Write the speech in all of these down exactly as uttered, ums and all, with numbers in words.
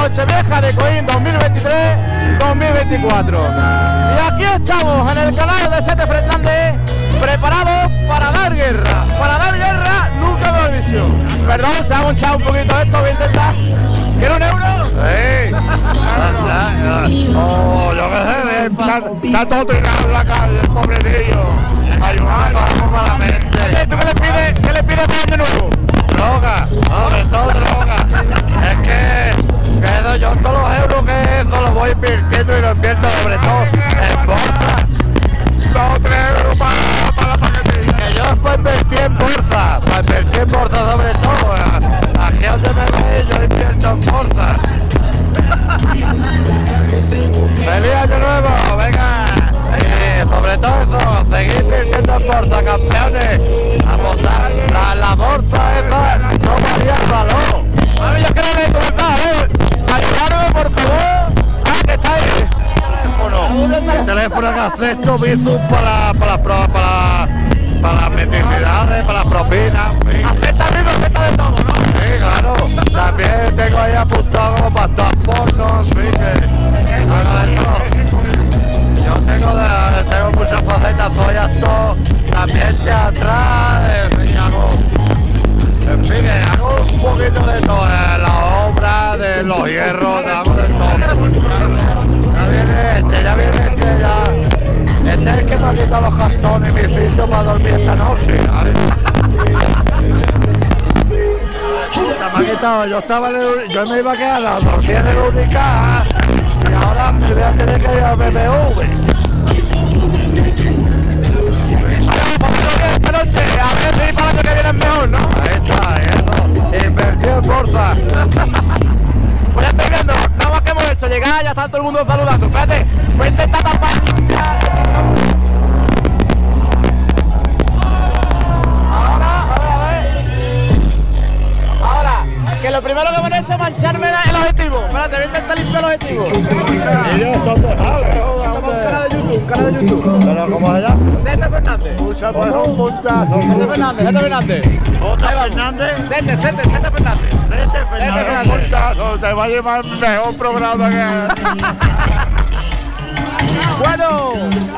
Nochevieja de Coín dos mil veintitrés dos mil veinticuatro. Y aquí estamos en el canal de Sete Fernández, preparados para dar guerra, para dar guerra nunca mejor dicho. Perdón, se ha manchado un poquito esto, voy a intentar. ¿Quiere un euro? Sí. Oh, yo qué sé, está, está todo tirado en la calle, el pobrecillo. Ayudando malamente. ¿Tú qué le pides, qué le pides para el año nuevo? Droga, sobre todo droga. Es que quedo yo todos los euros que eso los voy invirtiendo y lo invierto sobre todo en bolsa. Dos o tres euros para, para la paquetilla. Que yo después invertí en bolsa, para invertir en bolsa sobre todo. Aquí donde me veis yo invierto en bolsa. ¡Feliz año nuevo! ¡Venga! Y sobre todo eso, seguir invirtiendo en bolsa, campeones. A votar. La, la bolsa esa no varía el valor. A ver, yo creo que comenzar, ¿eh? Ayudarme, por favor. Ah, que está ahí. El teléfono que acepto Bizum para, para, para, para, para las mendicidades, para las propinas. Sí. Acepta Bizum, acepta de todo, ¿no? Sí, claro. También tengo ahí apuntado como para estar porno, sí, que hago de todo. Yo tengo, de, tengo muchas facetas, soy actor, también teatral, en fin, hago, en fin, hago un poquito de todo, eh, la obra, de los hierros, hago de todo. Ya viene este, ya viene este, ya. Este es el que me ha quitado los cartones y mi sitio para dormir esta noche. Me ha quitado, yo estaba en el, yo me iba a quedar a dormir en el Unicaja y ahora me voy a tener que ir a B M W. Esta noche, a ver si para el año que viene es mejor, ¿no? Ahí está, eso. Invertí en bolsa. Pues ya estoy viendo, nada más que hemos hecho llegar, ya está todo el mundo saludando. Espérate, voy a intentar tapar. Ahora, a ver, a ver. Ahora, que lo primero que hemos hecho es mancharme el objetivo. Espérate, voy a intentar limpiar el objetivo. Y yo estoy dejado. Como un canal de YouTube, un canal de YouTube. Pero ¿cómo se llama? Sete Fernández. Mucha mejor un puntazo. Sete Fernández, Sete Fernández. Otra Fernández. Sete, Sete, Sete Fernández. Sete Fernández. Un puntazo. Te va a llevar el mejor programa que... Bueno.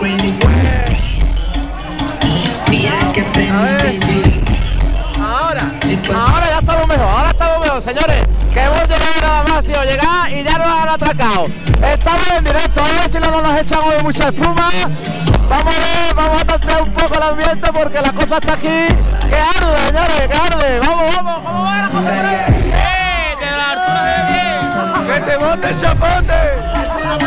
A ver. Ahora, ahora ya estamos mejor, ahora estamos mejor, señores. Que hemos llegado nada más, sido llegar y ya nos han atracado. Estamos en directo, a ver si no nos echan hoy mucha espuma. Vamos a ver, vamos a tantear un poco el ambiente porque la cosa está aquí. Que arde, señores, que arde. Vamos, vamos, ¿cómo va la cosa? ¡Eh! ¡Que la altura de pie! ¡Que te monte el chapote!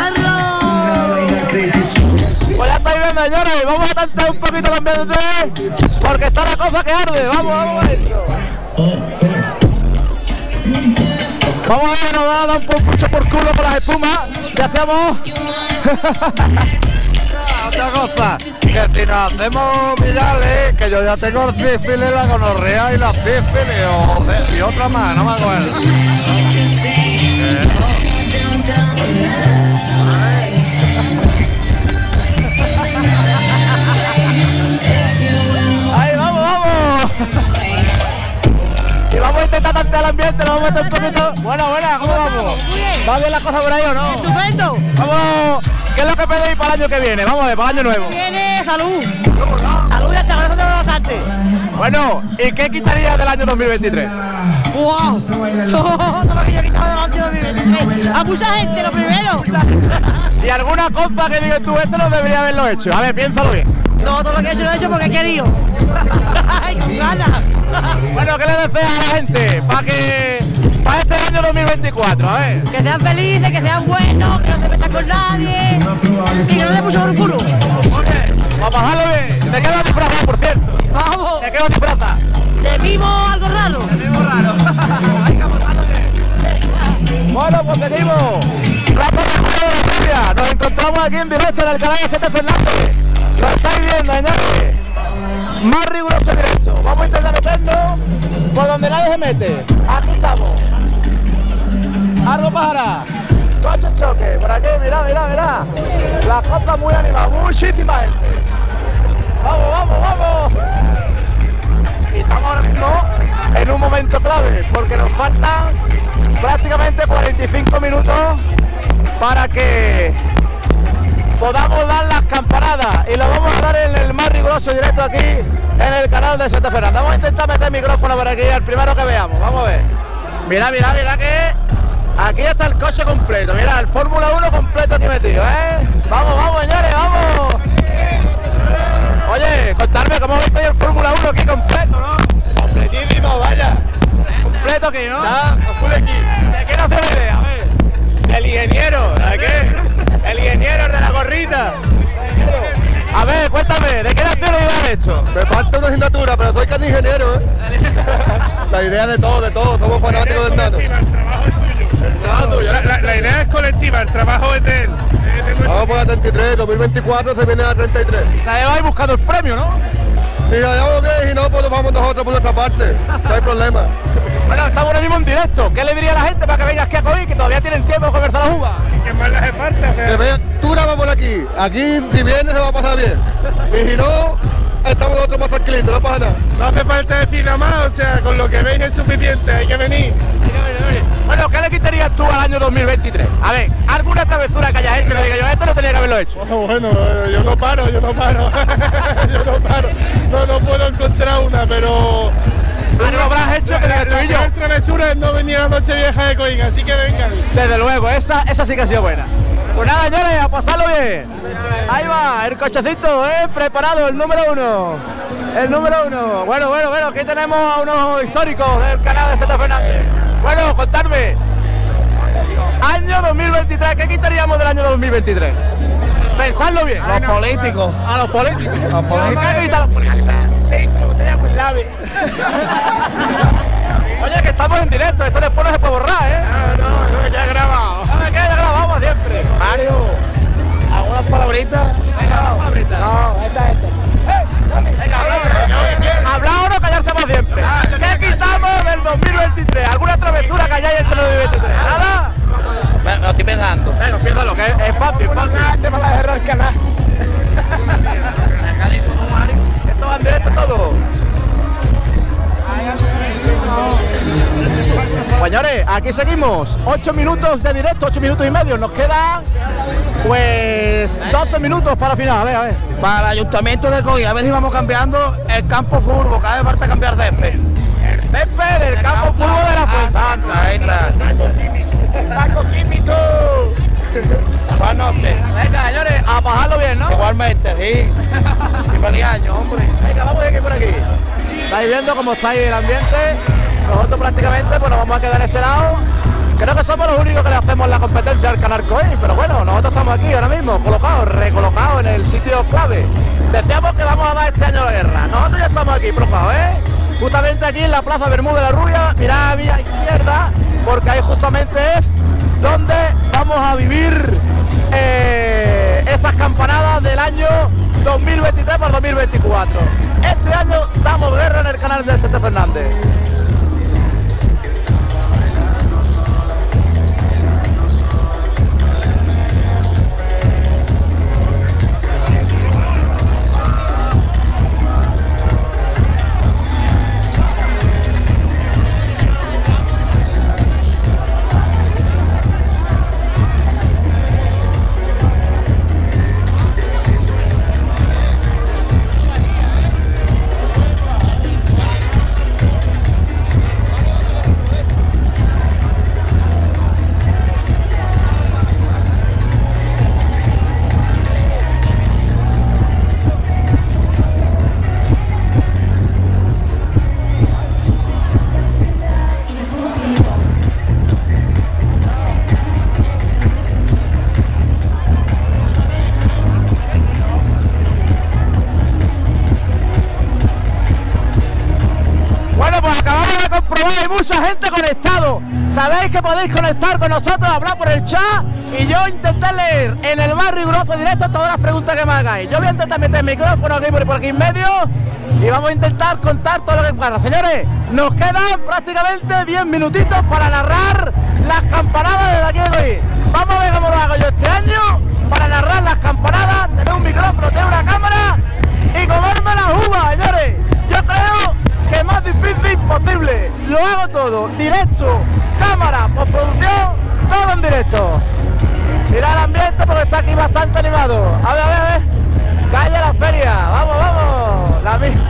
Pues ya estáis viendo, señores, vamos a tantear un poquito el ambiente porque está la cosa que arde. Vamos, vamos a esto. Vamos a ver, nos va a dar un poco mucho por culo con las espumas que hacemos. Otra cosa, que si nos hacemos virales, que yo ya tengo el sífilis, la gonorrea y la sífilis, o, y otra más, no me acuerdo. Ahí vamos, vamos. Y vamos a intentar tantear el ambiente, nos vamos a meter un poquito. Bueno, buena, ¿cómo vamos? ¿Va bien la cosa por ahí o no? ¡Estupendo! Vamos, ¿qué es lo que pedís para el año que viene? Vamos a ver, para el año nuevo. Viene salud. Salud, ya está, con eso tengo bastante. Bueno, ¿y qué quitarías del año dos mil veintitrés? ¡Wow! Todo lo que yo he quitado del año dos mil veintitrés. A mucha gente, lo primero. ¿Y alguna cosa que digas tú, esto no debería haberlo hecho? A ver, piénsalo bien. No, todo lo que he hecho lo he hecho porque he querido. ¡Ay, con ganas! Bueno, ¿qué le deseas a la gente para que para este año dos mil veinticuatro? A ver. Que sean felices, que sean buenos, que no se metan con nadie y que no den mucho orgullo. Vamos a pasarlo bien. ¿De qué vas disfrazado, por cierto? ¡Vamos! ¿De qué vas disfrazado? ¿De mimo algo raro? De mimo raro. Venga, pasarlo bien. Bueno, pues seguimos. Plaza de la Feria. Nos encontramos aquí en directo en el canal de Sete Fernández. Lo estáis viendo, señores. Más riguroso directo. Vamos a intentar meternos por donde nadie se mete. Aquí estamos. Algo para. Coche choque. Por aquí, mirá, mirá, mirá. Las cosas muy animadas. Muchísima gente. Vamos, vamos, vamos. Y estamos ahora mismo en un momento clave porque nos faltan prácticamente cuarenta y cinco minutos para que podamos dar las campanadas y lo vamos a dar en el más riguroso directo aquí en el canal de Santa Fernanda. Vamos a intentar meter el micrófono por aquí, el primero que veamos, vamos a ver. Mira, mira, mira que aquí está el coche completo, mira, el Fórmula uno completo aquí metido, ¿eh? Vamos, vamos, señores, vamos. Oye, contadme cómo veis el Fórmula uno aquí completo, ¿no? Completísimo, vaya. Completo aquí, ¿no? Está a full aquí. ¿De qué nació la idea? A ver. El ingeniero, ¿de qué? El ingeniero de la gorrita. A ver, cuéntame, ¿de qué nació la idea de esto? Me falta una asignatura, pero soy casi ingeniero, ¿eh? La idea de todo, de todo, somos fanáticos del nano. El trabajo tuyo. La, la, la idea es colectiva, el trabajo es de él. Vamos por la treinta y tres, dos mil veinticuatro se viene a la treinta y tres. Nadie va a ir buscando el premio, ¿no? Mira, ya ok, y no, pues nos vamos nosotros por nuestra parte, no hay problema. Bueno, estamos ahora mismo en directo. ¿Qué le diría a la gente para que venga aquí a Coín, que todavía tienen tiempo de comerse la uva? ¿Qué más le hace falta? Que vea, tú grabas por aquí, aquí si vienes se va a pasar bien. Y si no, estamos nosotros más tranquilitos, no pasa nada. No hace falta decir nada más, o sea, con lo que veis es suficiente, hay que venir. Bueno, ¿qué le quitarías tú al año dos mil veintitrés? A ver, alguna travesura que hayas hecho que diga yo, esto no tenía que haberlo hecho. Bueno, bueno, yo no paro, yo no paro. Yo no paro. No, no puedo encontrar una, pero... Algo habrás hecho que digas tú y yo. La travesura es no venir a la noche vieja de Coín, así que vengan. Desde luego, esa, esa sí que ha sido buena. Pues nada, señores, a pasarlo bien. Ahí va, el cochecito, ¿eh? Preparado, el número uno. El número uno. Bueno, bueno, bueno, aquí tenemos a unos históricos del canal de Santa Fernández. Bueno, contadme. Año dos mil veintitrés, ¿qué quitaríamos del año dos mil veintitrés? Pensadlo bien. Los políticos. A los políticos. Los políticos. ¿Qué quita los políticos? Oye, que estamos en directo, esto después no se puede borrar, ¿eh? No, no, no, ya he grabado. No me queda grabado siempre. Mario, ¿algunas palabritas? Venga, palabritas. No, esta, esta. Venga, habla, habla o no callarse para siempre. ¿Qué quitamos del dos mil veintitrés? ¿Alguna travesura que hayáis hecho en el dos mil veintitrés? ¿Nada? Me lo estoy pensando. Venga, piérdalo, que es, es fácil, fácil. Te van a cerrar el canal. Esto va en directo todo. Señores, aquí seguimos. ocho minutos de directo, ocho minutos y medio. Nos quedan, pues, doce minutos para final. A ver, a ver. Para el ayuntamiento de Coín, a ver si vamos cambiando el campo fútbol, cada vez falta cambiar césped. El césped del campo fútbol de la Fuenzanta. Ahí está. Taco químico. Pues no sé. Venga, señores, a bajarlo bien, ¿no? Igualmente, sí. Y feliz año, hombre. Venga, vamos de aquí por aquí. Estáis viendo cómo está ahí el ambiente. Nosotros prácticamente pues nos vamos a quedar en este lado. Creo que somos los únicos que le hacemos la competencia al canal Coín, pero bueno, nosotros estamos aquí ahora mismo, colocados, recolocados en el sitio clave. Decíamos que vamos a dar este año la guerra. Nosotros ya estamos aquí, colocados, ¿eh? Justamente aquí en la Plaza Bermúdez de la Rubia, mirad a mi izquierda, porque ahí justamente es donde vamos a vivir eh, estas campanadas del año dos mil veintitrés para dos mil veinticuatro. Este año damos guerra en el canal de Santa Fernández. Hay mucha gente conectado. Sabéis que podéis conectar con nosotros, hablar por el chat y yo intentar leer en el más riguroso directo todas las preguntas que me hagáis. Yo voy a intentar meter el micrófono aquí por aquí en medio y vamos a intentar contar todo lo que pasa. Señores, nos quedan prácticamente diez minutitos para narrar las campanadas desde aquí de Coín. Vamos a ver cómo lo hago yo este año para narrar las campanadas, tener un micrófono, tener una cámara y comerme las uvas, señores. Yo creo que más difícil posible. Lo hago todo, directo, cámara, postproducción. está aquí bastante animado. A ver, a ver, a ver. Calle La Feria. Vamos, vamos. La misma.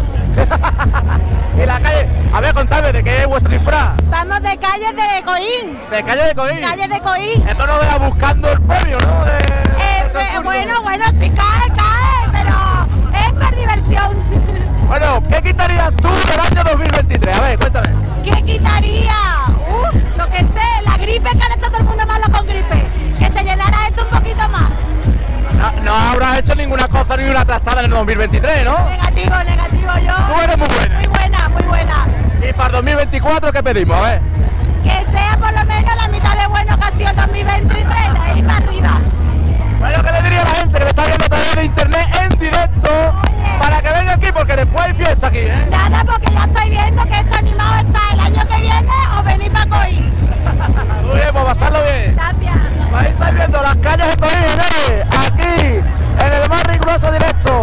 Y la calle. A ver, contadme, ¿de qué es vuestro disfraz? Vamos de calle de Coín. De calle de Coín. Calle de Coín. Esto no vea buscando el premio, ¿no? De, Eh, de fe- bueno, bueno, si cae, cae, pero es por diversión. Bueno, ¿qué quitarías tú del año dos mil veintitrés? A ver, cuéntame. ¿Qué quitaría? Uf, lo que sé, la gripe, que ahora está todo el mundo malo con gripe. Que se llenara esto un poquito más. No, no habrás hecho ninguna cosa ni una trastada en el dos mil veintitrés, ¿no? Negativo, negativo, yo. Tú eres muy buena. Muy buena, muy buena. Y para el dos mil veinticuatro, ¿qué pedimos? A ver. Que sea por lo menos la mitad de bueno que ha sido dos mil veintitrés, de ahí para arriba. Bueno, ¿qué le diría a la gente que me está viendo a través de internet en directo para que venga aquí? Porque después hay fiesta aquí, ¿eh? Nada, porque ya estoy viendo que está animado está el año que viene o venir para Coín. Muy bien, pues pasarlo bien. Gracias. Ahí estáis viendo las calles de Coín, ¿eh? Aquí, en el más riguroso directo.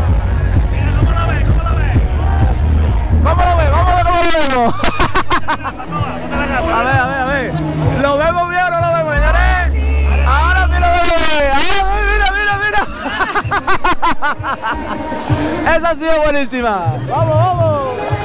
¿Cómo lo ves? Vamos a ver cómo lo vemos. A ver, a ver, a ver. ¿Lo vemos bien o no lo vemos, señores? Ahora sí lo vemos bien. Ahora, mira, mira, mira. Esa ha sido buenísima. Vamos, vamos.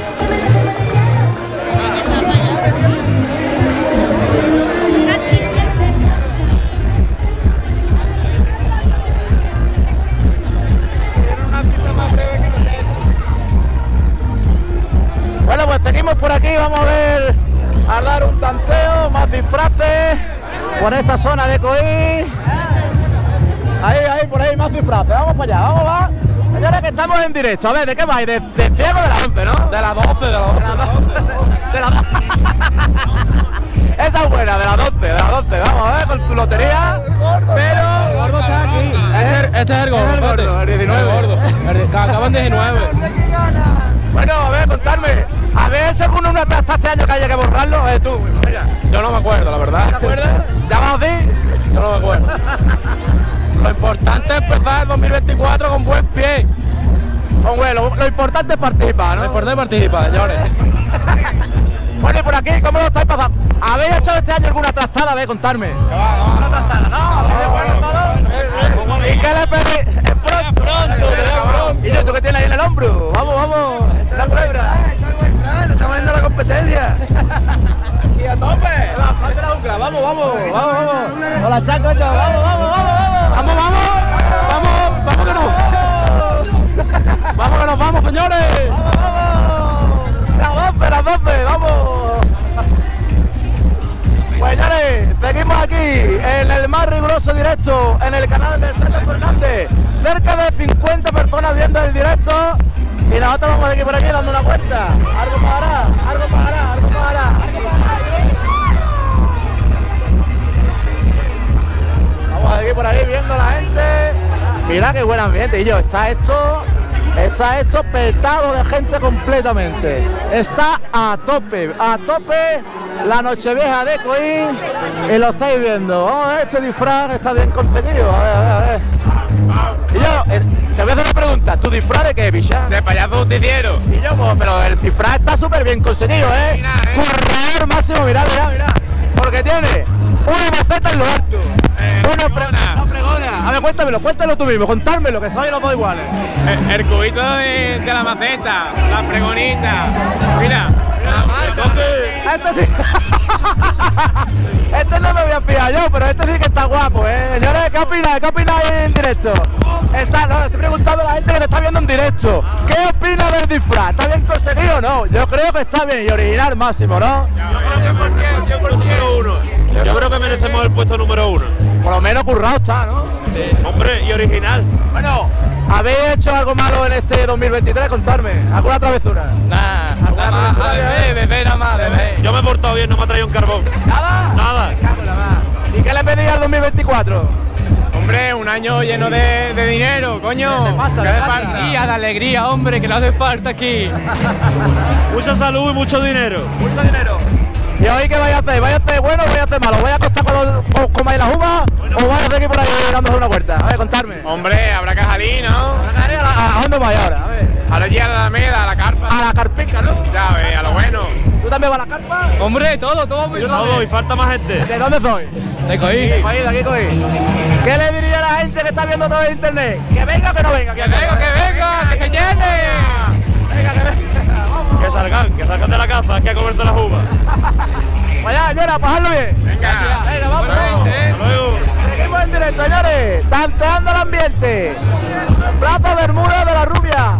Bueno, pues seguimos por aquí, vamos a ver, a dar un tanteo, más disfraces por esta zona de Coín. Ahí, ahí, por ahí, más disfraces, vamos para allá, vamos, va. Señores, que estamos en directo, a ver, ¿de qué vais? ¿De, de ciego de las once, no? De las doce, de las doce. De las doce. Esa es buena, de las doce, de las doce, vamos a ver, con tu lotería, pero... El gordo está aquí. Este, este es el gordo, Es el gordo, fíjate. el diecinueve. El gordo. El- acaban diecinueve. Bueno, a ver, contarme, ¿habéis hecho alguno una trasta este año que haya que borrarlo? Eh, tú, venga. Yo no me acuerdo, la verdad. ¿Te acuerdas? ¿Ya vamos a decir? Yo no me acuerdo. Lo importante es empezar el dos mil veinticuatro con buen pie. Pues bueno, lo, lo importante es participar, ¿no? Lo importante es participar, señores. Bueno, y por aquí, ¿cómo lo estáis pasando? ¿Habéis hecho este año alguna trastada? A ver, contarme. ¿Una trastada? ¿No? ¿Así de bueno todo? ¿Y qué le pedís? Es pronto. pronto. ¿Y tú qué tienes ahí en el hombro? Vamos, vamos. La culebra. Estamos viendo la competencia. Y a tope. Falta la ucra. Vamos, vamos. Vamos, vamos. Con la chaca, vamos, vamos, vamos, vamos. Vamos, vamos. Vamos, vamos que nos. Vamos que nos vamos, señores. Vamos, vamos. Las doce, las doce, vamos. Pues señores, seguimos aquí en el más riguroso directo en el canal de Sergio Fernández. Cerca de cincuenta personas viendo el directo y nosotros vamos de aquí por aquí dando una vuelta. Algo pagará, algo pagará, algo pagará. Vamos de aquí por ahí viendo la gente. Mira qué buen ambiente, y yo, está esto, está esto petado de gente completamente. Está a tope, a tope la Nochevieja de Coín y lo estáis viendo. Vamos a ver, este disfraz está bien conseguido. A ver, a ver, a ver. Y yo, eh, te voy a hacer una pregunta, ¿tu disfraz de qué, bicha? De payaso justiciero. Y yo, pues, pero el disfraz está súper bien conseguido, ¿eh? Mira, ¿eh? Currar máximo, mirad, mirad, mirad. Porque tiene una maceta en lo alto. Eh, una fregona. fre- una fregona. A ver, cuéntamelo, cuéntalo tú mismo, contármelo, que soy los dos iguales. El, el cubito de, de la maceta, la fregonita. Mira, Este sí. Este no me voy a fiar yo, pero este sí que está guapo, ¿eh? Señores, ¿qué opináis? ¿Qué opináis en directo? Está, no, le estoy preguntando a la gente que te está viendo en directo. ¿Qué opina del disfraz? ¿Está bien conseguido o no? Yo creo que está bien y original máximo, ¿no? número uno. Yo creo que merecemos el puesto número uno. Por lo menos currado está, ¿no? Sí. Hombre, y original. Bueno, ¿habéis hecho algo malo en este dos mil veintitrés? Contarme. ¿Alguna travesura? Nada, nada más, a beber, beber nada más, beber. Yo me he portado bien, no me ha traído un carbón. ¿Nada? Nada. Me cago en la mar. ¿Y qué le pedís al dos mil veinticuatro? Hombre, un año lleno de, de dinero, coño. De pasta, que de hace pasta. falta. De alegría, hombre, que le hace falta aquí. Mucha salud y mucho dinero. Mucho dinero. ¿Y hoy qué vais a hacer? ¿Vais a hacer bueno o vais a hacer malo? ¿Vais a acostar cuando co- comáis las uvas? ¿O vais a seguir por ahí dándose una vuelta? A ver, contarme. Hombre, habrá que salir, ¿no? ¿A, ¿A dónde vais ahora? A ver. Ahora ya a la Alameda, a la carpa. A la carpica, ¿no? Ya ves, a lo bueno. ¿Tú también vas a la carpa? Hombre, todo, todo muy bien. Todo, y falta más gente. ¿De dónde soy? De Coí. De Coí, de aquí Coí. ¿Qué le diría a la gente que está viendo a través de internet? ¿Que venga o que no venga? Que venga, que venga, que se llene. Venga, que venga. Vamos. Que salgan, que salgan de la casa, aquí a comerse las uvas. Vaya, señora, pasarlo bien. Venga, venga, vamos. Hasta luego. Seguimos en directo, señores. Tanteando el ambiente. Plaza Bermuda de la Rubia.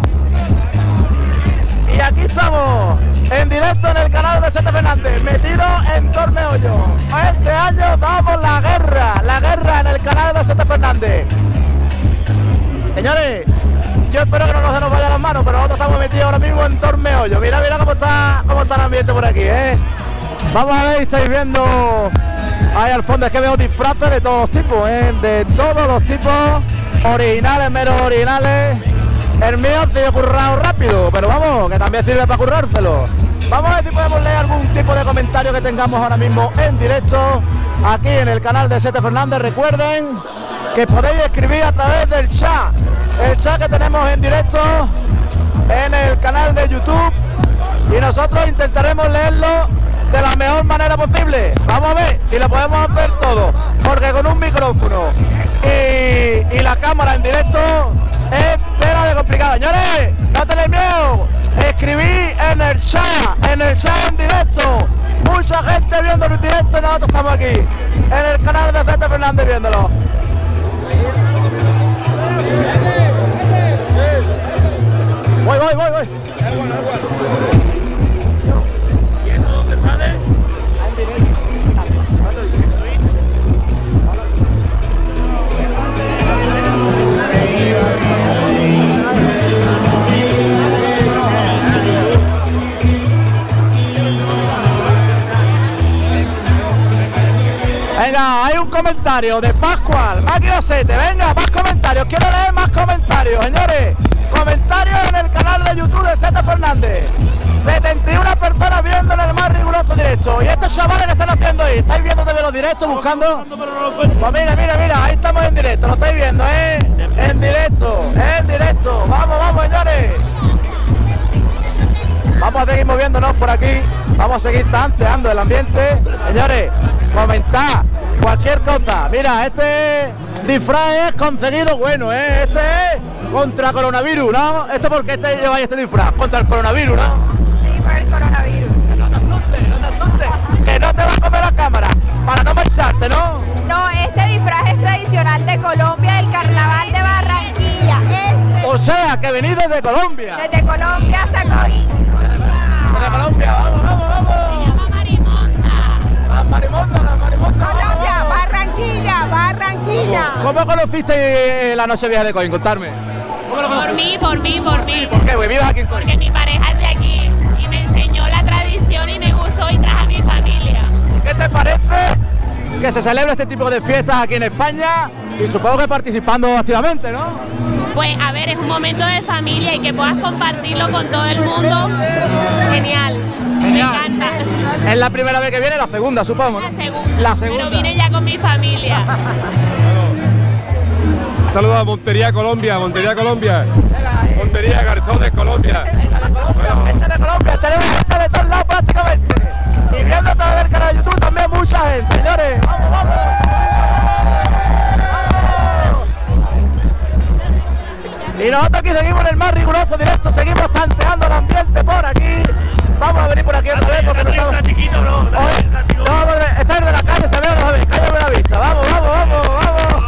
Y aquí estamos, en directo en el canal de Sete Fernández, metido en Tormeollo. Este año damos la guerra, la guerra en el canal de Sete Fernández. Señores, yo espero que no nos se nos vayan las manos, pero nosotros estamos metidos ahora mismo en Tormeollo. Mira, mira cómo está, cómo está el ambiente por aquí, ¿eh? Vamos a ver, estáis viendo ahí al fondo, es que veo disfraces de todos los tipos, ¿eh? De todos los tipos, originales, meros originales. El mío se ha currado rápido, pero vamos, que también sirve para currárselo. Vamos a ver si podemos leer algún tipo de comentario que tengamos ahora mismo en directo, aquí en el canal de Sete Fernández. Recuerden que podéis escribir a través del chat, el chat que tenemos en directo en el canal de YouTube, y nosotros intentaremos leerlo de la mejor manera posible. Vamos a ver si lo podemos hacer todo, porque con un micrófono y, y la cámara en directo es tela de complicado. Señores, no tenéis miedo, escribí en el chat, en el chat en directo. Mucha gente viendo en directo y nosotros estamos aquí en el canal de Sete Fernández viéndolo. Voy, voy, voy, voy. ¿Y esto dónde sale? Venga, hay un comentario de Pascual, Máquina Sete, venga, más comentarios, quiero leer más comentarios, señores. Comentarios en el canal de YouTube de Sete Fernández. setenta y una personas viendo en el más riguroso directo. Y estos chavales que están haciendo ahí, ¿estáis viendo también los directos buscando? Pues mira, mira, mira, ahí estamos en directo, lo estáis viendo, ¿eh? En directo, en directo. Vamos, vamos, señores. Vamos a seguir moviéndonos por aquí, vamos a seguir tanteando el ambiente. Señores, comentad cualquier cosa. Mira, este disfraz es conseguido bueno, ¿eh? Este es contra coronavirus, ¿no? ¿Este por qué este lleváis este disfraz? Contra el coronavirus, ¿no? Sí, por el coronavirus. No te asustes, no te asustes, que no te va a comer la cámara, para no mancharte, ¿no? No, este disfraz es tradicional de Colombia, del carnaval de Barranquilla. Este, O sea, que venís desde Colombia. desde Colombia hasta Coí. Desde Colombia, vamos, vamos, vamos. Las marimondas, las marimondas. Colombia, Barranquilla, Barranquilla. ¿Cómo conociste la noche vieja de Coín? Contarme. ¿Cómo lo Por conociste? mí, por mí, por mí. ¿Por qué? ¿Vivías aquí en Coín? Porque mi pareja es de aquí y me enseñó la tradición y me gustó y traje a mi familia. ¿Qué te parece que se celebre este tipo de fiestas aquí en España? Y supongo que participando activamente, ¿no? Pues a ver, es un momento de familia y que puedas compartirlo con todo el mundo. Genial. Me encanta. Es la primera vez que viene, la segunda, supongo, ¿no? La segunda. La segunda. Pero vine ya con mi familia. Saludos a Montería, Colombia, Montería, Colombia. Montería, Garzones, Colombia. Gente de Colombia, tenemos gente de todos lados prácticamente. Y viendo a través del canal de YouTube también mucha gente, señores. ¡Vamos, vamos! Y nosotros aquí seguimos en el más riguroso directo, seguimos tanteando el ambiente por aquí. Vamos a venir por aquí otra vez porque no estamos... chiquito, bro. Hoy, no, vamos a estar de la calle, se ve o no se ve, calle Buena Vista. Vamos, vamos, vamos, vamos.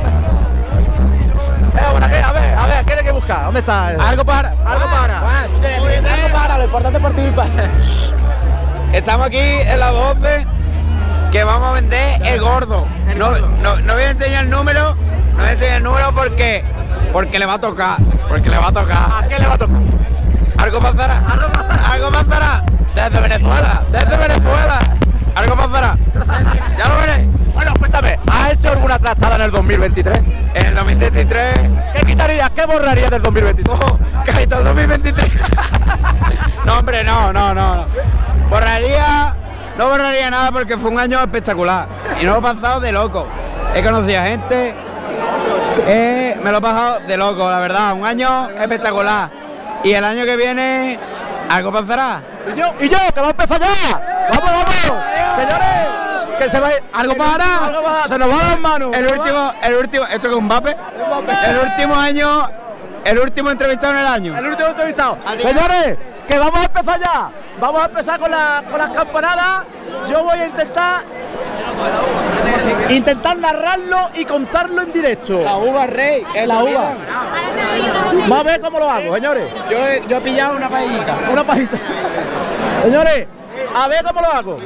Venga, por aquí, a ver, a ver, ¿qué hay que buscar? ¿Dónde está? Algo para. Algo para. Algo para, lo importante es participar. Estamos aquí en la doce que vamos a vender el gordo. No, no, no voy a enseñar el número, no voy a enseñar el número porque, porque le va a tocar, porque le va a tocar. ¿A qué le va a tocar? ¿Algo pasará? ¿Algo pasará? Desde Venezuela, desde Venezuela. ¿Algo pasará? ¿Ya lo veréis? Bueno, cuéntame, ¿has hecho alguna trastada en el dos mil veintitrés? En el dos mil veintitrés... ¿Qué quitarías, qué borrarías del dos mil veintitrés? ¡Ojo! ¡Que el dos mil veintitrés! No, hombre, no, no, no, no. Borraría... No borraría nada porque fue un año espectacular. Y no lo he pasado de loco. he conocido a gente, eh, me lo he pasado de loco, la verdad, un año espectacular. Y el año que viene, algo pasará. Y yo, y yo, que va a empezar ya. Vamos, vamos, señores, que se va a ir. Algo pasará. Algo pasará, se nos va a dar manos. El último, el último, esto que es un vape, el último año, el último entrevistado en el año. El último entrevistado. Señores, que vamos a empezar ya. Vamos a empezar con, la, con las campanadas. Yo voy a intentar intentar narrarlo y contarlo en directo. La uva, rey. Es la uva. Vamos a ver cómo lo hago, señores. Yo, yo he pillado una paellita. Una pajita. Señores, a ver cómo lo hago.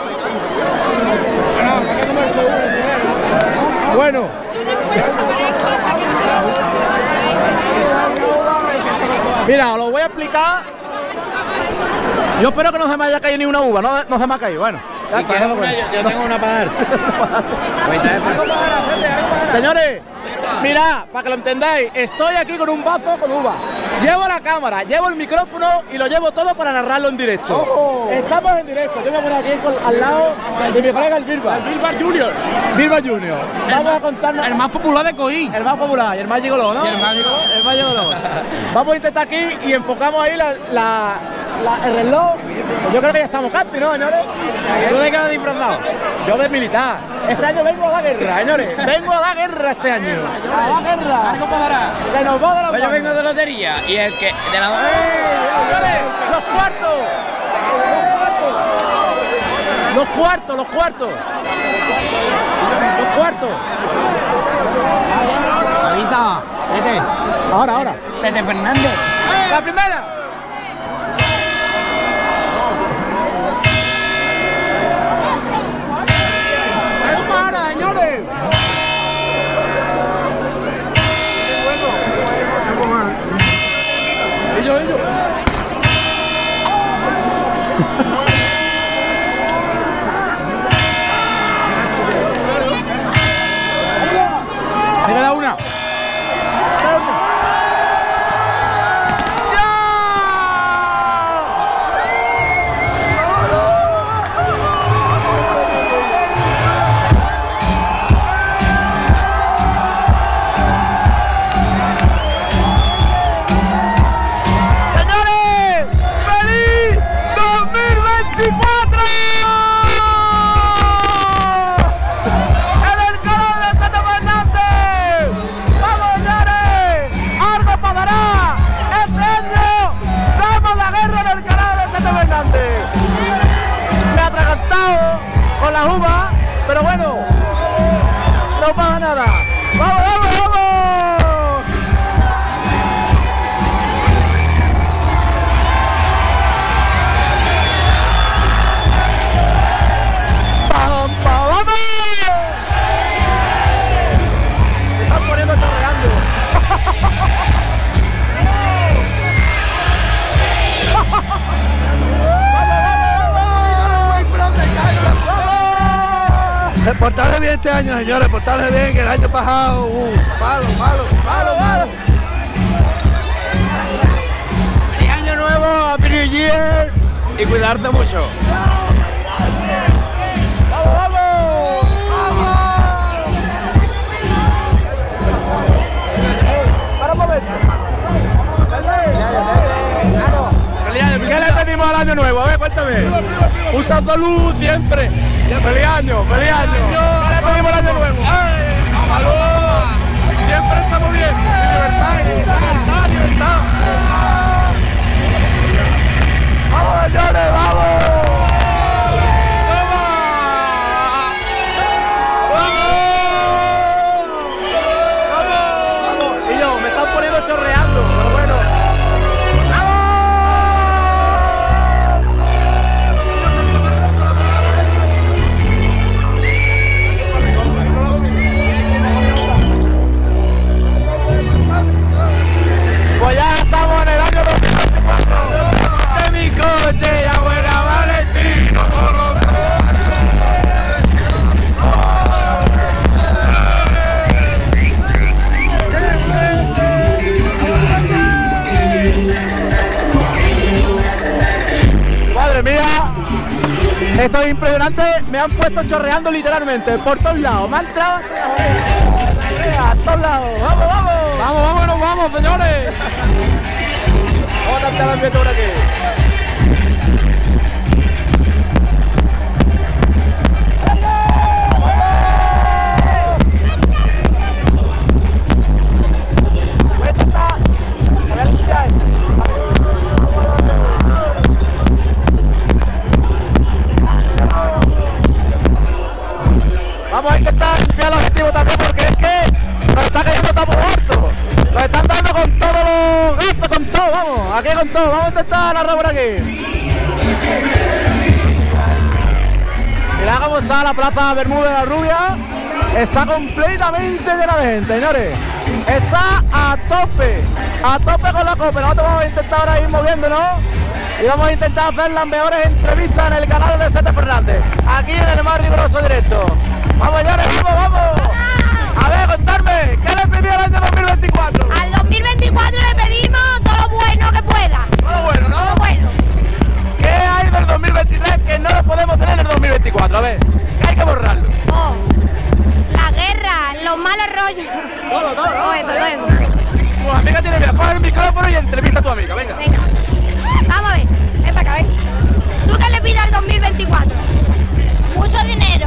Bueno. Mira, os lo voy a explicar. Yo espero que no se me haya caído ni una uva, no, no se me ha caído. Bueno, ya está, ya una, yo, yo tengo una para dar. Señores, mirad, para que lo entendáis, estoy aquí con un vaso con uva. Llevo la cámara, llevo el micrófono y lo llevo todo para narrarlo en directo. Oh. Estamos en directo, yo me voy a poner aquí con, al lado de mi colega el Bilba. El Bilba Juniors. Bilba Junior. Vamos a contarnos. El más popular de Coín. El más popular, y el más gigoló, ¿no? Y el más gigoló. El más gigoló. Vamos a intentar aquí y enfocamos ahí la, la, la, el reloj. Yo creo que ya estamos casi, ¿no, señores? ¿Tú de qué has disfrazado? Yo de militar. Este año vengo a dar guerra, señores. Vengo a dar guerra este año. A dar guerra. Algo pasará. Se nos va de la Pues yo vengo de lotería y el que de la ¡Señores! ¡Los cuartos! ¡Los cuartos, los cuartos! ¡Los cuartos! avisa, vete. Ahora, ahora. Tete Fernández. La primera. Algo para, señores. Ellos, ellos. Me queda una. Con las uvas, pero bueno, no pasa nada. ¡Vamos, vamos, vamos! ¡Vamos, vamos! Me están poniendo chorreando. Portarle bien este año, señores, portarle bien, que el año pasado, uh, malo, malo, malo, malo. ¡Feliz año nuevo! ¡Happy New Year! Y cuidarse mucho. ¡Vamos, vamos! ¡Para un momento! ¿Qué le pedimos al año nuevo? A ver, cuéntame. Usa salud siempre. ¡Feliz año! ¡Feliz año! ¿Qué le pedimos al año nuevo? ¡Salud! Siempre estamos bien. Libertad, libertad, libertad. ¡Vamos, señores! ¡Vamos! Y yo, me están poniendo chorreando, pero bueno. Pues ya estamos en el año dos mil veinticuatro. De mi coche, ya buena Valentino. Madre mía, esto es impresionante. Me han puesto chorreando literalmente por todos lados. Me han entrado a todos lados. ¡Vamos, vamos! Vamos, vamos, nos vamos, señores. Vamos a captar el ambiente por aquí. Vamos a intentar limpiar el objetivo también porque es que nos está cayendo tan alto. Nos están dando con todos los gazos, con todo, vamos, aquí con todo. Vamos a intentar narrar por aquí. Mirad cómo está la plaza Bermúdez de la Rubia. Está completamente llena de gente, señores. Está a tope, a tope con la copa. Nosotros vamos a intentar ahora ir moviéndonos y vamos a intentar hacer las mejores entrevistas en el canal de Sete Fernández, aquí en el más riguroso directo. Vamos, señores, vamos, vamos. A ver, contarme, ¿qué le pidió el año dos mil veinticuatro? Al dos mil veinticuatro le pedimos todo lo bueno que pueda. Todo lo bueno, ¿no? Todo lo bueno. ¿Qué hay del dos mil veintitrés que no lo podemos tener en el dos mil veinticuatro? A ver, que hay que borrarlo. Oh, la guerra, los malos rollos. Todo, todo, todo. Todo eso, todo eso. Tu amiga tiene que coger el micrófono y entrevista a tu amiga, venga. Venga, vamos a ver, ven para acá, ven. ¿Tú qué le pides al dos mil veinticuatro? Mucho dinero.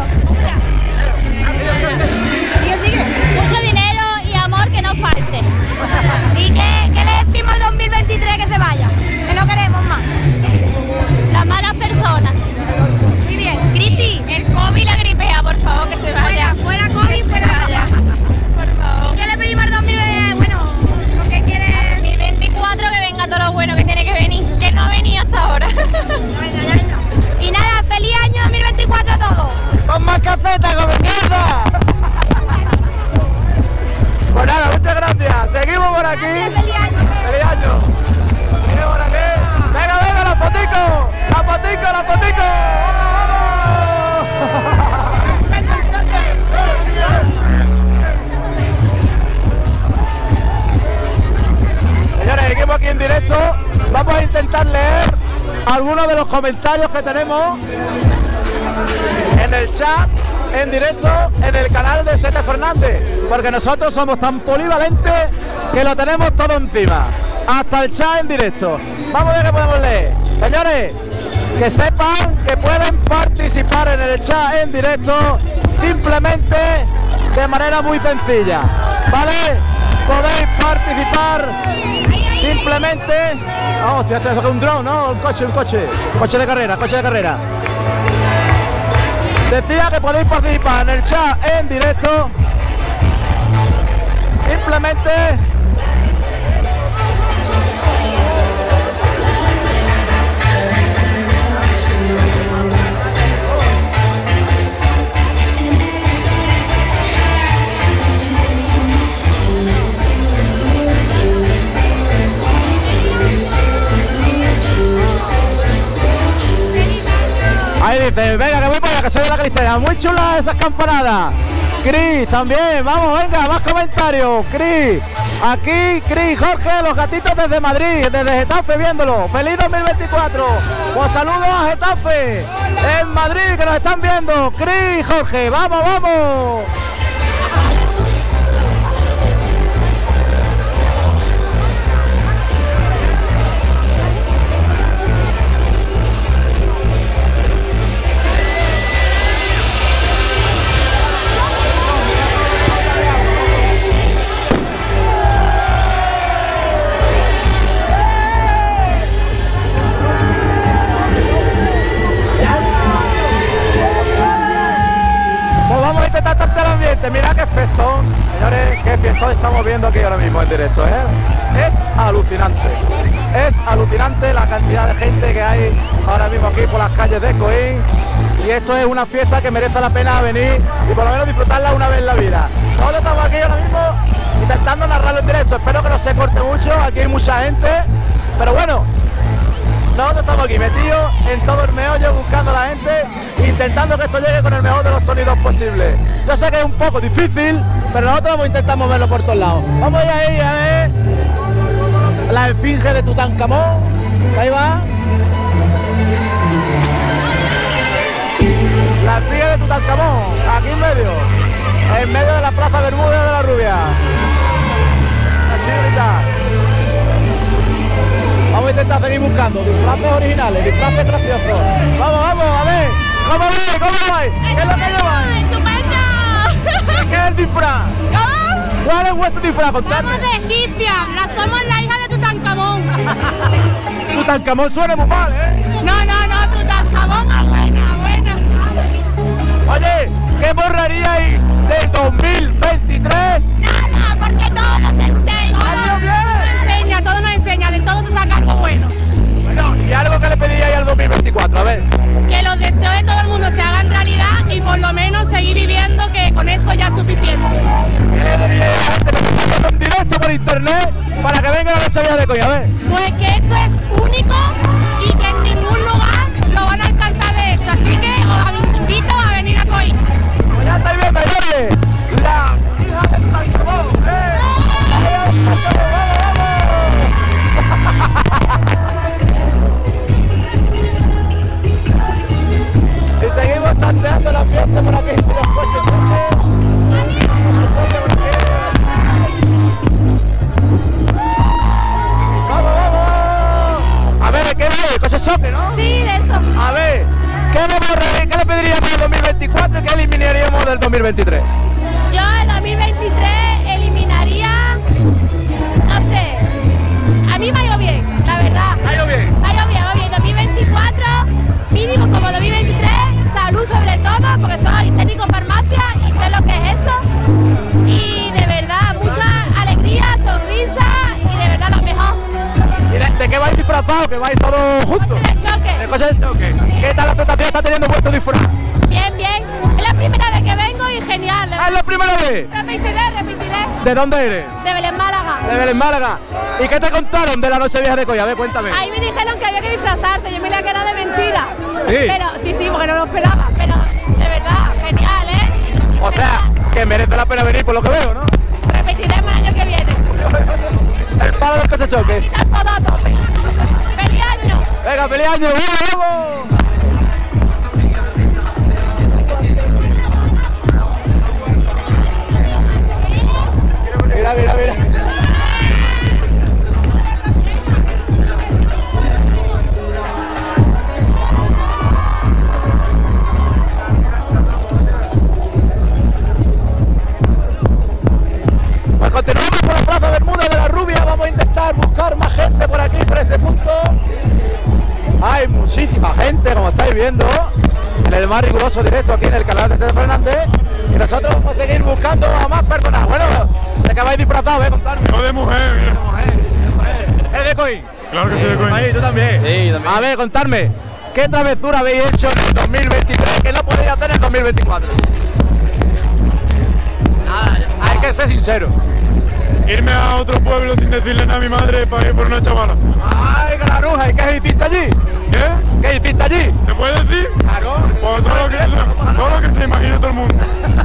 Mucho dinero y amor que no falte. ¿Y qué, qué le decimos al dos mil veintitrés que se vaya? Que no queremos más. Las malas personas. Muy bien, Cristi. El COVID y la gripea, por favor, que se vaya. Fuera, fuera COVID, fuera vaya. Por favor. ¿Qué le pedimos al dos mil veinticuatro? Bueno, lo que quiere... dos mil veinticuatro que venga todo lo bueno que tiene que venir, que no ha venido hasta ahora. Ya vendrá, ya vendrá. Y nada, feliz año dos mil veinticuatro a todos. ¡Con más cafeta, come mierda! Pues nada, muchas gracias. Seguimos por aquí. Gracias, feliz año. ¡Feliz año! Seguimos por aquí. ¡Venga, venga, la fotico! ¡La fotico, la fotico! Señores, seguimos aquí en directo. Vamos a intentar leer algunos de los comentarios que tenemos en el chat, en directo, en el canal de Sete Fernández, porque nosotros somos tan polivalentes que lo tenemos todo encima, hasta el chat en directo. Vamos a ver qué podemos leer. Señores, que sepan que pueden participar en el chat en directo simplemente de manera muy sencilla, ¿vale? Podéis participar simplemente... Oh, hostia, esto es un dron, ¿no? Un coche, un coche. Coche de carrera, coche de carrera. Decía que podéis participar en el chat en directo simplemente ahí dice, venga que voy para allá, que soy de la Cristera. Muy chula esas campanadas. Cris, también, vamos, venga, más comentarios. Cris, aquí, Cris, Jorge, los gatitos desde Madrid, desde Getafe viéndolo. Feliz dos mil veinticuatro. Pues saludos a Getafe, en Madrid, que nos están viendo. Cris, Jorge, vamos, vamos. Mira qué fiestón, señores, qué fiestón estamos viendo aquí ahora mismo en directo, ¿eh? Es alucinante, es alucinante la cantidad de gente que hay ahora mismo aquí por las calles de Coín, y esto es una fiesta que merece la pena venir y por lo menos disfrutarla una vez en la vida. Nosotros estamos aquí ahora mismo intentando narrarlo en directo, espero que no se corte mucho, aquí hay mucha gente, pero bueno, nosotros estamos aquí metidos en todo el meollo buscando a la gente, intentando que esto llegue con el mejor de los sonidos posibles. Yo sé que es un poco difícil, pero nosotros vamos a intentar moverlo por todos lados. Vamos a ir a ver la esfinge de Tutankamón, ahí va. La efigie de Tutankamón, aquí en medio. En medio de la Plaza Bermúdez de la Rubia. Aquí ahorita. Vamos a intentar seguir buscando disfraces originales, disfraces graciosos. Vamos, vamos, a ver. ¿Cómo vais? ¿Cómo vais? ¿Qué es lo que lleváis? ¡Estupendo! ¿Qué es el disfraz? ¿Cómo? ¿Cuál es vuestro disfraz? Contadme. Somos de egipcia, la somos la hija de Tutankamón. Tutankamón suena muy mal, ¿eh? No, no, no, Tutankamón es buena, buena. Oye, ¿qué borraríais del dos mil veintitrés? Nada, porque todo nos enseña. ¡Año bien! Nos enseña, todo nos enseña, de todo se saca algo bueno. Bueno, y algo que le pediríais al dos mil veinticuatro, a ver. Que los deseos de todo el mundo se hagan realidad y por lo menos seguir viviendo, que con eso ya es suficiente. ¿Qué le diríais a la gente que está viendo en directo por internet para que venga la noche vieja de Coy? A ver. Pues que esto es único y que en ningún lugar lo van a alcanzar de hecho, así que os invito a venir a Coy. Pues ya estáis viendo, señores, las hijas del Tutankamón, ¡eh! ¡Vamos, vamos! Y seguimos tanteando el ambiente por aquí, los coches choques. ¡Vamos, vamos! A ver, ¿qué hay? ¿Coches choque, no? Sí, de eso. A ver, ¿qué le, borraría, ¿qué le pediríamos del dos mil veinticuatro y qué eliminaríamos del dos mil veintitrés? Yo en dos mil veintitrés eliminaría, no sé, a mí me ha ido bien, la verdad. ¿Ha ido bien? Me ha ido bien, va bien. dos mil veinticuatro, mínimo como dos mil veintitrés, salud sobre todo, porque soy técnico de farmacia y sé lo que es eso. Y de verdad, mucha alegría, sonrisa y de verdad lo mejor. ¿Y de, de qué vais disfrazados? ¿Que vais todos juntos? Coche de choque. ¿De coches de choque? ¿Qué tal la aceptación está teniendo vuestro disfraz? Bien, bien. Es la primera vez que vengo y genial. de ¿Ah, es la primera vez? Repetiré, repetiré. ¿De dónde eres? De Belén, Málaga. De Belén, Málaga. ¿Y qué te contaron de la noche vieja de Coy? A ver, cuéntame. Ahí me dijeron que había que disfrazarse, yo miré que era de mentira. Sí. Pero, sí, sí, porque no lo esperaba, pero de verdad, genial, ¿eh? O sea, que merece la pena venir por lo que veo, ¿no? Repetiremos el año que viene. El palo de los coches de choque. Está todo a tope. ¡Feliz año! Venga, feliz año, ¡vamos, vamos! Mira, mira, mira. Pues continuamos por la Plaza Bermúdez de la Rubia. Vamos a intentar buscar más gente por aquí, por este punto. Hay muchísima gente, como estáis viendo, en el más riguroso directo aquí en el canal de César Fernández. Y nosotros vamos a seguir buscando a más personas. Bueno, ¿de qué vais disfrazados, eh? Contarme. Yo de mujer, mira. De mujer. ¿Es de Coy? Claro que sí, de Coy. Ahí, tú también. Sí, también. A ver, contarme, ¿qué travesura habéis hecho en el dos mil veintitrés que no podéis hacer en el dos mil veinticuatro? Nada, Hay que ser sincero. Irme a otro pueblo sin decirle nada a mi madre para ir por una chavala. ¡Ay, granuja! ¿Y qué hiciste allí? ¿Qué? ¿Qué hiciste allí? ¿Se puede decir? Claro. Pues todo lo que, todo lo que se imagina todo el mundo.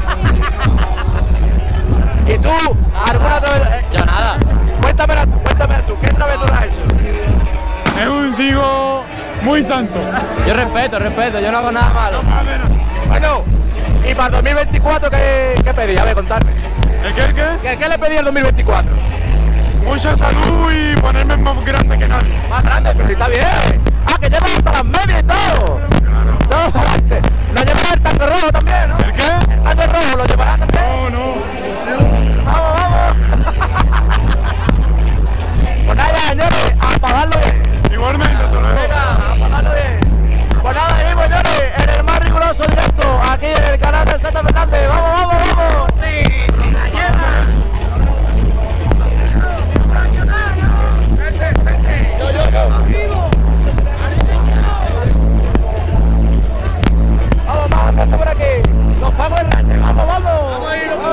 ¿Y tú? ¿Alguna travesura? Eh, yo nada. cuéntamela tú, cuéntamela tú. ¿Qué travesura has hecho? Es un chico muy santo. Yo respeto, respeto, yo no hago nada malo. Bueno, y para el dos mil veinticuatro, ¿qué, qué pedí? A ver, contarme. ¿El qué, el qué? ¿Qué, qué le pedí al dos mil veinticuatro? Mucha salud y ponerme más grande que nadie. Más grande, pero si está bien. Ah, que llevas hasta las medias y todo. Todo adelante. Lo llevarás el tanque rojo también, ¿no? ¿El qué? El tanque rojo lo llevarás también. No, no. Vamos, vamos. Pues nada, señores, a pagarlo bien. Igualmente, hasta luego. Venga, a pagarlo bien. Pues nada, seguimos, señores, en el más riguroso directo, aquí en el canal de César Fernández. Vamos, vamos, vamos. Sí, la lleva. Yo, yo, yo. Vamos, vamos, vamos por aquí. Los pagos en rache. Vamos, vamos.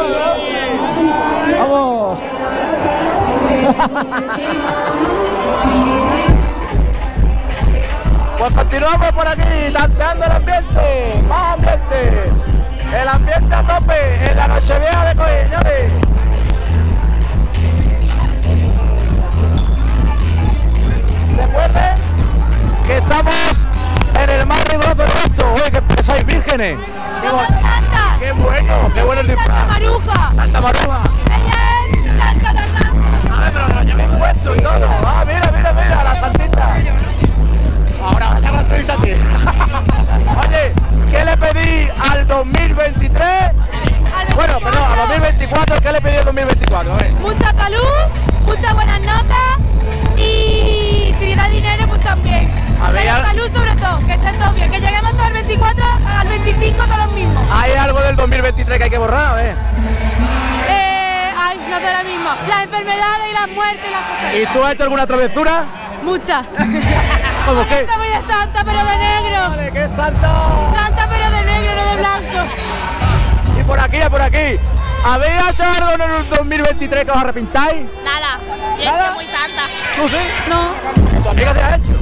Vamos. Pues continuamos por aquí, tanteando el ambiente. Más ambiente. El ambiente a tope en la noche vieja de Coy, señores. Recuerden que estamos en el más riguroso de esto. Oye, que sois vírgenes. Qué, Somos bo- santas. qué bueno, qué bueno el Santa disfraz. Maruja. Santa Maruja. Ella es Santa Tarzán. A ver, pero lo llevéis puesto y todo. Ah, mira, mira, mira, la santita. Ahora vaya con turista aquí. Oye, ¿qué le pedí al dos mil veintitrés? Bueno, perdón, al dos mil veinticuatro, ¿qué le pedí al dos mil veinticuatro? A ver. Mucha salud, muchas buenas notas y si diera dinero pues también. A ver, Pero al- salud sobre todo, que estén todos bien, que lleguemos todos al veinticuatro, al veinticinco todos los mismos. ¿Hay algo del dos mil veintitrés que hay que borrar? A ver. Eh, ay, no sé ahora mismo. Las enfermedades y las muertes y las cosas. ¿Y tú has hecho alguna travesura? Muchas. ¿Cómo qué? Esta voy de santa pero de negro. Vale, ¡qué santo! Santa pero de negro, no de blanco. Y por aquí, y por aquí. ¿Habéis hecho algo en el dos mil veintitrés que os arrepintáis? Nada, yo ¿Nada? soy muy santa. ¿Tú sí? No. ¿Tu amiga te ha hecho?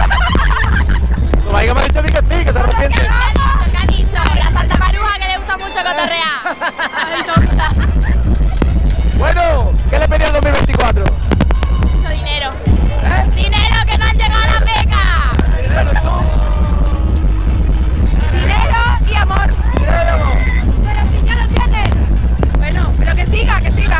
Tu amiga me ha dicho a mí que sí, que te arrepientes. ¿Qué ha dicho? ¿Qué ha dicho? La Santa Maruja que le gusta mucho cotorrear. Ay, tonta. Bueno, ¿qué le pedí al dos mil veinticuatro? Mucho dinero. ¡Dinero que no han llegado a la beca! Dinero y amor. Pero si ya lo tienes. Bueno, pero que siga, que siga.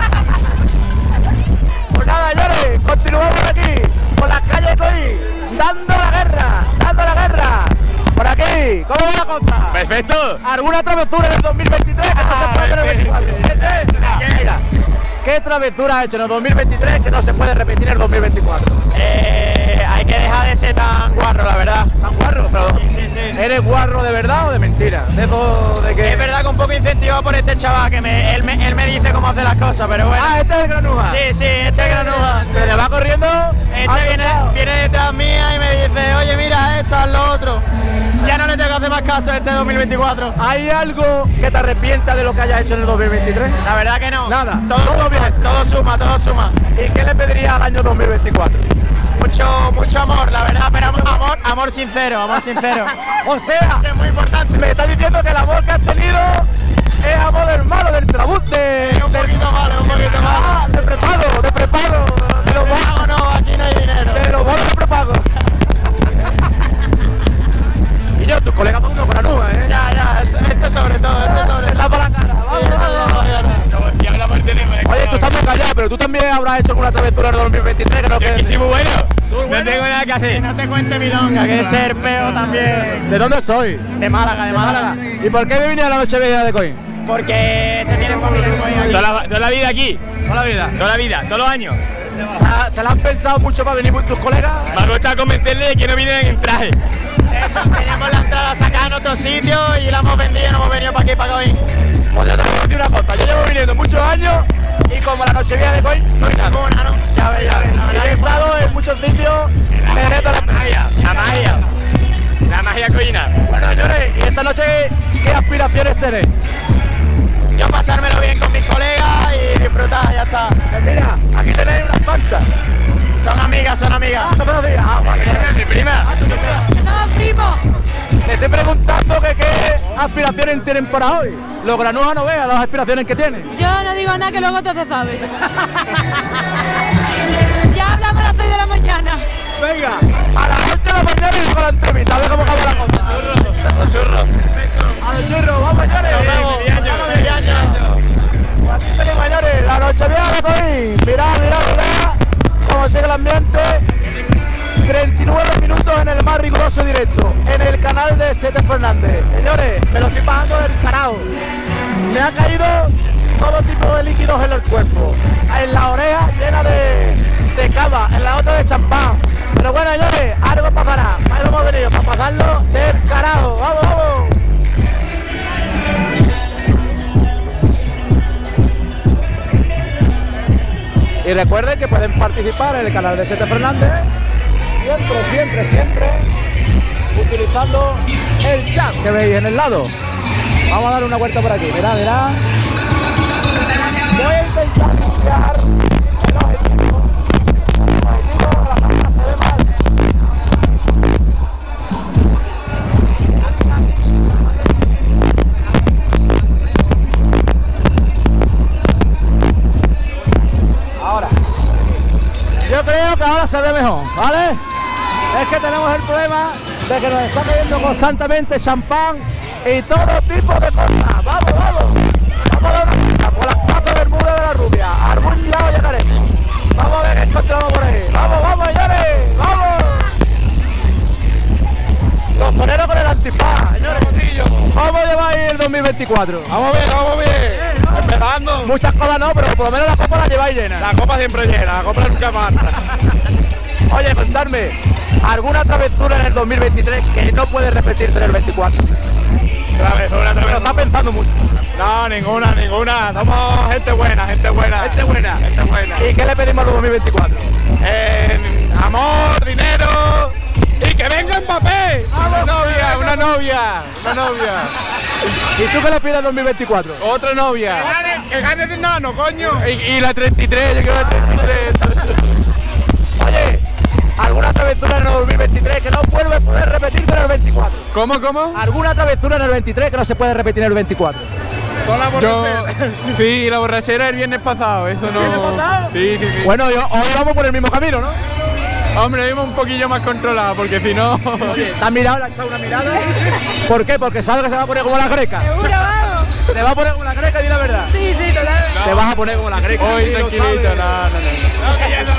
Pues nada, señores, continuamos aquí, por las calles de hoy, dando la guerra, dando la guerra. Por aquí, ¿cómo va la cosa? Perfecto. ¿Alguna travesura en el dos mil veintitrés que no se puede en el veinticuatro? Mira, ¿qué travesura has hecho en el dos mil veintitrés que no se puede repetir en el dos mil veinticuatro? Eh, hay que dejar de ser tan guarro, la verdad. ¿Tan guarro? Pero, Sí, sí, sí. ¿eres guarro de verdad o de mentira? De eso de que... Es verdad que un poco incentivado por este chaval, que me, él, me, él me dice cómo hacer las cosas, pero bueno. Ah, este es el granuja. Sí, sí, este es granuja. ¿Que le va corriendo? Este viene, viene detrás mía y me dice, oye, mira esto, haz lo otro. Ya no le tengo que hacer más caso a este dos mil veinticuatro. ¿Hay algo que te arrepientas de lo que hayas hecho en el dos mil veintitrés? La verdad que no. Nada. Todo, Todo suma, bien. todo suma, todo suma. ¿Y qué le pedirías al año dos mil veinticuatro? Mucho, mucho amor, la verdad, pero amor, amor sincero, amor sincero. O sea, Que es muy importante. me estás diciendo que el amor que has tenido es amor del malo, del trabuste, Un del... poquito malo, un poquito malo. Ah, de prepago, de prepago, de los No, bonos, no, aquí no hay dinero. de los bonos de prepago. Y yo, tus colegas son unos granujas, ¿eh? Ya, ya, esto, esto sobre todo, esto sobre Se todo. tapa la cara, vamos, vamos. Oye, tú estás muy callado, pero tú también habrás hecho alguna travesura en el dos mil veintitrés que no quede. Sí, muy bueno. Muy No bueno. tengo nada que hacer. No te cuente milonga, que este es el peo también. ¿De dónde soy? De Málaga, de De Málaga. Málaga. ¿Y por qué me vine a la noche vieja de Coín? Porque este tiene familia muy aquí. Toda la, toda la vida aquí. Toda la vida. Toda la vida, todos los años. ¿Se, se la han pensado mucho para venir tus colegas? Me ha costado convencerle de que no vienen en traje. De hecho, teníamos la entrada sacada en otro sitio y la hemos vendido y no hemos venido para aquí, para Coín. Pues yo te voy a decir una cosa, yo llevo viniendo muchos años y como la noche vieja de Coín, no hay nada. Ninguna, ¿no? Ya ves, ya ves. La Y verdad he que estado en muchos sitios, me neta la magia. La magia. La magia coína. Bueno, señores, y esta noche, ¿qué aspiraciones tenéis? yo pasármelo bien con mis colegas y disfrutar, ya está. Pues mira, aquí tenéis unas fantas. Son amigas, son amigas. Ah, no te lo digas. Ah, vale. Mi prima. ¡Estamos primos! Le estoy preguntando que qué aspiraciones tienen para hoy. Los granujas no vean las aspiraciones que tienen. Yo no digo nada que luego te se sabe. Ya hablamos a las seis de la mañana. Venga, a las ocho de la mañana y con la entrevista, a ver cómo acaba la cosa. Los churros. A los churros, vamos señores. Nos vemos. Vamos, feliz año. Aquí tenemos, señores, la noche vieja de Coín. Mirad, mirad, mirad cómo sigue el ambiente. treinta y nueve minutos en el más riguroso directo, en el canal de Sete Fernández. Señores, me lo estoy pasando del carajo. Me ha caído todo tipo de líquidos en el cuerpo. En la oreja llena de, de cava, en la otra de champán. Pero bueno, señores, algo pasará. Ahí hemos venido para pasarlo del carajo. ¡Vamos, vamos! Y recuerden que pueden participar en el canal de Sete Fernández. Siempre, siempre, siempre utilizando el chat que veis en el lado. Vamos a dar una vuelta por aquí, mirad, mirad. Voy a intentar limpiar el objetivo. El objetivo de la página se ve mal. Ahora. Yo creo que ahora se ve mejor, ¿vale? Es que tenemos el problema de que nos está cayendo constantemente champán y todo tipo de cosas. Vamos, vamos. Vamos a dar una vuelta por las plazas de Bermuda de la Rubia. A algún lado llegaremos. Vamos a ver qué encontramos por ahí. Vamos, vamos, señores. Vamos. Los toreros con el antifaz, señores. ¿Cómo lleváis el dos mil veinticuatro? Vamos bien, vamos bien. Empezando. Muchas cosas no, pero por lo menos la copa la lleváis llena. La copa siempre llena, la copa nunca falta. Oye, contadme, ¿alguna travesura en el dos mil veintitrés que no puede repetirse en el veinticuatro? Travesura, travesura. Pero está pensando mucho. No, ninguna, ninguna. Somos gente buena, gente buena. Gente buena. Gente buena. ¿Y qué le pedimos al dos mil veinticuatro? Eh, amor, dinero y que venga Mbappé. Una novia, una novia, una novia. ¿Y tú qué le pides al dos mil veinticuatro? Otra novia. Que gane de nano, coño. Y, y la treinta y tres, yo quiero la treinta y tres. Oye, ¿alguna travesura en el dos mil veintitrés que no puede poder repetirse en el veinticuatro? ¿Cómo, cómo? ¿Alguna travesura en el veintitrés que no se puede repetir en el veinticuatro? Yo, sí, la borrachera el viernes pasado, eso no. ¿El viernes pasado? Sí, sí, sí. Bueno, yo, hoy vamos por el mismo camino, ¿no? Hombre, vimos un poquillo más controlado, porque si no. Oye, ¿te has mirado, le has echado una mirada? ¿Por qué? Porque sabe que se va a poner como la greca. Seguro, vamos. ¿Se va a poner como la greca? Di la verdad. Sí, sí, total. Te vas a poner como la greca. Hoy sí, lo tranquilito, sabes. no, no,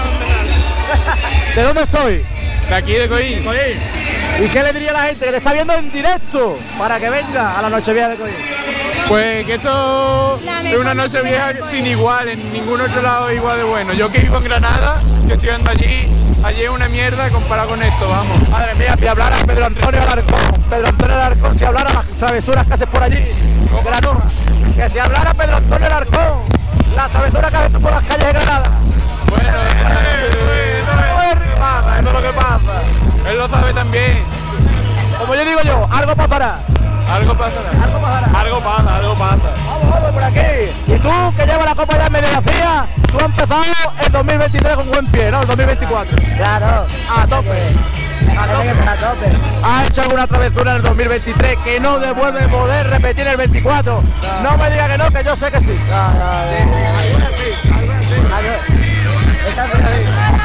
no. ¿De dónde soy? De aquí de Coín. ¿Y qué le diría a la gente que te está viendo en directo para que venga a la Nochevieja de Coín? Pues que esto es una noche vieja sin igual, en ningún otro lado igual de bueno. Yo que vivo en Granada, que estoy andando allí, allí es una mierda comparado con esto, vamos. Madre mía, si hablara Pedro Antonio Alarcón, Pedro Antonio Alarcón, si hablara las travesuras que haces por allí, con Granada, que si hablara Pedro Antonio Alarcón, las travesuras que haces tú por las calles de Granada. Bueno, eso es pasa, eso es lo que pasa. Él lo sabe también. Como yo digo yo, algo pasará. Algo pasará. Algo pasará. Algo pasa, algo pasa. Vamos, vamos por aquí. Y tú, que llevas la copa ya en medio vacía, tú has empezado el dos mil veintitrés con buen pie, ¿no? El dos mil veinticuatro. Claro. A tope. A tope. A tope. ¿Has hecho alguna travesura en el dos mil veintitrés que no devuelve poder repetir el veinticuatro? No, no me diga que no, que yo sé que sí. No, no, no. Alguna sí, alguna sí. Está por ahí.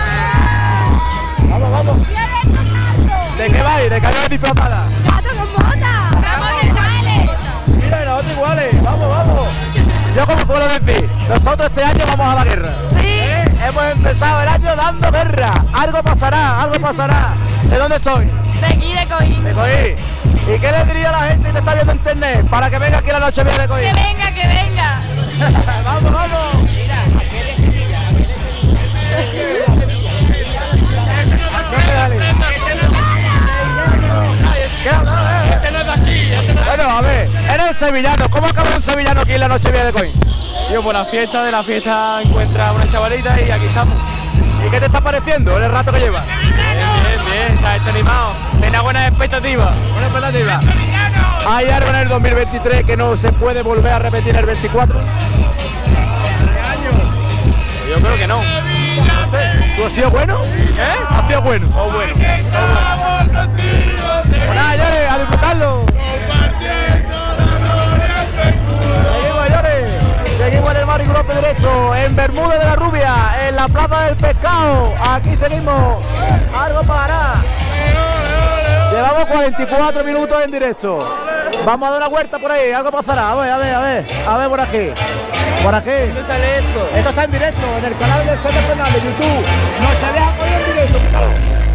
Vamos, vamos. ¿De qué vais? ¿De qué vais disfrazada? ¡Gato con bota! ¡Vamos del baile! Mira, y nosotros iguales. Vamos, vamos. Yo como suelo decir, nosotros este año vamos a la guerra. Sí. ¿Eh? Hemos empezado el año dando guerra. Algo pasará, algo pasará. ¿De dónde soy? De aquí de Coín. De Coín. ¿Y qué le diría a la gente que te está viendo en internet para que venga aquí a la noche vieja de Coín? Que venga, que venga. Vamos, vamos. Este no es de aquí, este no es Bueno, a ver, eres sevillano. ¿Cómo acaba un sevillano aquí en la noche vieja de Coín? Yo por la fiesta, de la fiesta encuentra una chavalita y aquí estamos. ¿Y qué te está pareciendo el rato que llevas? Bien, bien, bien, está este animado. Tiene buenas expectativas. Buena expectativa. ¿Hay algo en el dos mil veintitrés que no se puede volver a repetir en el veinticuatro? Yo creo que no. ¿Tú has sido bueno? ¿Eh? ¿Has sido bueno? O bueno. Bueno, señores, a disfrutarlo. Seguimos, señores. Seguimos en el Mar y Grosso directo, en Bermuda de la Rubia, en la Plaza del Pescado. Aquí seguimos. Algo pasará. Llevamos cuarenta y cuatro minutos en directo. Vamos a dar una vuelta por ahí, algo pasará. A ver, a ver, a ver. A ver por aquí. Por aquí. ¿Dónde sale esto? Esto está en directo, en el canal de César Fernández, YouTube. No se vea hoy en directo, pícalo.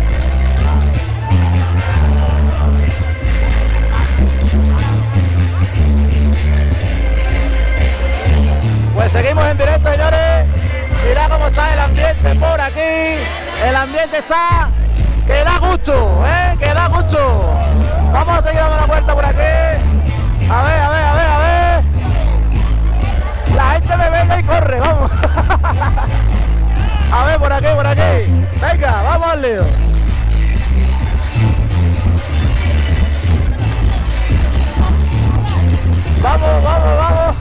Pues seguimos en directo, señores. Mirad cómo está el ambiente por aquí. El ambiente está que da gusto, ¿eh? Que da gusto. Vamos a seguir dando la vuelta por aquí. A ver, a ver, a ver, a ver. La gente me venga y corre, vamos. A ver, por aquí, por aquí. Venga, vamos al lío. Vamos, vamos, vamos.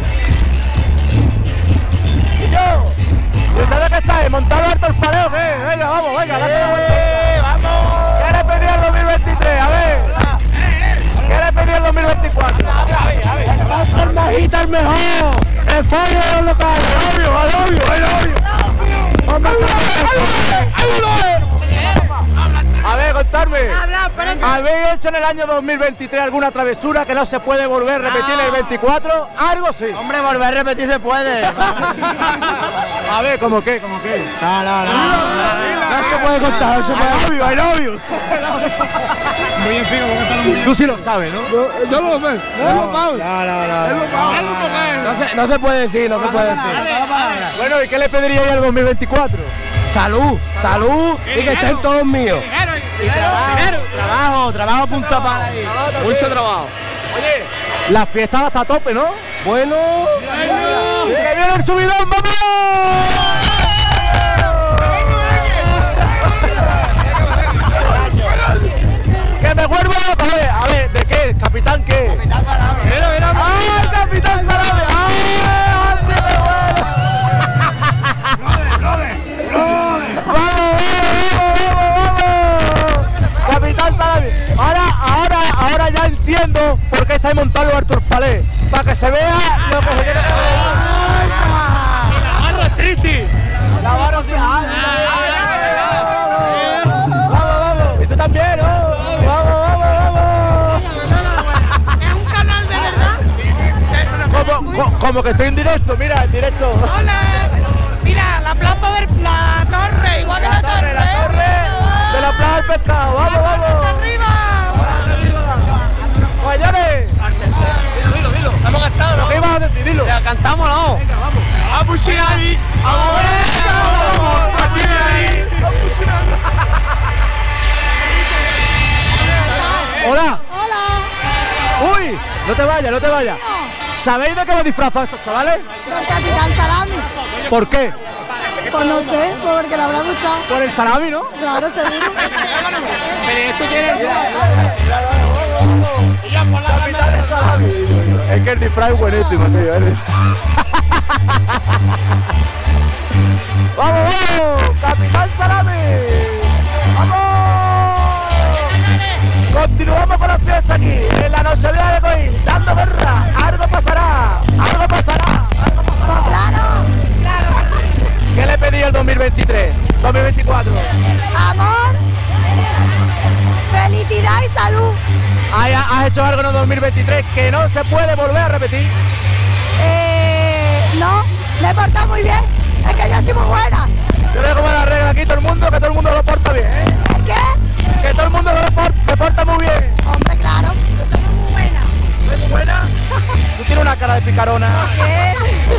Y yo. ¿Y ustedes qué estáis? ¿Montado harto el paleo qué? Venga, vamos, venga, date la vuelta. ¡Vamos! ¿Qué le pedí al dos mil veintitrés? A ver. ¿Qué le pedí al dos mil veinticuatro? El Pastor Majita el mejor. El follo de los locales. El obvio, el obvio, el obvio. A ver, contarme. Habla, espérate. ¿Habéis hecho en el año dos mil veintitrés alguna travesura que no se puede volver a repetir en el veinticuatro? Algo sí. Hombre, volver a repetir se puede. A ver, ¿cómo qué? ¿Cómo qué? No, no, no. No se puede contar, no se puede. I love you, I love you. Muy en fin, vamos a contar un Tú sí lo sabes, ¿no? Yo no lo sé. No, no, no. No se, no se puede decir, no se puede decir. Bueno, ¿y qué le pediríais al dos mil veinticuatro? Salud, salud y que estén todos míos. Trabajo, trabajo punto para ahí. Mucho trabajo. Oye, la fiesta va hasta a tope, ¿no? Bueno. ¡Que viene el subidón, vamos! ¡Que me vuelvo loco! A ver, a ver, ¿de qué? ¿Capitán qué? Capitán Salame. Mira, mira. ¡Ay, Capitán Salame! ¡Ay, ande me vuelvo! ¡Vamos, vamos, vamos! ¡Capitán Salame! Ahora, ahora, ahora ya entiendo por qué estáis montando Artur Palé. Para que se vea lo que se tiene que ver. La barra triste. La barra triste. Vamos, vamos. Y tú también, ¿no? Vamos, vamos, vamos. Es un canal de verdad. Como, co- como que estoy en directo, mira, en directo. Hola. Mira, la plaza de la torre, igual que la, torre. La torre de la plaza del pescado. Vamos, vamos. Arriba. Mayores. Dilo, dilo, dilo. Hemos gastado, ¿no? ¿Qué ibas a decir? Dilo. Ya cantamos, ¿no? Venga, vamos. A Pusinari. A Pusinari. Hola. Hola. Uy, no te vayas, no te vayas. ¿Sabéis de qué me disfrazan estos chavales? Por Capitán Salami. ¿Por qué? Pues no sé, porque lo habrá gustado. Por el salami, ¿no? Claro, seguro. Pero esto tiene... Capitán de salami. Es que el disfraz es buenísimo, tío. ¿eh? ¡Vamos, vamos! ¡Capitán Salami! ¡Vamos! Continuamos con la fiesta aquí, en la noche vieja de Coín, dando guerra. Algo pasará, algo pasará, algo pasará. Claro, claro. ¿Qué le pedí el dos mil veintitrés, dos mil veinticuatro? Amor, felicidad y salud. ¿Has has hecho algo en el dos mil veintitrés que no se puede volver a repetir? Eh, no, me he portado muy bien. Es que yo soy muy buena. Yo le como la regla aquí todo el mundo, que todo el mundo lo porta bien, ¿eh? ¿El qué? Que todo el mundo lo porta, se porta muy bien. Hombre, claro. Yo soy muy buena. ¿Es buena? Tú tienes una cara de picarona. ¿Qué?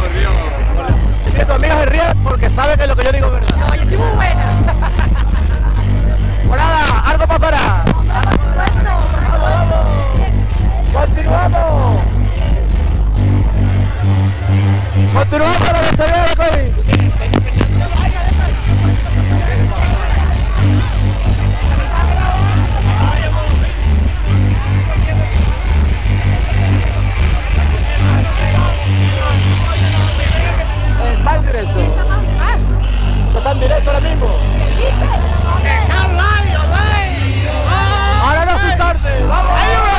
Y tu amiga se ríe porque sabe que lo que yo digo es verdad. No, yo soy muy buena. Pues nada, algo pasará. Continuamos. Continuamos con la que se viene, Coy. Está en directo. Está en directo ahora mismo. Ahora no soy tarde. Vamos.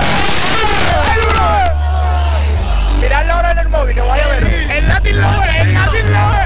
Mirad la hora en el móvil, que vaya a ver. El Latin Lover, el Latin Lover.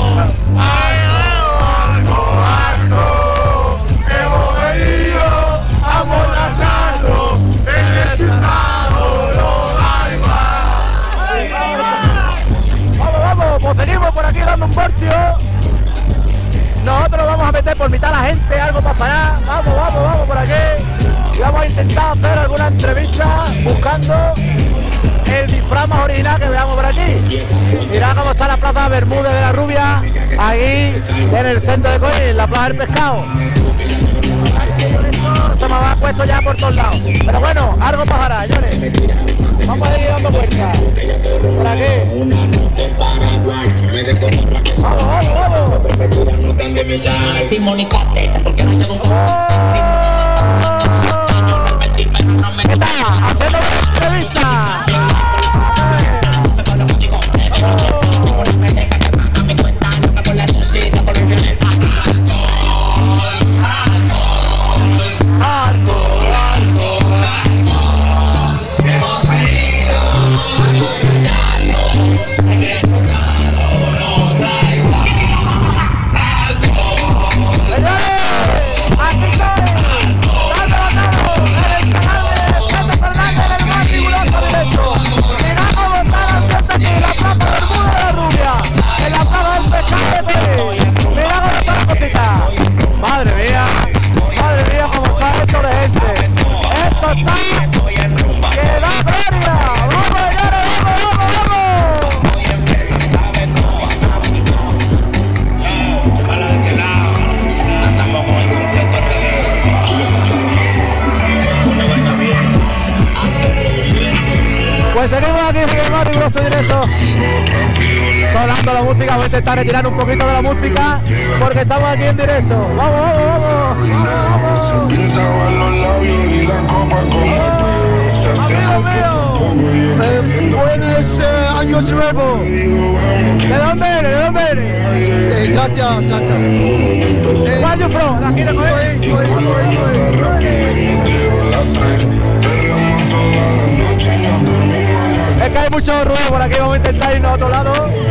Algo, algo, hemos venido a amordazarlo, el resultado lo da igual. Vamos, vamos, pues seguimos por aquí dando un partido. Nosotros vamos a meter por mitad a la gente, algo pasará. Vamos, vamos, vamos por aquí. Y vamos a intentar hacer alguna entrevista buscando el disfraz más original que veamos por aquí. Mirad cómo está la plaza Bermúdez de la Rubia, ahí en el centro de Coín, en la plaza del pescado. Se me ha puesto ya por todos lados. Pero bueno, algo pasará, señores. Vamos a seguir dando vueltas. Por aquí. Vamos, vamos, vamos. ¿Qué tal? Haciendo una entrevista. ¡Señores! sigue más riguroso directo. Sonando la música, voy a intentar retirar un poquito de la música porque estamos aquí en directo. Vamos, vamos, vamos. Vamos, vamos. Amigo mío, buenos eh, años nuevos. ¿De dónde eres? ¿De dónde eres? Sí, gracias, gracias. ¿Where are you from? Aquí de Coín. Es que hay mucho ruido por aquí, vamos a intentar irnos a otro lado.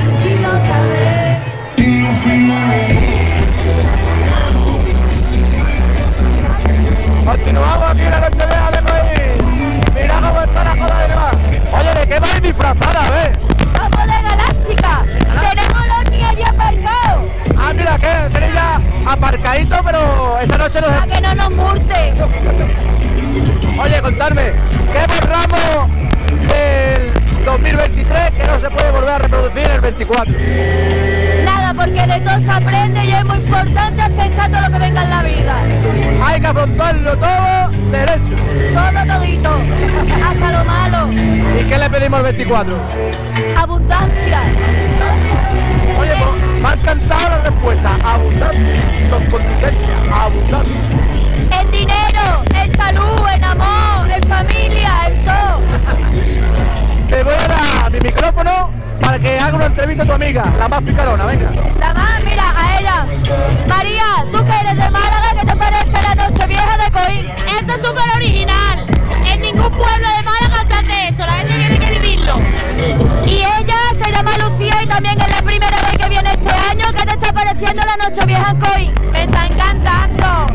Continuamos aquí en la noche vieja de Coín. Mira cómo está la joda de demás. Oye, ¿de qué vais disfrazada, eh? ¡Vamos de Galáctica! ¡Tenemos los niños allí aparcados! Ah, mira, que tenéis ya aparcadito, pero esta noche nos... ¡Para que no nos multen! Oye, contarme, ¿qué borramos del dos mil veintitrés que no se puede volver a reproducir en el veinticuatro? Nada, porque de todo se aprende y es muy importante aceptar todo lo que venga en la vida. Hay que afrontarlo todo derecho. Todo, todito, hasta lo malo. ¿Y qué le pedimos al veinticuatro? Abundancia. Oye, pues, me ha encantado la respuesta. Abundancia, con consistencia, abundancia. En dinero, en salud, en amor, en familia, en todo. Te voy a dar mi micrófono para que haga una entrevista a tu amiga, la más picarona, venga. La más, mira, a ella. María, tú que eres de Málaga, ¿qué te parece la noche vieja de Coín? Esto es súper original. En ningún pueblo de Málaga se hace esto, la gente tiene que vivirlo. Y ella se llama Lucía y también es la primera vez que viene este año. ¿Qué te está pareciendo la noche vieja en Coín? Me está encantando.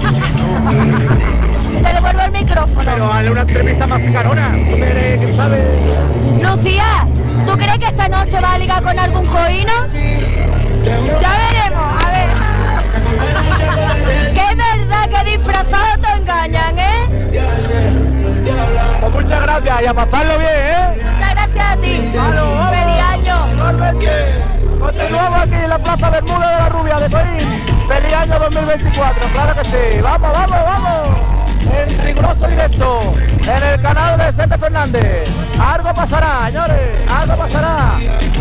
Te devuelvo el micrófono. Pero hazle una entrevista más picarona. ¿Tú crees que sabes? Lucía, ¿tú crees que esta noche va a ligar con algún coíno? Ya veremos, a ver. Que es verdad que disfrazados te engañan, ¿eh? Pues muchas gracias y a pasarlo bien, ¿eh? Muchas gracias a ti. Vamos, vamos. ¡Feliz año! Igualmente. Continuamos aquí en la Plaza Bermuda de la Rubia de Coín. ¡Feliz año dos mil veinticuatro! ¡Claro que sí! ¡Vamos, vamos, vamos! En riguroso directo, en el canal de Vicente Fernández. Algo pasará, señores, algo pasará.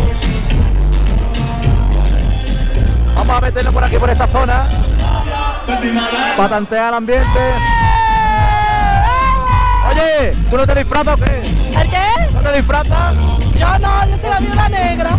Vamos a meternos por aquí, por esta zona, para tantear el ambiente. Oye, ¿tú no te disfrazas o qué? ¿El qué? ¿No te disfrazas? Yo no, yo soy la viuda negra.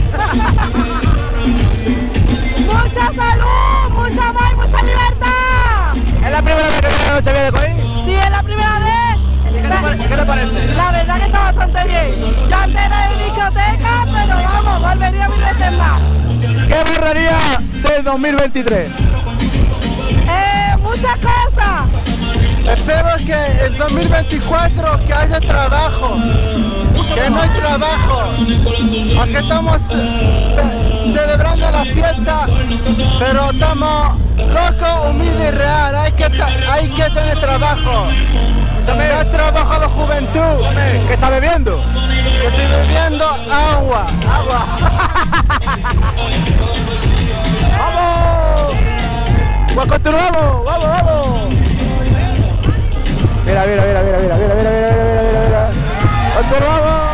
Mucha salud, mucha amor, mucha libertad. ¿Es la primera vez que viene la noche vieja de Coín? Sí, es la primera vez. ¿Qué te, pare- qué te parece? La verdad que está bastante bien. Yo antes era de discoteca, pero vamos, volvería mil veces más. ¿Qué borraría del dos mil veintitrés? Eh, muchas cosas. Espero que el dos mil veinticuatro que haya trabajo, que no hay trabajo, aunque estamos ce- celebrando la fiesta, pero estamos locos, humildes y real, hay que, ta- hay que tener trabajo, dar trabajo a la juventud. ¿Qué está bebiendo? Yo estoy bebiendo agua. Agua. ¡Vamos! Pues continuamos, vamos, vamos. Mira, mira, mira, mira, mira, mira, mira, mira, mira, mira, mira. Continuamos.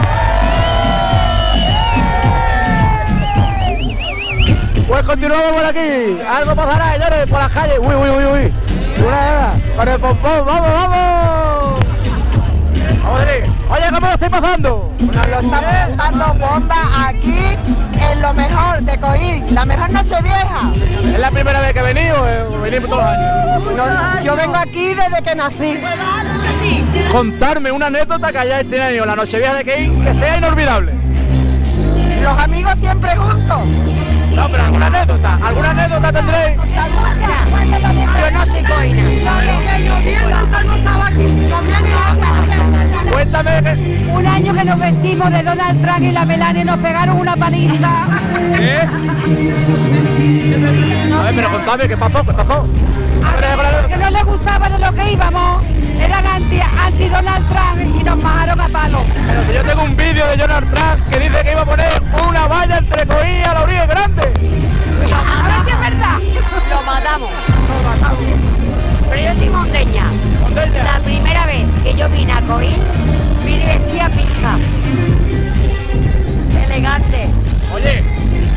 Pues continuamos por aquí. Algo pasará, señores, por las calles. Uy, uy, uy, uy. Una, con el pompón, vamos, vamos. Vamos a ver. Oye, ¿cómo lo estáis pasando? Nos lo estamos pasando bomba aquí en lo mejor de Coín, la mejor noche vieja. ¿Es la primera vez que he venido o venimos todos los años? No, yo vengo aquí desde que nací. Contarme una anécdota que hayáis tenido en la Nochevieja de Coín que sea inolvidable. Los amigos siempre juntos. No, pero alguna anécdota, alguna anécdota tendréis. Yo no soy coína. Cuéntame que... Un año que nos vestimos de Donald Trump y la Melania y nos pegaron una paliza. ¿Qué? A ver, pero contame, ¿qué pasó? ¿Qué pasó? Que no les gustaba de lo que íbamos. Eran anti, anti Donald Trump y nos bajaron a palo. Pero si yo tengo un vídeo de Donald Trump que dice que iba a poner una valla entre Coín y la orilla grande. A ver si es verdad. Lo matamos. Pero yo soy monteña. Monteña. La primera vez que yo vine a Coín, vine vestida pija.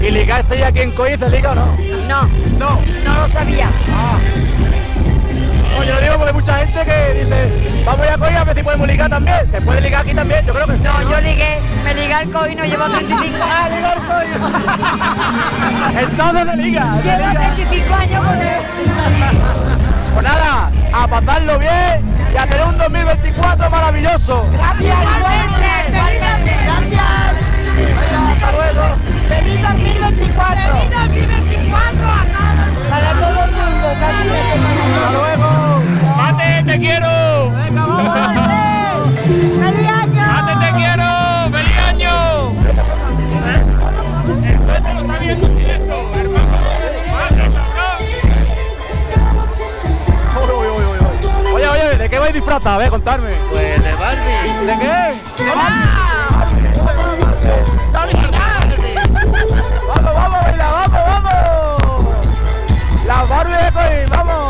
¿Y ligar este aquí en Coín se liga o no? No, No. no lo sabía. Ah. No, yo lo digo porque hay mucha gente que dice, vamos a ir a Coín a ver si podemos ligar también. ¿Se puede ligar aquí también? Yo creo que sí. No, yo ligué, me ligué al Coín, no llevo treinta y cinco ¡Ah, ligar Coín! Entonces se liga. se Llevo liga. treinta y cinco años con él. Pues nada, a pasarlo bien y a tener un dos mil veinticuatro maravilloso. Gracias, igualmente. Gracias. Hasta luego. Feliz dos mil veinticuatro. Feliz dos mil veinticuatro a todos. Para todo el mundo. Hasta luego. ¡Mate, te quiero! Venga, vamos. ¡Feliz año! ¡Mate, te quiero! ¡Feliz año! El juez lo está viendo en directo, hermano. Uy, uy, uy, uy. Oye, oye, ¿de qué vais disfrazado? A ver, contarme. Pues de Barbie. ¿De qué? ¿De ¡Vamos, vamos, baila, vamos, vamos! ¡Las Barbie de Coín, vamos!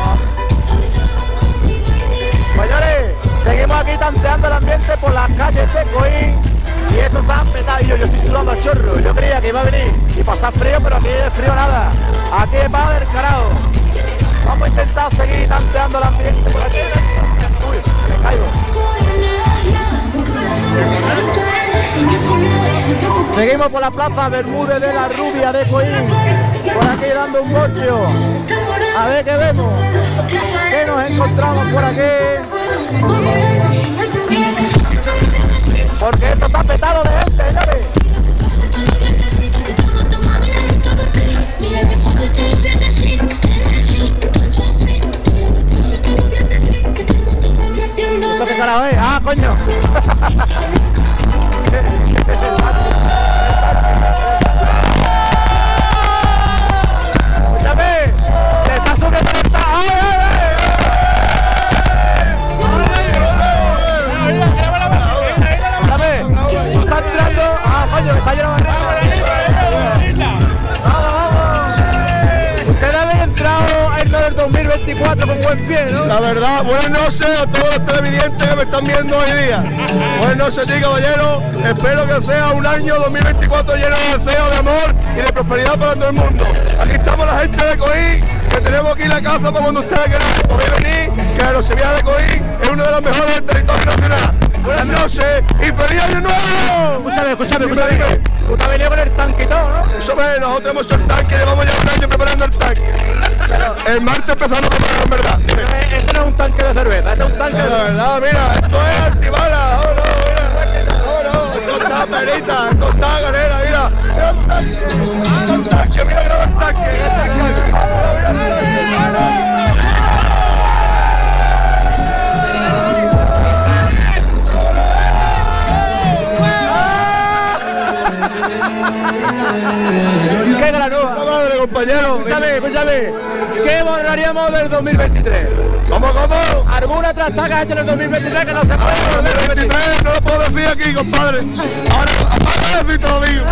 Señores, seguimos aquí tanteando el ambiente por las calles de Coín. Y esto está petadillo, yo estoy sudando a chorro. Yo creía que iba a venir y pasar frío, pero aquí de frío nada. Aquí es para del carajo. Vamos a intentar seguir tanteando el ambiente por aquí. Uy, me caigo. Seguimos por la plaza Bermúdez de la Rubia de Coín. Por aquí dando un bocho. A ver qué vemos. ¿Qué nos encontramos por aquí? Porque esto está petado de gente, señores. ¿Esto qué carajo es? Ah, coño. Escúchame, te está subiendo el esta- ¡Ay, ay, ay! Escúchame, tú estás tirando. Ah, coño, me está lleno de arriba. Vamos, vamos. Ustedes habían entrado en lo del dos mil veinticuatro con buen pie, ¿no? La verdad, buenas noches a todos los televidentes que me están viendo hoy día. Buenas noches a ti, caballero. Espero que sea un año dos mil veinticuatro lleno de deseo, de amor y de prosperidad para todo el mundo. Aquí estamos la gente de Coín, que tenemos aquí la casa para cuando ustedes quieran poder venir, que la Sevilla de Coín es uno de los mejores del territorio nacional. Buenas noches y feliz año nuevo. Escúchame, escúchame, escúchame. Tú te has venido con el tanque y todo, ¿no? Eso es, nosotros tenemos el tanque, llevamos ya un año preparando el tanque. El martes empezamos a preparar, en verdad. Este no es un tanque de cerveza, este es un tanque de... La verdad, mira, esto es antibala, oh no, mira, oh no, esto está perita, esto está galera, mira, mira un tanque, mira un tanque, mira graba el tanque, ese es el tanque, mira, mira el tanque. ¡Qué granuja! ¡La madre, compañero! Escúchame, escúchame. ¿Qué borraríamos del dos mil veintitrés? ¿Cómo, cómo? ¿Alguna trastaca hecha en el dos mil veintitrés que no se puede dos mil veintitrés no lo puedo decir aquí, compadre. Ahora, apaga de decir te lo digo.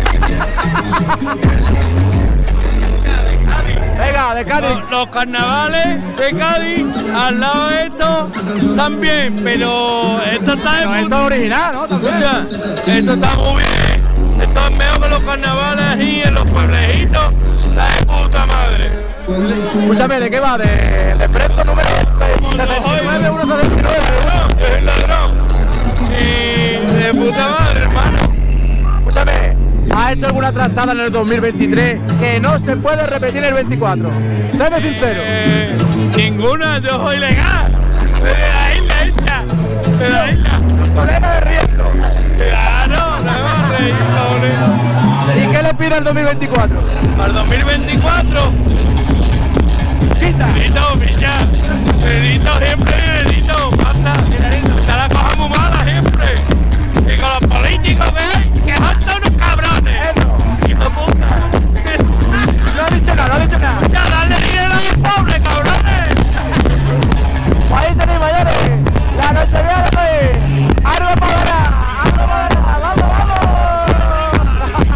Venga, de Cádiz. Los, los carnavales de Cádiz, al lado de esto, también, pero esto está en... No, esto es original, ¿no? También. Escucha, esto está muy bien. Esto es mejor que los carnavales y en los pueblejitos, la de puta madre. Escúchame, ¿de qué va? De, de presto número setenta y nueve, uno setenta y nueve. Es el ladrón. Y de puta madre, hermano. Escúchame, ¿ha hecho alguna trastada en el dos mil veintitrés que no se puede repetir en el veinticuatro? Séme sincero. Eh, ninguna, yo soy legal. De la isla hecha. De la isla. Problema de riesgo. Claro, no me reír, ¿Y qué le pide al dos mil veinticuatro? Al dos mil veinticuatro. Quita. Benito, pilla. Benito, siempre Benito. Basta. Te la coja muy mala siempre. Y con los políticos que hay, que son todos unos cabrones. Hijo de puta. No ha dicho nada, no ha dicho nada. Ya, dale dinero a los pobres, cabrones. Ahí se mayores. La noche viene. Algo para ganar. Algo para ganar. Vamos, vamos.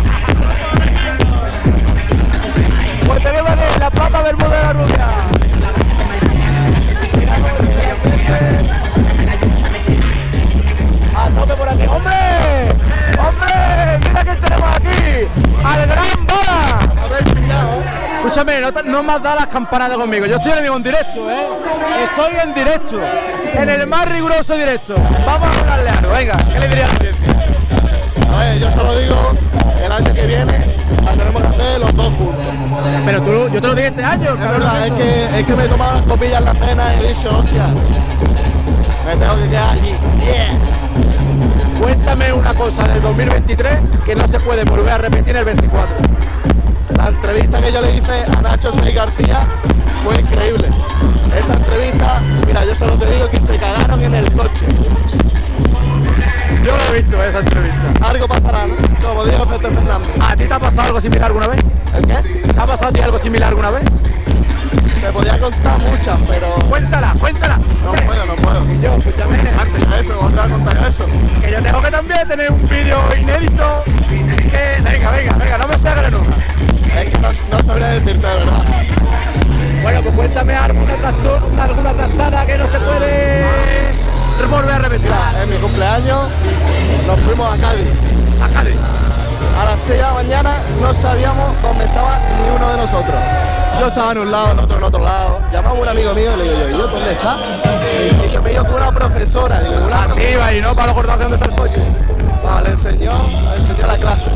Pues tenemos aquí la plata Bermúdez de la Rubia. A tope por aquí. ¡Hombre! ¡Hombre! Escúchame, no, te- no me has dado las campanadas conmigo. Yo estoy ahora mismo en directo, ¿eh? Estoy en directo. En el más riguroso directo. Vamos a hablarle algo, venga. ¿Qué le diría a la audiencia? A ver, yo solo digo que el año que viene la tenemos que hacer los dos juntos. Pero tú, yo te lo dije este año, Es verdad, es que, es que me he tomado las copillas en la cena y he dicho, hostia, me tengo que quedar allí. Yeah. Cuéntame una cosa del dos mil veintitrés que no se puede volver a repetir el veinticuatro. La entrevista que yo le hice a Nacho Sey García fue increíble. Esa entrevista, mira, yo solo te digo que se cagaron en el coche. Yo lo he visto, esa entrevista. Algo pasará, ¿no? Como dijo Fete Fernández. ¿A ti te ha pasado algo similar alguna vez? ¿El qué? ¿Te ha pasado a ti algo similar alguna vez? Te podía contar muchas, pero Cuéntala, cuéntala. no puedo, no puedo. Y yo, escúchame, Antes de eso, vamos a contar eso. que yo tengo que también tener un vídeo inédito. Que, venga, venga, venga, no me salga nunca. Es que no, no sabría decirte de verdad. Bueno, pues cuéntame alguna, trastor- alguna trastada que no se puede volver a repetir. Mira, en mi cumpleaños nos fuimos a Cádiz. A Cádiz. A las seis de la mañana no sabíamos dónde estaba ni uno de nosotros. Yo estaba en un lado, el otro en otro lado. Llamamos a un amigo mío y le digo yo, ¿y yo dónde está? Y yo me dijo con una profesora. Digo, una Así va y no para acordar de dónde está el coche. no, le enseñó, le enseñó la clase.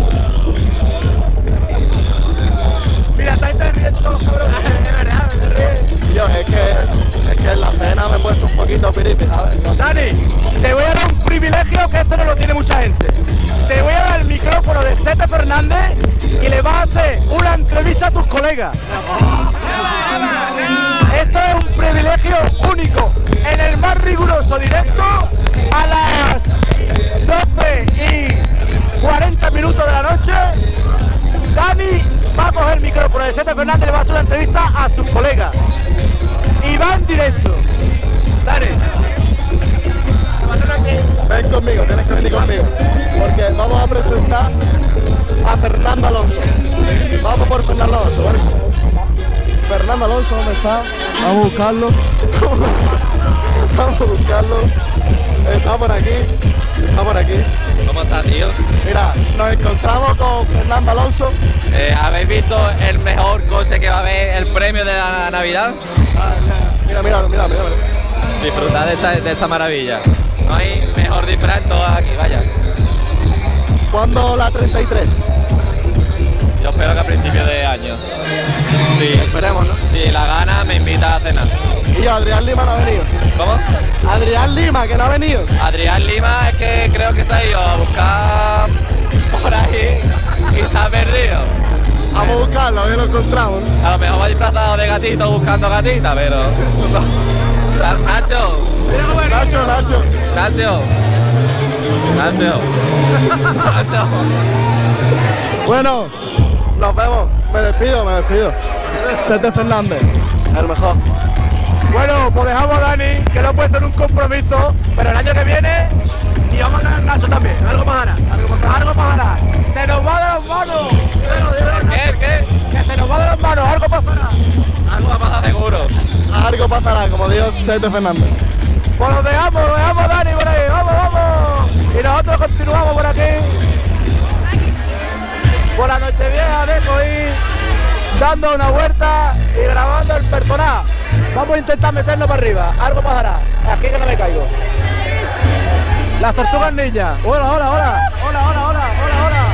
Mira, está interviniendo todos los cabrones. De verdad, me ríe. Y yo, es que, es que en la cena me he puesto un poquito piripi, ¿sabes? No sé. Dani, te voy a dar un privilegio que esto no lo tiene mucha gente. Te voy a dar el micrófono de Sete Fernández y le vas a hacer una entrevista a tus colegas. Esto es un privilegio único. En el más riguroso directo a las doce y cuarenta minutos de la noche, Dani va a coger el micrófono de Sete Fernández y le va a hacer una entrevista a sus colegas. Y va en directo. Dani. Ven conmigo, tienes que venir conmigo. Porque vamos a presentar a Fernando Alonso. Vamos por Fernando Alonso, ¿vale? Fernando Alonso, ¿dónde está? Vamos a buscarlo. Vamos a buscarlo. Está por aquí. Está por aquí. ¿Cómo estás, tío? Mira, nos encontramos con Fernando Alonso. Eh, ¿Habéis visto el mejor coche que va a haber, el premio de la Navidad? Ah, mira, mira, mira, mira. Disfrutad de esta, de esta maravilla. No hay mejor disfraz en todas aquí, vaya. ¿Cuándo la treinta y tres? Yo espero que a principios de año. Sí, Esperemos, ¿no? si la gana me invita a cenar. Y Adrián Lima no ha venido. ¿Cómo? Adrián Lima, que no ha venido. Adrián Lima es que creo que se ha ido a buscar por ahí y está perdido. Vamos a buscarlo, a ver si lo encontramos. A lo mejor va disfrazado de gatito buscando gatita, pero... Nacho, Nacho, Nacho. Nacho, Nacho, Nacho. Bueno, nos vemos. Me despido, me despido. Sete Fernández, el mejor. Bueno, pues dejamos a Dani, que lo he puesto en un compromiso, pero el año que viene, y vamos a ganar Nacho también. Algo pasará, algo pasará. Se nos va de las manos. ¿Qué? ¿Qué? Que se nos va de las manos, algo pasará. Algo va a pasar seguro. Algo pasará, como dijo Sete Fernández. Pues lo dejamos, lo dejamos a Dani por ahí. Vamos, vamos. Y nosotros continuamos por aquí. Por la Nochevieja de Coín, dando una vuelta y grabando el personaje. Vamos a intentar meternos para arriba. Algo pasará. Aquí que no me caigo. Las tortugas ninja. Hola, hola, hola. Hola, hola, hola, hola, hola.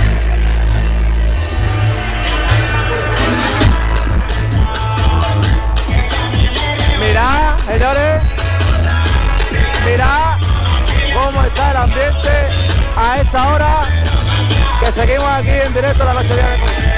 Mirad, señores. Mirad cómo está el ambiente a esta hora que seguimos aquí en directo la Nochevieja de Coín.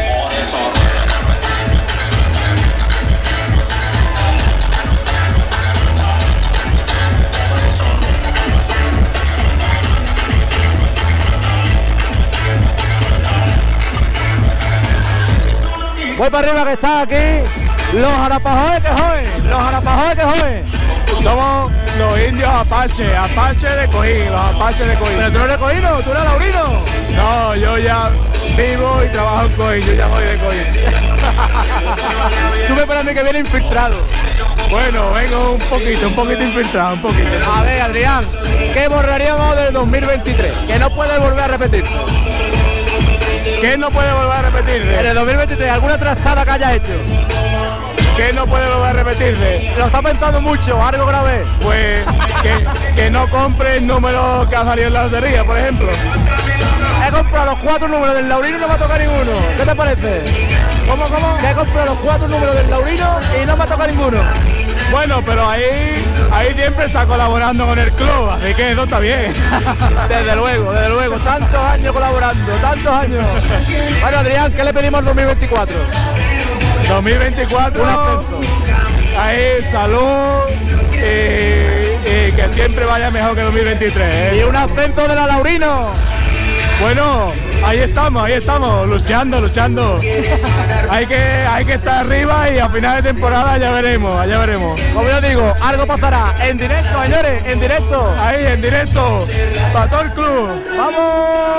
Voy para arriba que está aquí los arapajoes que joven, los arapajoes que joven. Somos los indios Apache, Apache de Coín, los Apaches de Coín. Pero tú no eres coíno, tú eres laurino. No, yo ya vivo y trabajo en Coín, yo ya voy de Coín. Tú me para mí que viene infiltrado. Bueno, vengo un poquito, un poquito infiltrado, un poquito. A ver, Adrián, ¿qué borraríamos del dos mil veintitrés? Que no puede volver a repetir. ¿Qué no puede volver a repetirse? En el dos mil veintitrés, ¿alguna trastada que haya hecho? ¿Qué no puede volver a repetirse? Lo está pensando mucho, algo grave. Pues que, que no compre el número que ha salido en la lotería, por ejemplo. He comprado los cuatro números del Laurino y no me ha tocado ninguno. ¿Qué te parece? ¿Cómo, cómo? Que he comprado los cuatro números del Laurino y no me ha tocado ninguno. Bueno, pero ahí, ahí siempre está colaborando con el club, así que eso está bien. Desde luego, desde luego, tantos años colaborando, tantos años. Bueno, Adrián, ¿qué le pedimos al dos mil veinticuatro? dos mil veinticuatro, un ascenso. Ahí, salud, y, y que siempre vaya mejor que dos mil veintitrés. ¿eh? Y un ascenso de la Laurino. Bueno, ahí estamos, ahí estamos, luchando, luchando. Hay que, hay que estar arriba y a final de temporada ya veremos, ya veremos. Como yo digo, algo pasará en directo, señores, en directo. Ahí, en directo, para todo el club. ¡Vamos!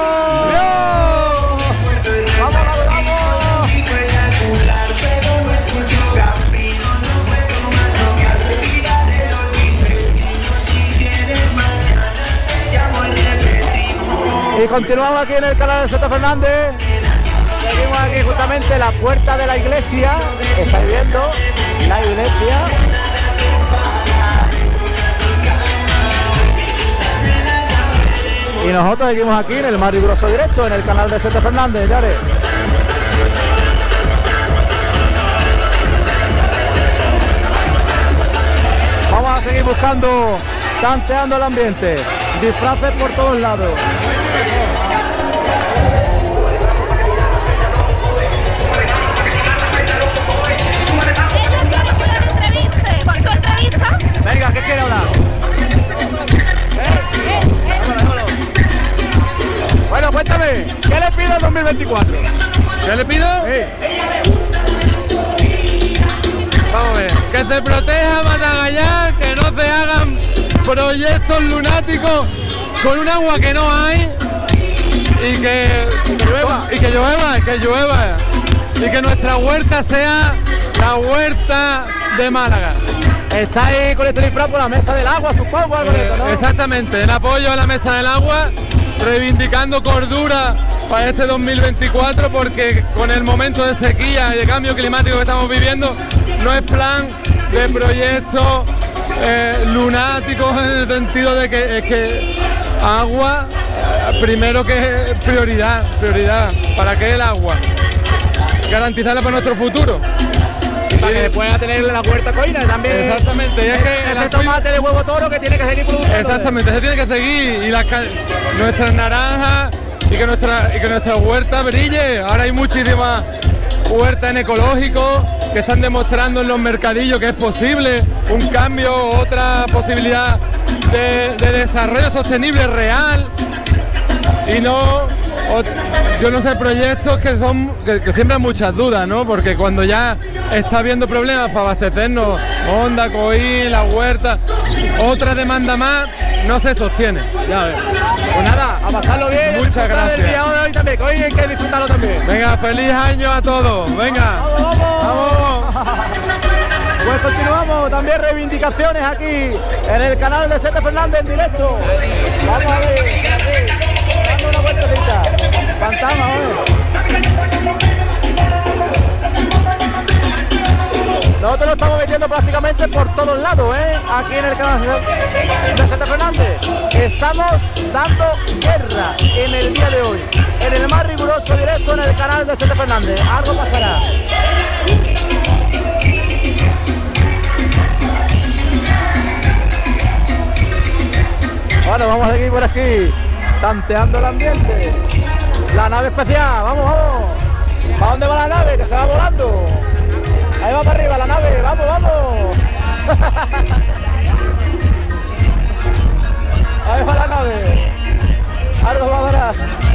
¡Dios! ¡Vamos, vamos, vamos! Y continuamos aquí en el canal de Sete Fernández. Seguimos aquí justamente en la puerta de la iglesia. Estáis viendo la iglesia. Y nosotros seguimos aquí en el más riguroso directo en el canal de Sete Fernández, señores. Vamos a seguir buscando, tanteando el ambiente. Disfraces por todos lados. Venga, ¿qué quiere hablar? ¿Eh? Bueno, cuéntame, ¿qué le pido al dos mil veinticuatro? ¿Qué le pido? Sí. Vamos a ver. Que se proteja Matagallar, que no se hagan proyectos lunáticos con un agua que no hay y que, que llueva, y que llueva, y que llueva y que nuestra huerta sea la huerta de Málaga. Está ahí con este disfraz por la mesa del agua, supongo, algo de eso, ¿no? Exactamente, en apoyo a la mesa del agua, reivindicando cordura para este dos mil veinticuatro, porque con el momento de sequía y de cambio climático que estamos viviendo, no es plan de proyectos eh, lunáticos en el sentido de que es que agua, primero que es prioridad, prioridad. ¿Para qué el agua? Garantizarla para nuestro futuro. Para que pueda tener la huerta coina también. Exactamente. Y es que ese tomate de huevo toro que tiene que seguir produciendo. Exactamente, se tiene que seguir. Y las nuestras naranjas y que nuestra y que nuestra huerta brille. Ahora hay muchísimas huertas en ecológico que están demostrando en los mercadillos que es posible un cambio, otra posibilidad de, de desarrollo sostenible real y no. Yo no sé, proyectos que son que, que siembran muchas dudas, ¿no? Porque cuando ya está habiendo problemas para abastecernos, Honda, Coí, la huerta, otra demanda más, no se sostiene. Ya ves. Pues nada, a pasarlo bien. Muchas gracias. El día de hoy también, que hoy hay que disfrutarlo también. Venga, feliz año a todos. Venga. Vamos, vamos. Vamos. Pues continuamos, también reivindicaciones aquí en el canal de Sete Fernández en directo. Vamos a ver, aquí, dando una vueltecita. Fantasma, nosotros lo estamos metiendo prácticamente por todos lados, ¿eh? Aquí en el canal de Sete Fernández. Estamos dando guerra en el día de hoy, en el más riguroso directo en el canal de Sete Fernández. Algo pasará. Bueno, vamos a seguir por aquí, tanteando el ambiente. La nave especial, vamos, vamos. ¿Para dónde va la nave? Que se va volando. Ahí va para arriba la nave, vamos, vamos. Ahí va la nave. Algo va a dar.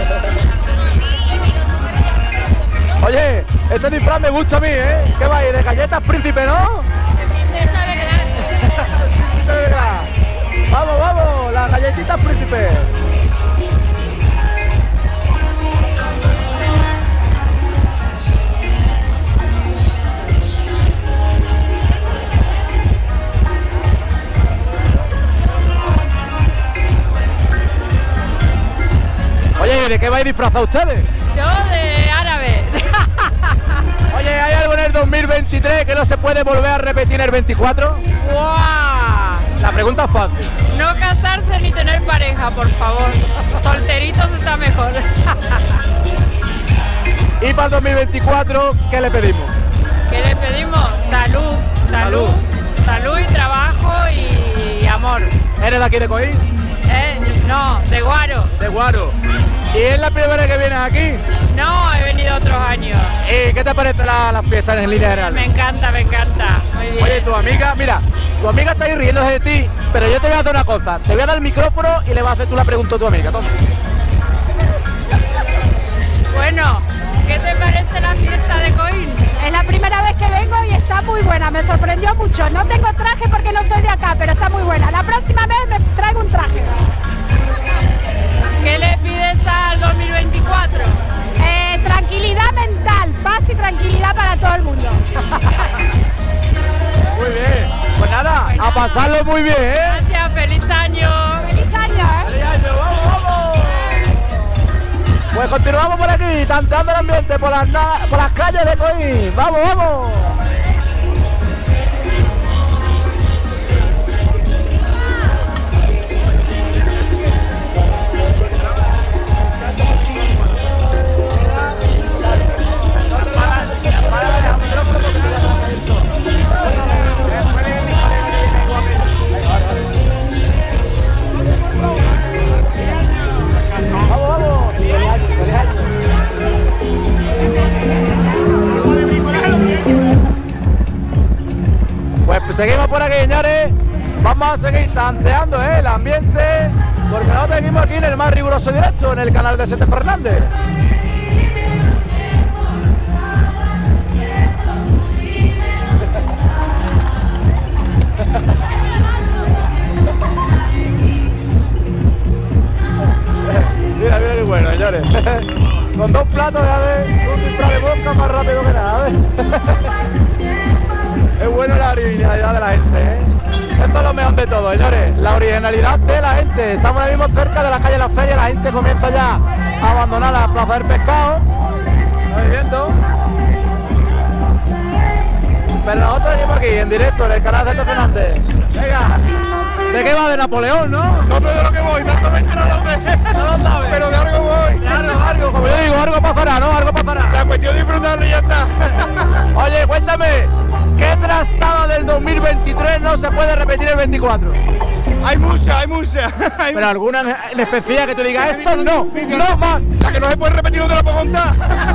Oye, este disfraz me gusta a mí, ¿eh? ¿Qué va a ir? De galletas príncipe, ¿no? Vamos, vamos, las galletitas príncipe. Oye, ¿de qué vais disfrazados ustedes? Yo de árabe. Oye, ¿hay algo en el dos mil veintitrés que no se puede volver a repetir en el veinticuatro? ¡Guau! La pregunta es fácil. No casarse ni tener pareja, por favor. Solteritos está mejor. Y para el dos mil veinticuatro, ¿qué le pedimos? ¿Qué le pedimos? Salud, salud, salud y trabajo y amor. ¿Eres de aquí de Coín? Eh, no, de Guaro. De Guaro. ¿Y es la primera vez que vienes aquí? No, he venido otros años. ¿Y qué te parece la- las piezas en línea general? Me encanta, me encanta. Muy bien. Oye, tu amiga, mira, tu amiga está ahí riéndose de ti, pero yo te voy a hacer una cosa. Te voy a dar el micrófono y le vas a hacer tú la pregunta a tu amiga. Toma. Bueno, ¿qué te parece la fiesta de Coín? Es la primera vez que vengo y está muy buena, me sorprendió mucho. No tengo traje porque no soy de acá, pero está muy buena. La próxima vez me traigo un traje. ¿Qué le pides al dos mil veinticuatro? Eh, tranquilidad mental, paz y tranquilidad para todo el mundo. Muy bien. Pues nada, a pasarlo muy bien, ¿eh? Gracias, feliz año. Feliz año, ¿eh? ¡Feliz año! ¡Vamos, vamos! Pues continuamos por aquí, tanteando el ambiente por las, na- por las calles de Coín. ¡Vamos, vamos! Pues seguimos por aquí, señores. Vamos a seguir tanteando, ¿eh?, el ambiente, porque nosotros seguimos aquí en el más riguroso directo, en el canal de Sete Fernández. Mira, mira qué bueno, señores. Con dos platos ya ves, un disfraz de mosca más rápido que nada, ¿ves? Es bueno la originalidad de la gente, ¿eh? Esto es lo mejor de todo, señores. La originalidad de la gente. Estamos ahora mismo cerca de la calle La Feria. La gente comienza ya a abandonar la plaza del pescado. ¿Estáis viendo? Pero nosotros venimos aquí en directo en el canal de Sete Fernández. Venga. ¿De qué va? De Napoleón, ¿no? No sé de lo que voy, exactamente no lo sé. No lo sabes. Pero de algo voy. Claro, algo, como yo digo, algo pasará, ¿no? Algo pasará. La cuestión es disfrutarlo y ya está. Oye, cuéntame, ¿qué trastada del dos mil veintitrés no se puede repetir el veinticuatro? Hay mucha, hay mucha. Hay Pero alguna en- en especial que tú digas, esto no, no más. La que no se puede repetir no te la puedo contar.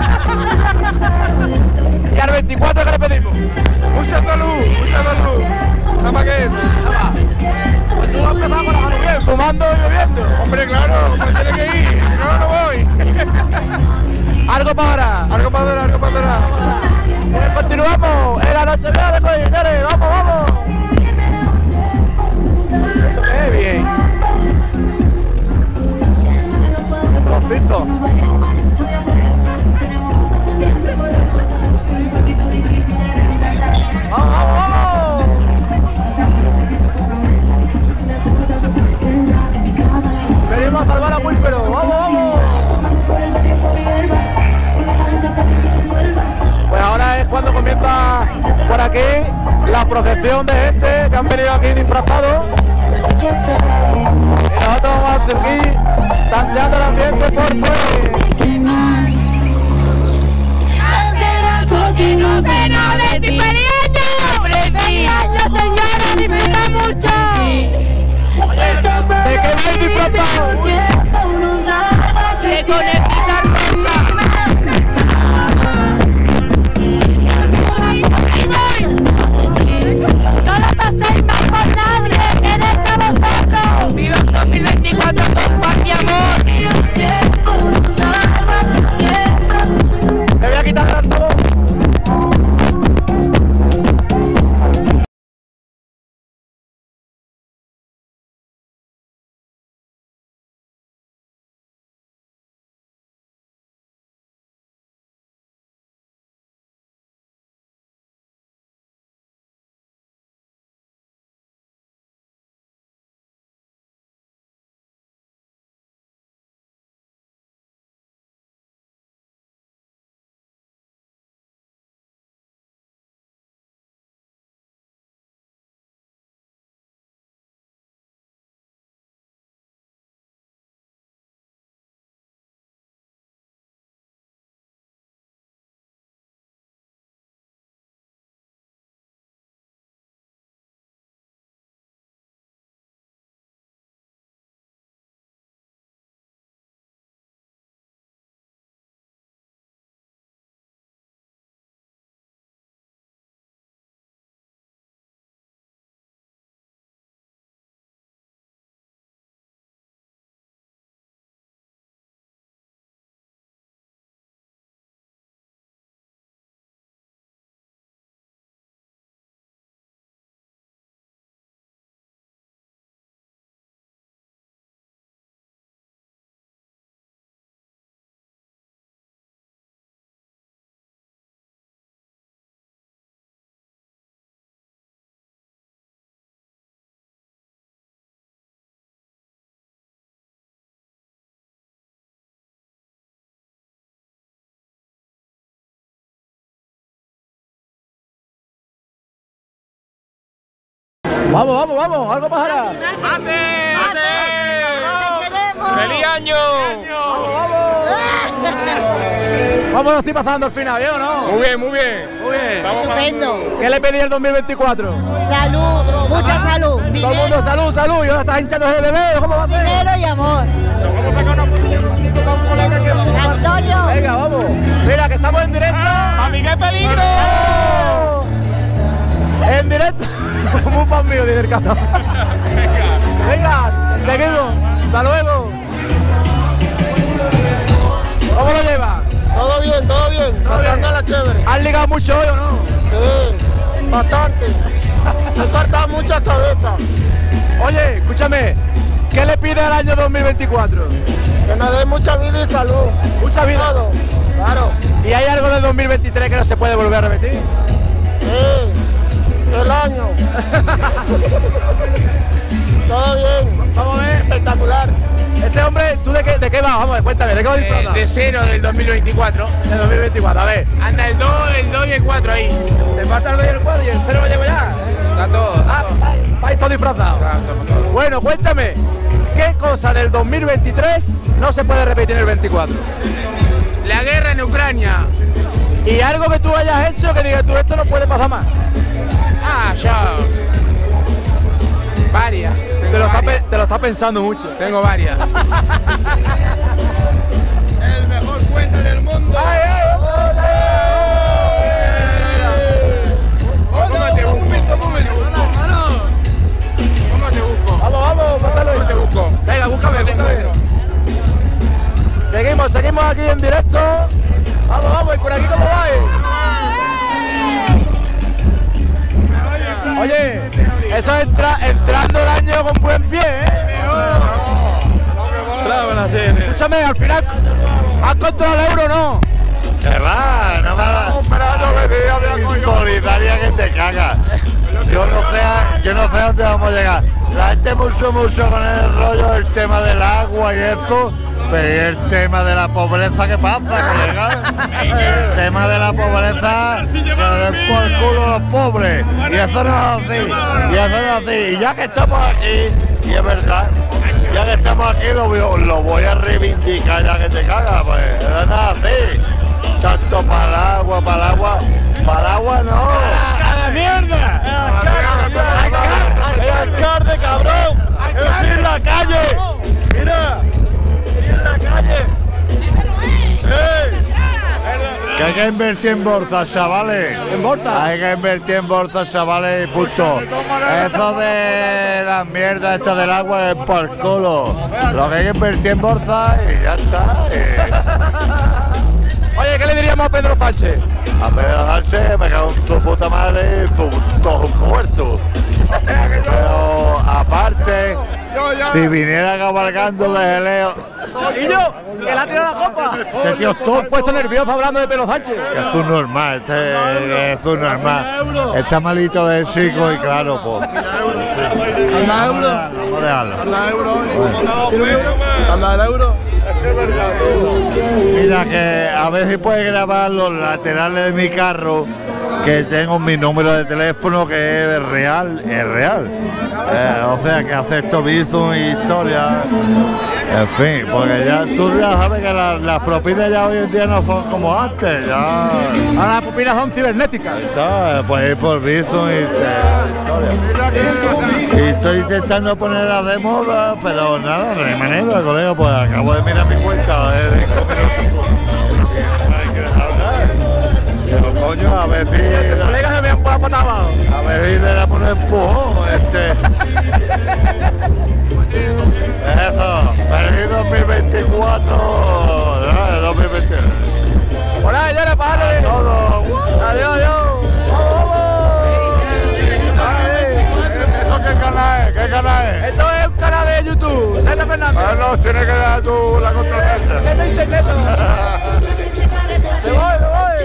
Y al veinticuatro, ¿qué le pedimos? Mucha salud, mucha salud. Nada más que eso. Pues tú vas a empezar con la mano bien, fumando y bebiendo. Hombre, claro, me tiene que ir. No, no voy. Algo para ahora. Algo para dar, algo para dar. Eh, continuamos en la noche vieja de Coín, señores. Vamos, vamos. Qué bien. Los pizzos. ¡Vamos, vamos, vamos! Venimos a salvar a Wilfero. ¡Vamos, vamos! Pues ahora es cuando comienza por aquí la procesión de gente que han venido aquí disfrazados. Y nosotros vamos a seguir tanteando el ambiente por Coín. No sé nada de ti. ¡Feliz año! ¡Feliz año, señora! ¡Disfruta mucho! ¿De qué vais disfrazados? De conejita rosa. No lo paséis mal con nadie, queréis a vosotros. ¡Viva el dos mil veinticuatro con paz y amor! Me voy a quitar todo. Vamos, vamos, vamos, algo pasará. ¡Mate! ¡Mate! ¡Feliz año! ¡Vamos, vamos! ¿Cómo lo estoy pasando al final, ¿eh o no? Muy bien, muy bien. Muy bien. Estupendo. ¿Qué le pedí el dos mil veinticuatro? Salud, mucha salud. Todo el mundo, salud, salud. Y ahora estás hinchando de bebé. ¿Cómo va a hacer? Dinero y amor. Antonio. Venga, vamos. Mira, que estamos en directo. ¡A Miguel Peligro! En directo. Como un fan mío, dice el caso. Venga, seguimos. Hasta luego. ¿Cómo lo llevas? Todo bien, todo bien. Pasándola chévere. ¿Has ligado mucho hoy o no? Sí, bastante. Me cortan muchas cabezas. Oye, escúchame. ¿Qué le pide al año dos mil veinticuatro? Que me dé mucha vida y salud. Mucha vida. Todo. Claro. ¿Y hay algo del dos mil veintitrés que no se puede volver a repetir? Sí, el año. Todo bien. Vamos a ver. Espectacular. Este hombre, ¿tú de qué, de qué vas? Vamos a ver, cuéntame, ¿de qué vas a disfrutar? De cero del dos mil veinticuatro. De dos mil veinticuatro, a ver. Anda el dos, el dos y el cuatro ahí. Te falta el dos y el cuatro y el cero lo llevo ya. Está todo. Ah, vais todos disfrazados. Bueno, cuéntame, ¿qué cosa del dos mil veintitrés no se puede repetir en el veinticuatro? La guerra en Ucrania. ¿Y algo que tú hayas hecho que digas tú, esto no puede pasar más? Ah, ya. Varias. Te lo, está, te lo estás pensando mucho. Tengo varias. El mejor puente del mundo. ¡Ay, ay! ¿Cómo te busco? ¿Cómo te busco? ¿Cómo te busco? Vamos, vamos, pásalo. ¿Cómo te busco? Venga, búscame, búscame. Seguimos, seguimos aquí en directo. Vamos, vamos, ¿y por aquí cómo va? Oye, eso es entra, entrando el año con buen pie, ¿eh? Escúchame, al final, ¿has controlado el euro o no? Que va, no me da insolidaria que te cagas. Yo no sé, yo no sé a dónde vamos a llegar. La gente mucho, mucho con el rollo del tema del agua y eso, pero ¿y el tema de la pobreza qué pasa, colega? El tema de la pobreza que le den por culo a los pobres. Y eso no es así, y eso no es así. Y ya que estamos aquí, y es verdad, ya que estamos aquí lo voy, lo voy a reivindicar ya que te cagas, pues eso no es así. Tanto para el agua, para el agua, para el agua no. ¡A la mierda! ¡El alcalde, cabrón! ¡Estoy en la calle! ¡Mira! ¡Estoy en la calle! ¡Eh! Que hay que invertir en bolsa, chavales. ¿En bolsa? Hay que invertir en bolsa, chavales, y pucho. Eso de las mierdas, esto del agua es por culo. Lo que hay que invertir en bolsa y ya está. Oye, ¿qué le diríamos a Pedro Sánchez? A Pedro Sánchez me cago en tu puta madre y su, todos muertos. Pero aparte, si viniera cabalgando de geleo. ¿Y yo? ¿Que le ha tirado la copa? Este tío es Estoy tonto. puesto nervioso hablando de Pedro Sánchez. Es un normal, este es un normal. Está malito del chico y claro, pues. ¿Anda euro? Vamos a dejarlo. ¿Anda euro? ¿Anda el euro? Mira que a ver si puedes grabar los laterales de mi carro, que tengo mi número de teléfono que es real, es real. Eh, o sea que acepto Bizum y historia. En fin, porque ya tú ya sabes que la, las propinas ya hoy en día no son como antes. Ya. Ahora las pupilas son cibernéticas. Está, puedes ir por Bizum y te, y estoy intentando ponerlas de moda, pero nada, no hay manera, colega, pues acabo de mirar mi cuenta de cinco minutos. Pero coño, a ver si. Los colegas se me han puesto pata abajo. A ver si le damos un empujón, este. Eso, feliz dos mil veinticuatro, no, dos mil veintiuno. Hola, señores, para todo. Adiós, adiós. ¿Eso qué canal es? ¿Qué canal es? Esto es un canal de YouTube, Zeta Fernández. Bueno, tienes que dar tú la contraseña. Zeta Internet. Me voy, me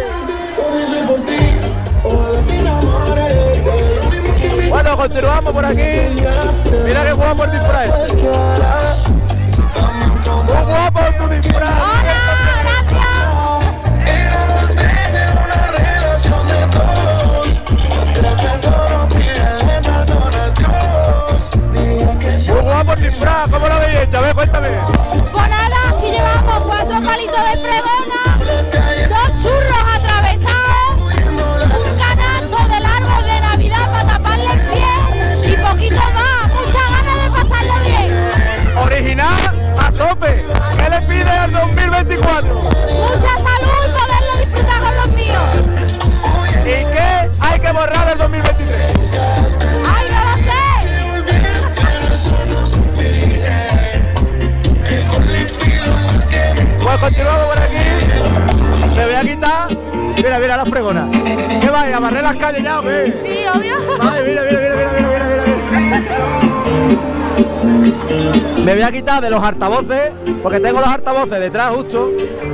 voy. Bueno, continuamos por aquí. Mira que guapo el disfraz. ¡Qué guapo tu disfraz! ¡Hola! ¡Gracias! Mira, mira, las pregonas. ¿Qué vais? ¿A barrer las calles ya o qué? Sí, obvio. Ay, mira, mira, mira, mira, mira, mira, mira. Me voy a quitar de los altavoces, porque tengo los altavoces detrás justo.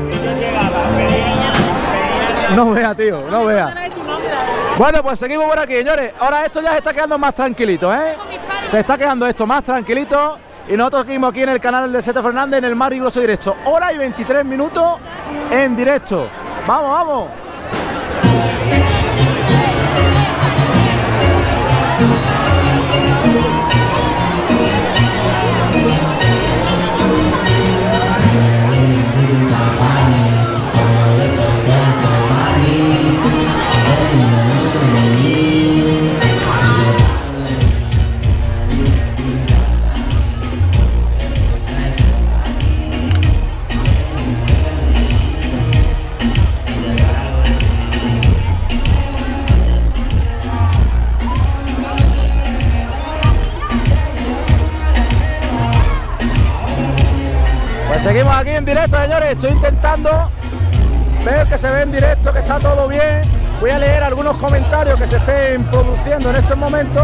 No vea, tío, no vea. Bueno, pues seguimos por aquí, señores. Ahora esto ya se está quedando más tranquilito, ¿eh? Se está quedando esto más tranquilito. Y nosotros seguimos aquí en el canal de Sete Fernández en el Mar Riguroso Directo. Hora y veintitrés minutos en directo. ¡Vamos, vamos! Seguimos aquí en directo, señores. Estoy intentando ver que se ve en directo, que está todo bien. Voy a leer algunos comentarios que se estén produciendo en estos momentos.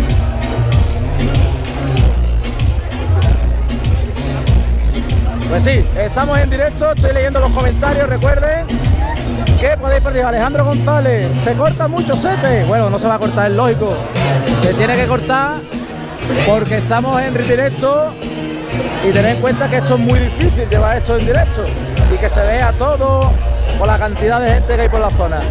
Pues sí, estamos en directo, estoy leyendo los comentarios. Recuerden que podéis participar. Alejandro González, ¿se corta mucho, Sete? Bueno, no se va a cortar, es lógico. Se tiene que cortar porque estamos en directo. Y tened en cuenta que esto es muy difícil llevar esto en directo y que se vea todo por la cantidad de gente que hay por la zona.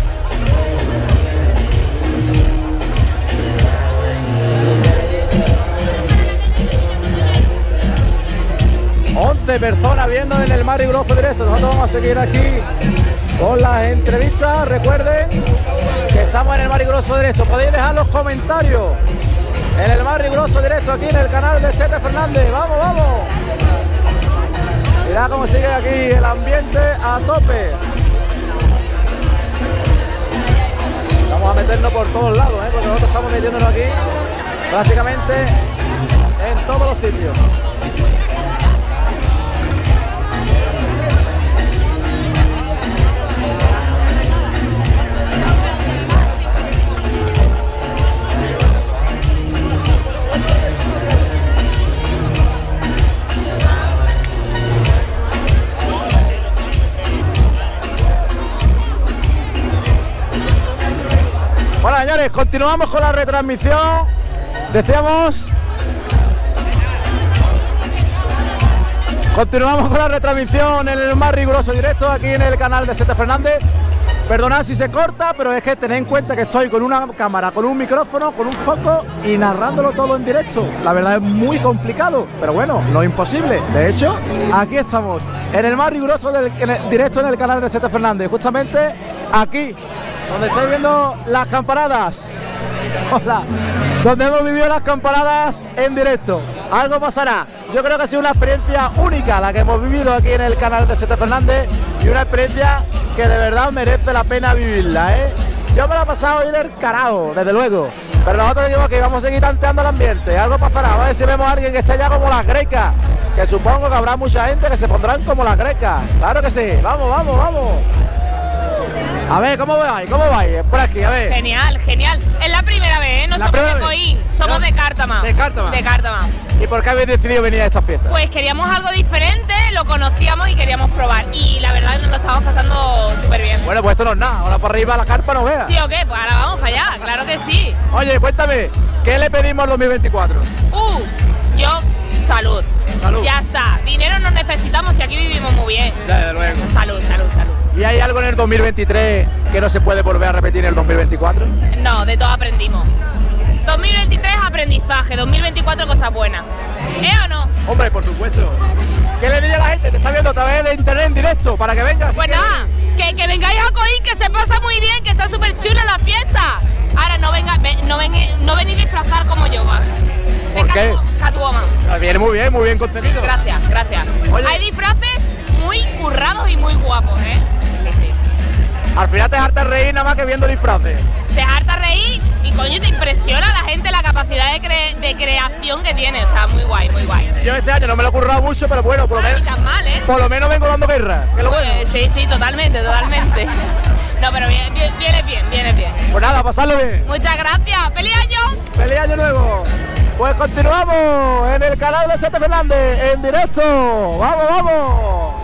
once personas viendo en el Mar Riguroso Directo. Nosotros vamos a seguir aquí con las entrevistas. Recuerden que estamos en el Mar Riguroso Directo. Podéis dejar los comentarios en el Mar Riguroso Directo aquí en el canal de Sete Fernández. ¡Vamos, vamos! Mirad cómo sigue aquí el ambiente a tope. Vamos a meternos por todos lados, ¿eh? Porque nosotros estamos metiéndonos aquí prácticamente en todos los sitios. Bueno, señores, continuamos con la retransmisión. Decíamos... Continuamos con la retransmisión en el Mar Riguroso Directo aquí en el canal de Sete Fernández. Perdonad si se corta, pero es que tened en cuenta que estoy con una cámara, con un micrófono, con un foco y narrándolo todo en directo. La verdad es muy complicado, pero bueno, no imposible. De hecho, aquí estamos, en el Mar Riguroso del, en el, Directo en el canal de Sete Fernández. Justamente aquí, donde estáis viendo las campanadas. Hola, donde hemos vivido las campanadas en directo. Algo pasará. Yo creo que ha sido una experiencia única la que hemos vivido aquí en el canal de Sete Fernández y una experiencia que de verdad merece la pena vivirla, ¿eh? Yo me la he pasado hoy del carajo, desde luego. Pero nosotros decimos que vamos a seguir tanteando el ambiente. Algo pasará. A ver si vemos a alguien que esté ya como las grecas. Que supongo que habrá mucha gente que se pondrán como las grecas. Claro que sí. Vamos, vamos, vamos. A ver, ¿cómo vais? ¿Cómo vais? Por aquí, a ver. Genial, genial. Es la primera vez, ¿eh? No La somos de primera Coín, somos No. de Cártama. De Cártama. De Cártama. ¿Y por qué habéis decidido venir a esta fiesta? Pues queríamos algo diferente, lo conocíamos y queríamos probar. Y la verdad nos lo estamos pasando súper bien. Bueno, pues esto no es nada. Ahora por arriba la carpa no vea. ¿Sí o qué? Pues ahora vamos para allá, claro que sí. Oye, cuéntame, ¿qué le pedimos al dos mil veinticuatro? Uh, yo, salud. Salud. Ya está. Dinero no necesitamos y aquí vivimos muy bien. Desde luego. Salud, salud, salud. ¿Y hay algo en el dos mil veintitrés que no se puede volver a repetir en el dos mil veinticuatro? No, de todo aprendimos. dos mil veintitrés aprendizaje, dos mil veinticuatro cosas buenas. ¿Eh o no? Hombre, por supuesto. ¿Qué le diría a la gente? Te está viendo a través de internet en directo para que vengas. Pues nada, que, que vengáis a Coín, que se pasa muy bien, que está súper chula la fiesta. Ahora no venga, ven, no, ven, no venís disfrazar como yo, va. ¿Por qué? Catwoman. Viene muy bien, muy bien contenido. Gracias, gracias. Oye. Hay disfraces muy currados y muy guapos, ¿eh? Sí, sí. Al final te hartas reír nada más que viendo disfraces. Te harta reír y coño te impresiona la gente la capacidad de, cre de creación que tiene, o sea, muy guay, muy guay. Yo este año no me lo he currado mucho, pero bueno, por lo Ah, menos. ni tan mal, ¿eh? Por lo menos vengo dando guerra. Que es lo Pues, bueno. sí, sí, totalmente, totalmente. No, pero bien, bien, viene bien, viene bien. Pues nada, pasarlo bien. Muchas gracias. ¡Feliz año! ¡Feliz año nuevo! Pues continuamos en el canal de Chete Fernández, en directo. ¡Vamos, vamos!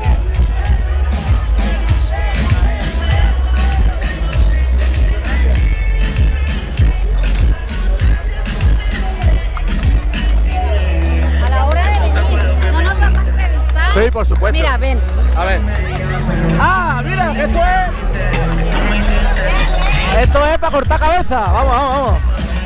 A la hora de venir, ¿no nos vas a entrevistar? Sí, por supuesto. Mira, ven. A ver. ¡Ah, mira! Esto es... Esto es para cortar cabeza. Vamos, vamos, vamos.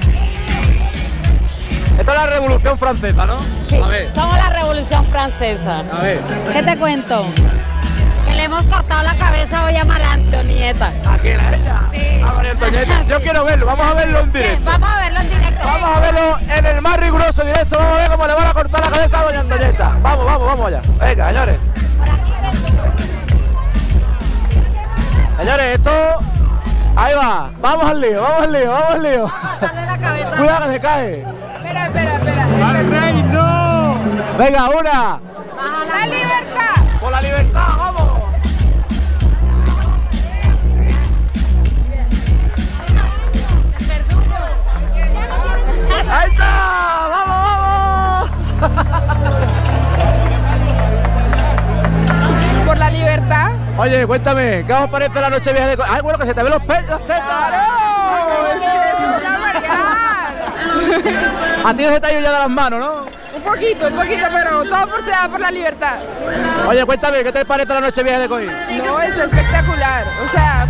Esto es la Revolución Francesa, ¿no? Sí, a ver. somos la Revolución Francesa. A ver. ¿Qué te cuento? Que le hemos cortado la cabeza hoy a María Antonieta. ¿A quién? ¿A ella? Sí. A María Antonieta. Yo quiero verlo, vamos a verlo en directo. Vamos a verlo en directo. Vamos a verlo en el más riguroso directo. Vamos a ver cómo le van a cortar la cabeza a doña Antonieta. Vamos, vamos, vamos allá. Venga, señores. Señores, esto... Ahí va. Vamos al lío, vamos al lío, vamos al lío. Dale la cabeza. Cuidado que se cae. Espera, espera, espera. ¡Al rey, no! Venga, una. ¡La libertad! ¡Por la libertad, vamos! ¡Ahí está! ¡Vamos, vamos! ¿Por la libertad? Oye, cuéntame, ¿qué os parece la noche vieja de Co-? ¡Ay, bueno, que se te ven los pechos, las tetas! ¡Claro! Es que es una verdad. A ti se te ha ido ya de las manos, ¿no? Un poquito, un poquito, pero todo por ser por la libertad. Oye, cuéntame, ¿qué te parece la noche vieja de Coín? No, es espectacular. O sea,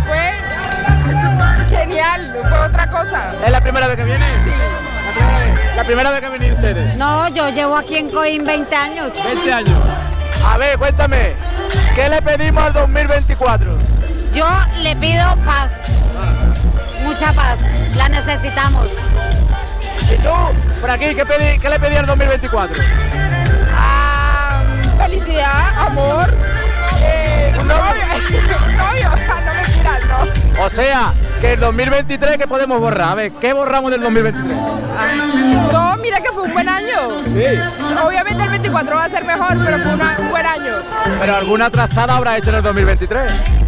fue genial, fue otra cosa. ¿Es la primera vez que viene? Sí. ¿La primera vez? ¿La primera vez que vienen ustedes? No, yo llevo aquí en Coín veinte años. veinte años. A ver, cuéntame, ¿qué le pedimos al dos mil veinticuatro? Yo le pido paz. Mucha paz. La necesitamos. ¿Y tú? Por aquí, ¿qué, pedí, qué le pedí al dos mil veinticuatro? Ah, felicidad, amor, eh, un novio, un novio, no me tiras, no. O sea, que el dos mil veintitrés, ¿qué podemos borrar? A ver, ¿qué borramos del dos mil veintitrés? No, mira que fue un buen año. Sí. Obviamente el veinticuatro va a ser mejor, pero fue una, un buen año. ¿Pero alguna trastada habrá hecho en el dos mil veintitrés?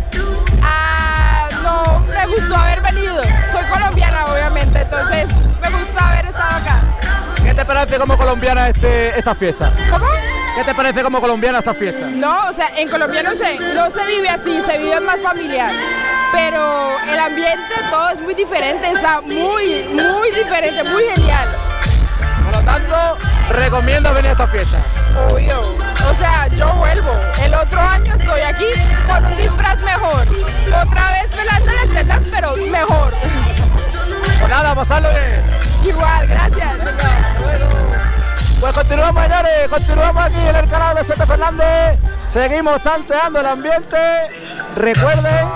Ah, no, me gustó haber venido. Soy colombiana, obviamente, entonces me gustó haber estado acá. ¿Qué te parece como colombiana este, esta fiesta? ¿Cómo? ¿Qué te parece como colombiana esta fiesta? No, o sea, en Colombia no sé, no se vive así, se vive más familiar. Pero el ambiente, todo es muy diferente, está muy, muy diferente, muy genial. Por lo tanto, recomiendo venir a esta fiesta. Obvio, o sea, yo vuelvo. El otro año estoy aquí con un disfraz mejor. Otra vez pelando las tetas, pero mejor. Pues nada, pasarlo bien. Igual, gracias. Pues continuamos, señores, continuamos aquí en el canal de Chete Fernández. Seguimos tanteando el ambiente. Recuerden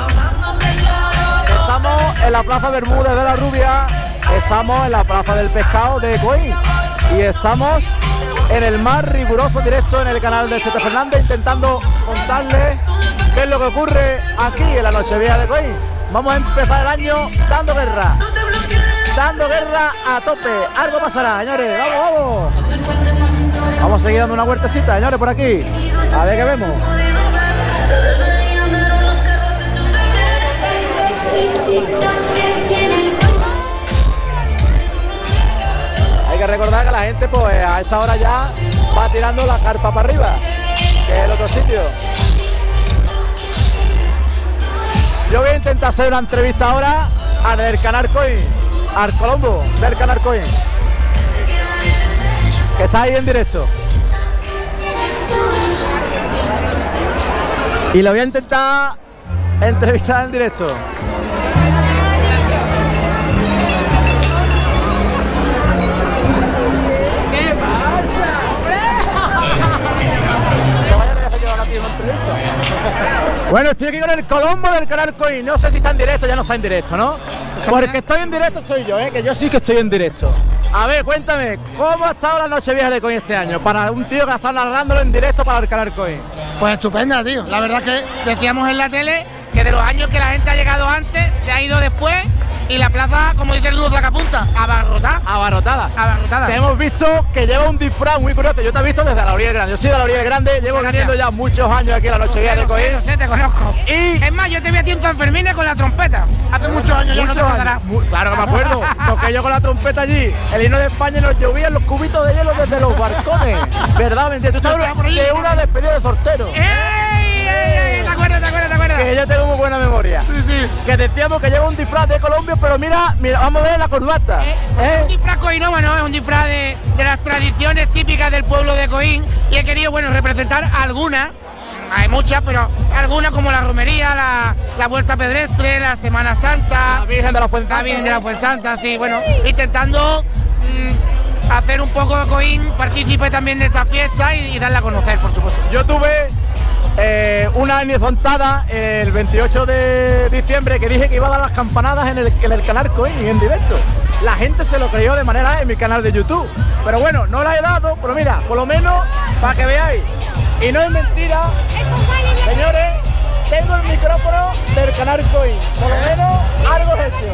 que estamos en la Plaza Bermúdez de la Rubia, estamos en la Plaza del Pescado de Coín y estamos en el más riguroso directo en el canal de Chete Fernández, intentando contarles qué es lo que ocurre aquí en la Nochevieja de Coín. Vamos a empezar el año dando guerra. Dando guerra a tope, algo pasará, señores, vamos, vamos. Vamos a seguir dando una vueltecita, señores, por aquí. A ver qué vemos. Hay que recordar que la gente, pues, a esta hora ya va tirando la carpa para arriba, que es el otro sitio. Yo voy a intentar hacer una entrevista ahora al del canal Coín, al Colombo del canal Coín, que está ahí en directo. Y lo voy a intentar entrevistar en directo. ¿Qué pasa? Bueno, estoy aquí con el Colombo del canal Coín. No sé si está en directo, ya no está en directo, ¿no? Porque estoy en directo soy yo, ¿eh? Que yo sí que estoy en directo. A ver, cuéntame, ¿cómo ha estado la Nochevieja de Coín este año? Para un tío que ha estado narrándolo en directo para el canal Coín. Pues estupenda, tío. La verdad que decíamos en la tele que de los años que la gente ha llegado antes, se ha ido después y la plaza, como dice el dúo Zacapunta, abarrotada. Abarrotada. Abarrotada. Te hemos visto que lleva un disfraz muy curioso. Yo te he visto desde la orilla del Grande. Yo soy de la orilla del Grande, llevo viniendo ya muchos años aquí a la Nochevieja de Coín. No sé, te conozco. Y es más, yo te vi a ti en San Fermín con la trompeta. Hace muchos años, ya no te acordarás. Claro que me acuerdo. Toqué yo con la trompeta allí, el himno de España, y nos llovían los cubitos de hielo desde los balcones. ¿Verdad? ¿Me entiendes? Tú estás de una despedida de sortero. ¡Ey, ey, ey! ¿Te acuerdas, te acuerdas, te acuerdas? Que yo tengo muy buena memoria. Sí, sí. Que decíamos que lleva un disfraz de Colombia, pero mira, mira, vamos a ver la corbata. ¿Eh? ¿Eh? Es un disfraz coinómano, es un disfraz de, de las tradiciones típicas del pueblo de Coín, y he querido, bueno, representar algunas. Hay muchas, pero algunas como la romería, la, la vuelta pedestre, la Semana Santa, la Virgen de la Fuensanta. La Virgen de la Fuensanta, sí, bueno, intentando mmm, hacer un poco de Coín, partícipe también de esta fiesta y, y darla a conocer, por supuesto. Yo tuve eh, una enzontada el veintiocho de diciembre que dije que iba a dar las campanadas en el, en el canal Coín en directo. La gente se lo creyó de manera en mi canal de YouTube. Pero bueno, no la he dado, pero mira, por lo menos para que veáis. Y no es mentira, señores, tengo el micrófono del canal Coín. Por lo menos algo es hecho.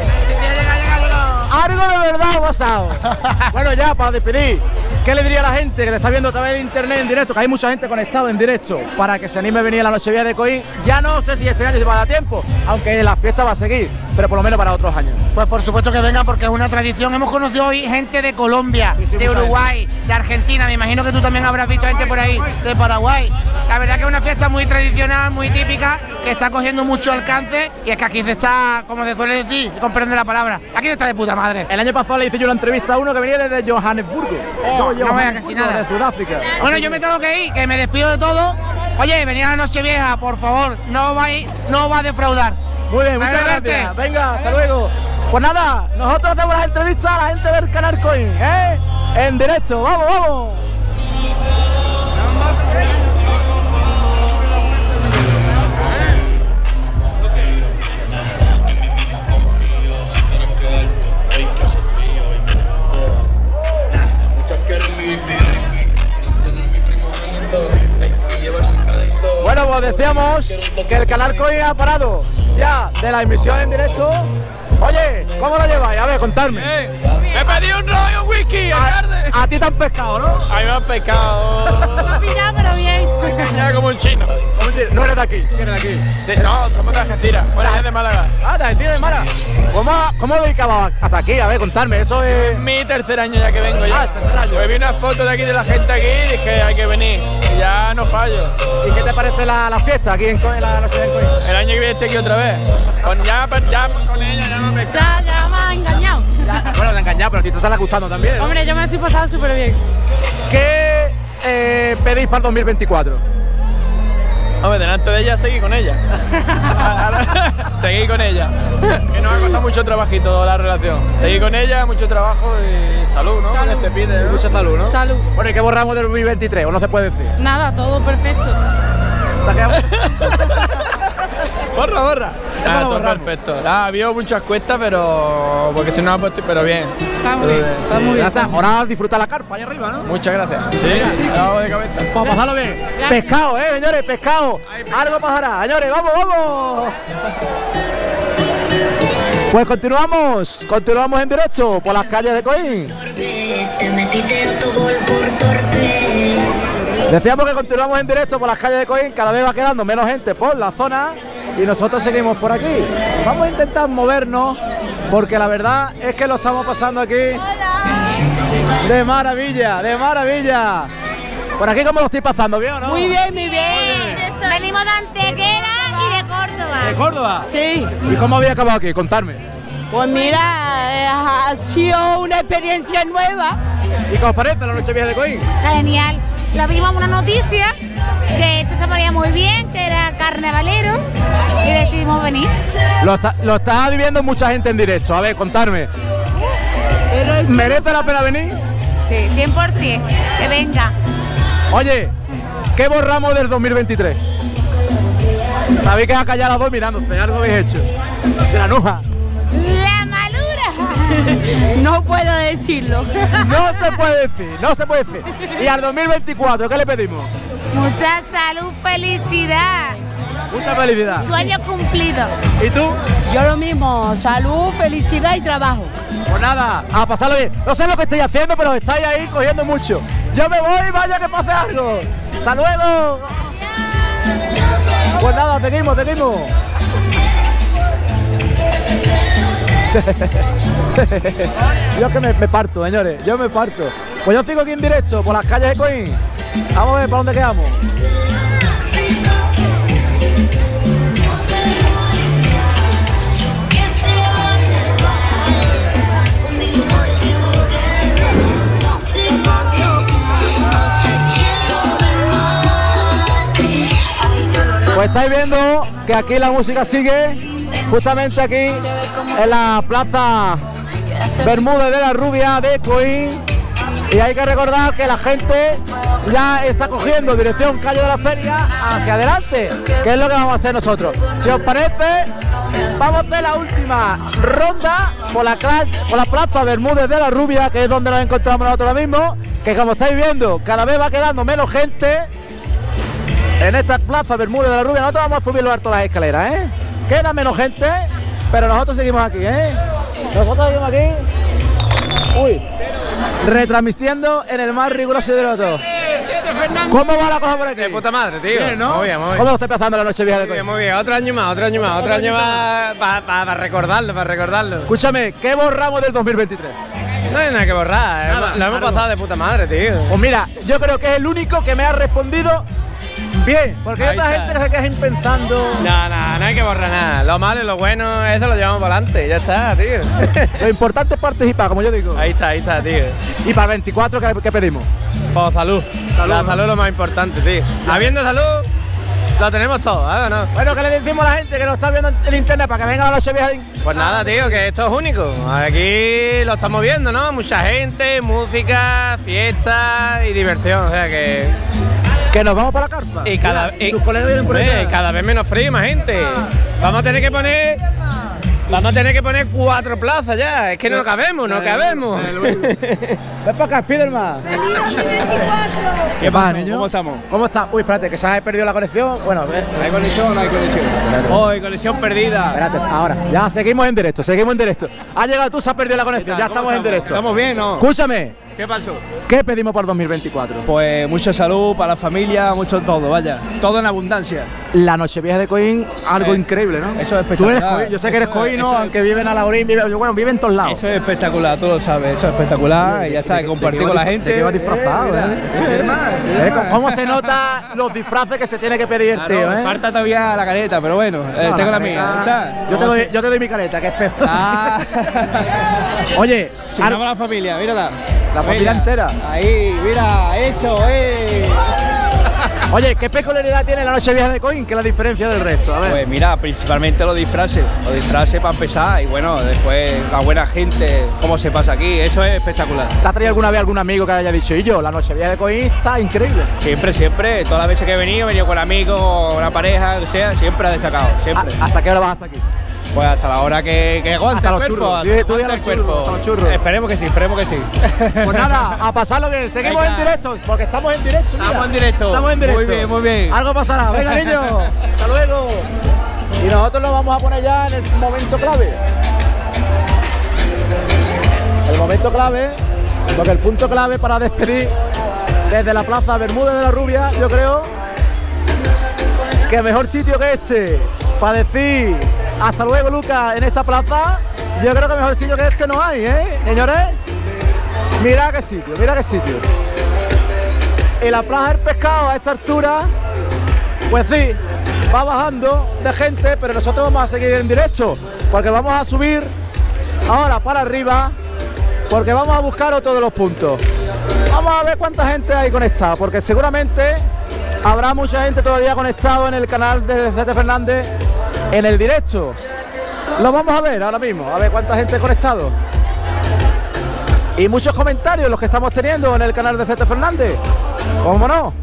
Algo de verdad ha pasado. Bueno, ya para despedir, ¿qué le diría a la gente que te está viendo a través de internet en directo? Que hay mucha gente conectada en directo para que se anime a venir a la Nochevieja de Coín. Ya no sé si este año se va a dar tiempo, aunque la fiesta va a seguir, pero por lo menos para otros años. Pues por supuesto que venga, porque es una tradición. Hemos conocido hoy gente de Colombia, sí, sí, de Uruguay, de Argentina. Me imagino que tú también habrás visto gente por ahí, de Paraguay. La verdad que es una fiesta muy tradicional, muy típica, que está cogiendo mucho alcance, y es que aquí se está, como se suele decir, comprende la palabra, aquí se está de puta madre. El año pasado le hice yo una entrevista a uno que venía desde Johannesburgo. Oh, no vaya casi nada. De Sudáfrica. Bueno, yo me tengo que ir, que me despido de todo. Oye, venid a la Nochevieja, por favor, no va a, ir, no va a defraudar. Muy bien, muchas gracias. Venga, hasta luego. Pues nada, nosotros hacemos las entrevistas a la gente del canal Coín, ¿eh? En directo, vamos, vamos. Bueno, pues decíamos que el canal Coín ha parado ya de la emisión en directo. Oye, ¿cómo lo lleváis? A ver, contadme. Eh, me he pedido un rollo, un whisky, a, a ti te han pescado, ¿no? A mí me han pescado. No pillado, pero bien. Ya como un chino. No eres de aquí, ¿quién eres de aquí? Sí, no, somos de Algeciras, bueno, es de Málaga. Ah, de Algeciras, de Málaga. ¿Cómo, cómo dedicabas hasta aquí? A ver, contadme, eso es... Mi tercer año ya que vengo ya. Ah, tercer año. Pues vi una foto de aquí de la gente aquí y dije, hay que venir. Y ya no fallo. ¿Y qué te parece la, la fiesta aquí en, en la noche de Coín? El año que viene estoy aquí otra vez. Con ya, ya con ella ya no me... Ya, ya me has engañado. Ya, bueno, te has engañado, pero a ti te está gustando también, ¿no? Hombre, yo me lo estoy pasando súper bien. ¿Qué eh, pedís para el dos mil veinticuatro? Hombre, delante de ella seguí con ella. Seguí con ella. Que nos ha costado mucho trabajito la relación. Seguí con ella, mucho trabajo y salud, ¿no? Salud. Que se pide, ¿no? Mucha salud, ¿no? Salud. Bueno, ¿y qué borramos del dos mil veintitrés? ¿O no se puede decir? Nada, todo perfecto. ¿Te quedamos? Borra, borra. Ah, todo perfecto. Ah, había muchas cuestas, pero... Porque si no ha puesto... Pero bien. Está muy bien, está muy bien. Ya está, ahora disfruta la carpa ahí arriba, ¿no? Muchas gracias. Sí, sí. Vamos de cabeza. Para pasarlo bien. Gracias. Pescado, eh, señores, pescado. Algo pasará. Señores, vamos, vamos. Pues continuamos, continuamos en directo por las calles de Coín. Decíamos que continuamos en directo por las calles de Coín, cada vez va quedando menos gente por la zona y nosotros seguimos por aquí. Vamos a intentar movernos porque la verdad es que lo estamos pasando aquí de maravilla, de maravilla. Por aquí, ¿cómo lo estoy pasando? ¿Bien o no? Muy bien, muy bien. Venimos de Antequera y de Córdoba. ¿De Córdoba? Sí. ¿Y cómo había acabado aquí? Contarme. Pues mira, eh, ha sido una experiencia nueva. ¿Y qué os parece la Nochevieja de Coín? Genial. Lo vimos en una noticia que esto se ponía muy bien, que era carnavaleros, y decidimos venir. Lo está, lo está viviendo mucha gente en directo. A ver, contarme. Pero ¿merece la pena venir? Sí, cien por ciento. Que venga. Oye, ¿qué borramos del dos mil veintitrés? Sabéis que ha callado las dos mirándose, algo habéis hecho. De la nuja. La malura. No puedo decirlo. No se puede decir, no se puede decir. Y al dos mil veinticuatro, ¿qué le pedimos? Mucha salud, felicidad. Mucha felicidad. Sueño cumplido. ¿Y tú? Yo lo mismo, salud, felicidad y trabajo. Pues nada, a pasarlo bien. No sé lo que estáis haciendo, pero estáis ahí cogiendo mucho. Yo me voy, vaya que pase algo. ¡Hasta luego! Pues nada, seguimos, seguimos. Yo que me, me parto, señores, yo me parto. Pues yo sigo aquí en directo por las calles de Coín. Vamos a ver para dónde quedamos. Pues estáis viendo que aquí la música sigue, justamente aquí en la plaza Bermúdez de la Rubia de Coín. Y hay que recordar que la gente ya está cogiendo dirección calle de la Feria hacia adelante, que es lo que vamos a hacer nosotros. Si os parece, vamos a hacer la última ronda por la, por la plaza Bermúdez de la Rubia, que es donde nos encontramos nosotros ahora mismo, que como estáis viendo, cada vez va quedando menos gente en esta plaza Bermúdez de la Rubia. Nosotros vamos a subir lo alto de las escaleras, ¿eh? Queda menos gente, pero nosotros seguimos aquí, ¿eh? Nosotros seguimos aquí. Uy. Retransmitiendo en el más riguroso de los dos. ¿Cómo va la cosa por aquí? De puta madre, tío. Bien, ¿no? Muy bien, muy bien. ¿Cómo lo está pasando la noche vieja de Muy Coín? bien, muy bien. Otro año más, otro año más, otro año más para pa, pa recordarlo, para recordarlo. Escúchame, ¿qué borramos del dos mil veintitrés? No hay nada que borrar, Nada, lo hemos algo. pasado de puta madre, tío. Pues mira, yo creo que es el único que me ha respondido bien, porque hay Ahí otra está. gente que se queja pensando. No, no, no hay que borrar nada. Lo malo y lo bueno, eso lo llevamos para adelante, ya está, tío. Lo importante es participar, como yo digo. Ahí está, ahí está, tío. Y para el veinticuatro, ¿qué, qué pedimos? Pues salud. Salud, La ¿no? salud es lo más importante, tío. Habiendo salud, lo tenemos todo, ¿eh? ¿No? Bueno, ¿qué le decimos a la gente que nos está viendo en internet para que venga a la noche vieja? de- Pues nada, tío, que esto es único. Aquí lo estamos viendo, ¿no? Mucha gente, música, fiesta y diversión. O sea que. Que nos vamos para la carpa. Y cada, Mira, y- tus colegas vienen por Hombre, allá. cada vez menos frío, más gente. Vamos a tener que poner. Vamos a tener que poner cuatro plazas ya. Es que no cabemos, no cabemos. Ven para acá, Spiderman. ¿Qué pasa, niño? ¿Cómo estamos? ¿Cómo está? Uy, espérate, que se ha perdido la conexión. Bueno, ve. ¿Hay conexión o no hay conexión? Hoy, conexión perdida. Espérate, ahora. Ya seguimos en directo, seguimos en directo. Ha llegado tú, se ha perdido la conexión. Ya estamos en directo. ¿Estamos bien o no? Escúchame, ¿Qué pasó? ¿qué pedimos para el dos mil veinticuatro? Pues mucha salud para la familia, mucho todo, vaya. Todo en abundancia. La Nochevieja de Coín, algo Eh, increíble, ¿no? eso es Tú eres espectacular. Coín, yo sé que eres Eso- coíno, eso es- aunque viven a la Orín, vive, bueno, vive en todos lados. Eso es espectacular, tú lo sabes, eso es espectacular. Y ya está, ¿De qué- compartir de qué con la va gente. ¿De qué va disfrazado, Eh, eh? mira, ¿Eh? ¿Cómo se nota los disfraces que se tiene que pedir el Claro, tío, me eh? falta todavía la careta, pero bueno, eh, No, tengo la careta- mía. ¿Está? Yo te, doy, yo te doy mi careta, que es peor. Ah. Oye, Si ar- no, la familia, mírala. La familia Mira, entera. Ahí, mira, eso, eh. oye, ¿qué peculiaridad tiene la Nochevieja de Coín? ¿Qué es la diferencia del resto? A ver. Pues mira, principalmente los disfraces, los disfraces para empezar y bueno, después la buena gente, cómo se pasa aquí, eso es espectacular. ¿Te ha traído alguna vez algún amigo que haya dicho, y yo, la Nochevieja de Coín está increíble? Siempre, siempre, todas las veces que he venido, he venido con amigos, o una pareja, o sea, siempre ha destacado, siempre. ¿A- ¿Hasta qué hora vas hasta aquí? Pues hasta la hora que, que aguante Hasta el los cuerpo, churros. hasta Dile- que tú di a aguante los el churros, cuerpo. hasta los churros. Esperemos que sí, esperemos que sí. Pues nada, a pasarlo bien, seguimos Venga. en directo, porque estamos en directo. mira. Estamos en directo. Estamos en directo. Muy bien, muy bien. Algo pasará, venga niños, hasta luego. Y nosotros lo vamos a poner ya en el momento clave. El momento clave, porque el punto clave para despedir desde la plaza Bermúdez de la Rubia, yo creo que mejor sitio que este para decir hasta luego, Lucas, en esta plaza. Yo creo que mejor sitio que este no hay, ¿eh, señores? Mira qué sitio, mira qué sitio. Y la plaza del pescado a esta altura, pues sí, va bajando de gente, pero nosotros vamos a seguir en directo, porque vamos a subir ahora para arriba, porque vamos a buscar otro de los puntos. Vamos a ver cuánta gente hay conectada, porque seguramente habrá mucha gente todavía conectado en el canal de Zete Fernández en el directo. Lo vamos a ver ahora mismo, a ver cuánta gente ha conectado. Y muchos comentarios los que estamos teniendo en el canal de Zete Fernández. ¿Cómo no?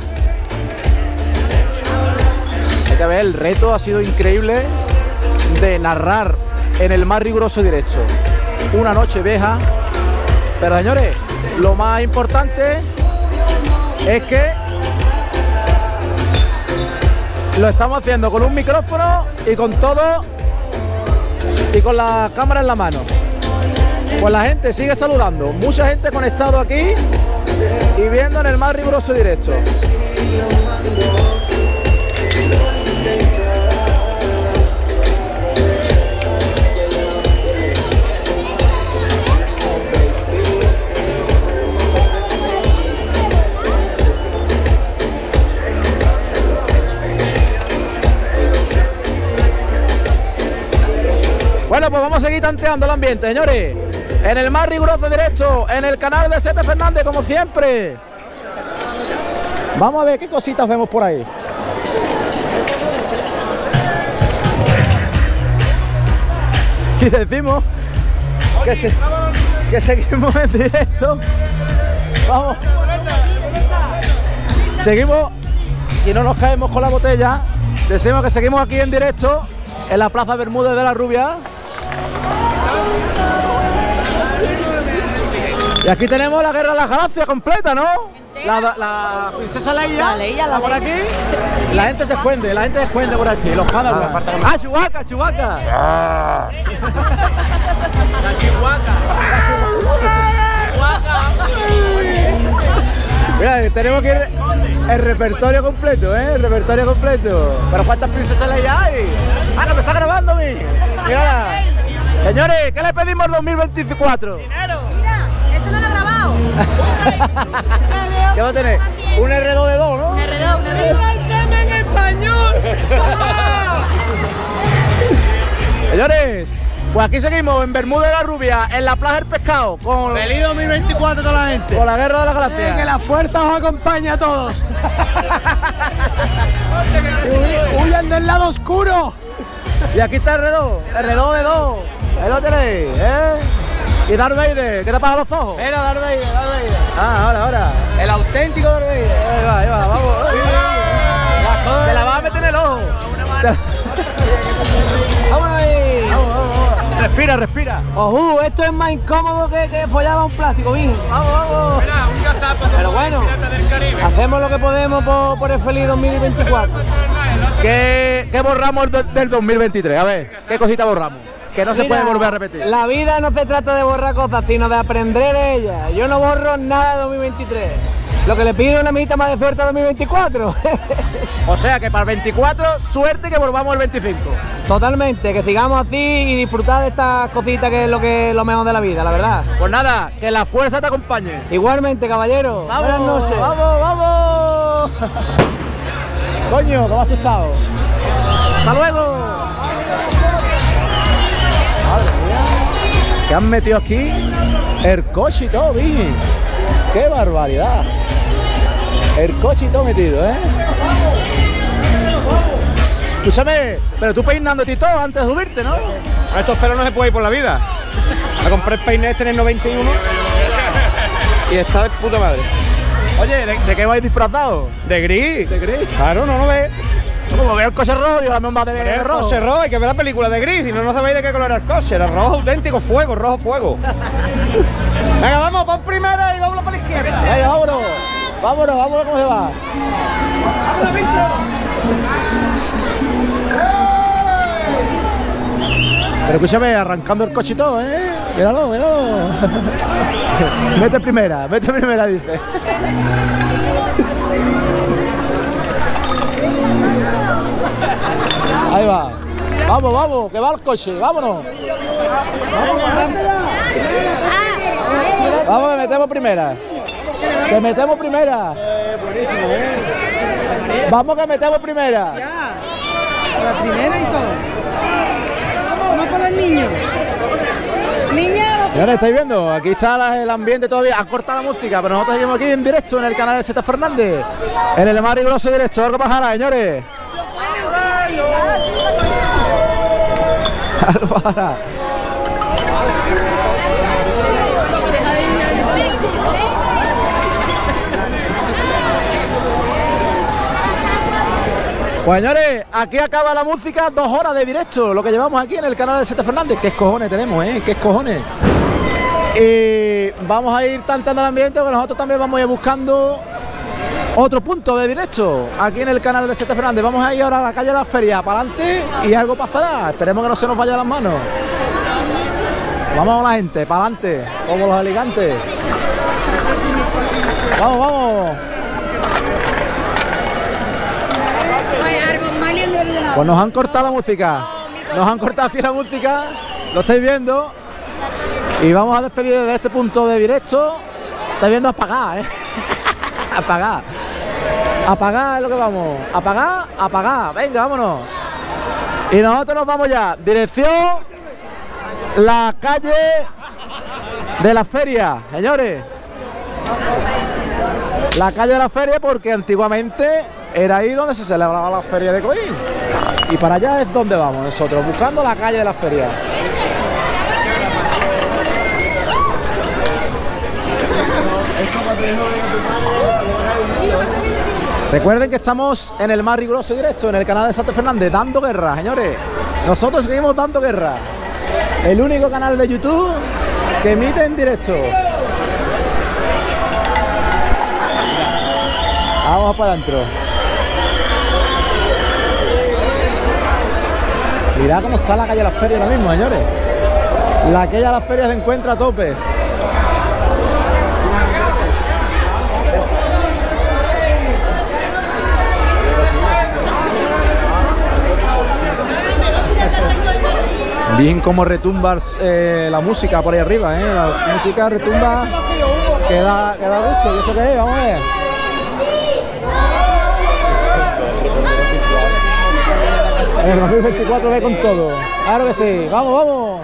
Hay que ver, el reto ha sido increíble de narrar en el más riguroso directo una noche vieja. Pero señores, lo más importante es que lo estamos haciendo con un micrófono y con todo y con la cámara en la mano. Pues la gente sigue saludando, mucha gente conectado aquí y viendo en el más riguroso directo. Bueno, pues vamos a seguir tanteando el ambiente, señores. En el más riguroso directo, en el canal de Sete Fernández, como siempre. Vamos a ver qué cositas vemos por ahí. Y decimos que, se, que seguimos en directo. Vamos. Seguimos, si no nos caemos con la botella, decimos que seguimos aquí en directo en la Plaza Bermúdez de la Rubia. Y aquí tenemos la Guerra de las Galaxias completa, ¿no? La, la princesa Leia, la Leia, la por Leia. aquí. La gente se esconde, la gente se esconde por aquí. Los Padawan. Ah, ah, Chewbacca, Chewbacca. La Chihuahua. Mira, tenemos que ir el repertorio completo, ¿eh? El repertorio completo. Pero ¿cuántas princesas Leia hay? Ah, que me está grabando a mí. Mírala. Señores, ¿qué le pedimos al dos mil veinticuatro? Dinero. Mira, esto no lo he grabado. ¿Qué va a tener? Un R dos de dos, ¿no? Un R dos, un R dos. en español! Señores, pues aquí seguimos en Bermúdez de la Rubia, en la Plaza del Pescado, con Feliz dos mil veinticuatro toda la gente. con la Guerra de las Galaxias. Eh, que la fuerza os acompañe a todos. Huy- Huyan del lado oscuro. Y aquí está el R dos, R dos de dos. Ahí lo tenéis, ¿eh? Y Darth Vader, ¿qué te pasa los ojos? Mira, Darth Vader, Darth Vader. Ah, ahora, ahora. El auténtico Darth Vader. Ahí va, ahí va, vamos. Te la vas a meter en el ojo. Vamos ahí. Vamos, vamos, vamos. Respira, respira. Ojú, esto es más incómodo que, que follaba un plástico, mijo. Vamos, vamos. Pero bueno, hacemos lo que podemos por, por el feliz dos mil veinticuatro. ¿Qué, qué borramos do- del dos mil veintitrés? A ver, ¿qué cosita borramos? Que no se Mira, puede volver a repetir. La vida no se trata de borrar cosas, sino de aprender de ellas. Yo no borro nada de dos mil veintitrés. Lo que le pido es una mitad más de suerte a dos mil veinticuatro. O sea que para el veinticuatro, suerte que volvamos el veinticinco. Totalmente, que sigamos así y disfrutar de estas cositas que es lo que es lo mejor de la vida, la verdad. Pues nada, que la fuerza te acompañe. Igualmente, caballero. Vamos, Buenas noches. vamos, vamos. Coño, que me ha asustado. Hasta luego. Madre mía. ¿Qué han metido aquí? El coche y todo, Vigi. ¡Qué barbaridad! El coche y todo metido, ¿eh? Escúchame, pero tú peinándote y todo antes de subirte, ¿no? A estos pelos no se puede ir por la vida. Me compré el peine este en el noventa y uno y está de puta madre. Oye, ¿de, de qué vais disfrazado? De gris. ¿De gris? Claro, no lo ves. Como veo el coche rojo, digo, dame un bate de El rojo. coche rojo, hay que ver la película de gris, si no, no sabéis de qué color era el coche. Era rojo auténtico, fuego, rojo fuego. Venga, vamos, pon primera y dobla para la izquierda. Venga, vámonos. Vámonos, vámonos, ¿cómo se va? ¡Vámonos, bicho! Pero escúchame, arrancando el coche y todo, ¿eh? Míralo, míralo. Mete primera, mete primera, dice. Ahí va. Vamos, vamos, que va el coche, vámonos. Vamos, que metemos primera. Que metemos primera. Buenísimo, ¿eh? Vamos, que metemos primera. La primera y todo. No para el niño. Niña, Señores, ¿estáis viendo? Aquí está la- el ambiente todavía. Han cortado la música, pero nosotros seguimos aquí en directo en el canal de Sete Fernández. En el más riguroso directo. Algo pasará, señores. Algo pasará. Pues señores, aquí acaba la música, dos horas de directo, lo que llevamos aquí en el canal de Sete Fernández. ¿Qué cojones tenemos, eh? ¿Qué cojones? Y vamos a ir tanteando el ambiente, porque nosotros también vamos a ir buscando Otro punto de directo aquí en el canal de Sete Fernández. Vamos a ir ahora a la calle de la Feria, para adelante y algo pasará. Esperemos que no se nos vaya las manos. Vamos con la gente, para adelante, como los alicantes. Vamos, vamos. Pues nos han cortado la música. Nos han cortado aquí la música. Lo estáis viendo. Y vamos a despedir de este punto de directo. Estáis viendo apagar, ¿eh? Apagar. Apagar es lo que vamos. Apagar, apagar. Venga, vámonos. Y nosotros nos vamos ya. Dirección la calle de la Feria, señores. La calle de la Feria, porque antiguamente era ahí donde se celebraba la Feria de Coín. Y para allá es donde vamos nosotros, buscando la calle de la Feria. Recuerden que estamos en el más riguroso directo, en el canal de Sete Fernández, dando guerra, señores. Nosotros seguimos dando guerra. El único canal de YouTube que emite en directo. Vamos para adentro. Mirad cómo está la calle de la Feria ahora mismo, señores. La calle de la Feria se encuentra a tope. Bien como retumba eh, la música por ahí arriba, ¿eh? La música retumba que da, que da gusto. ¿Y esto qué es? Vamos a ver. El dos mil veinticuatro ve con todo. Claro que sí. Vamos, vamos.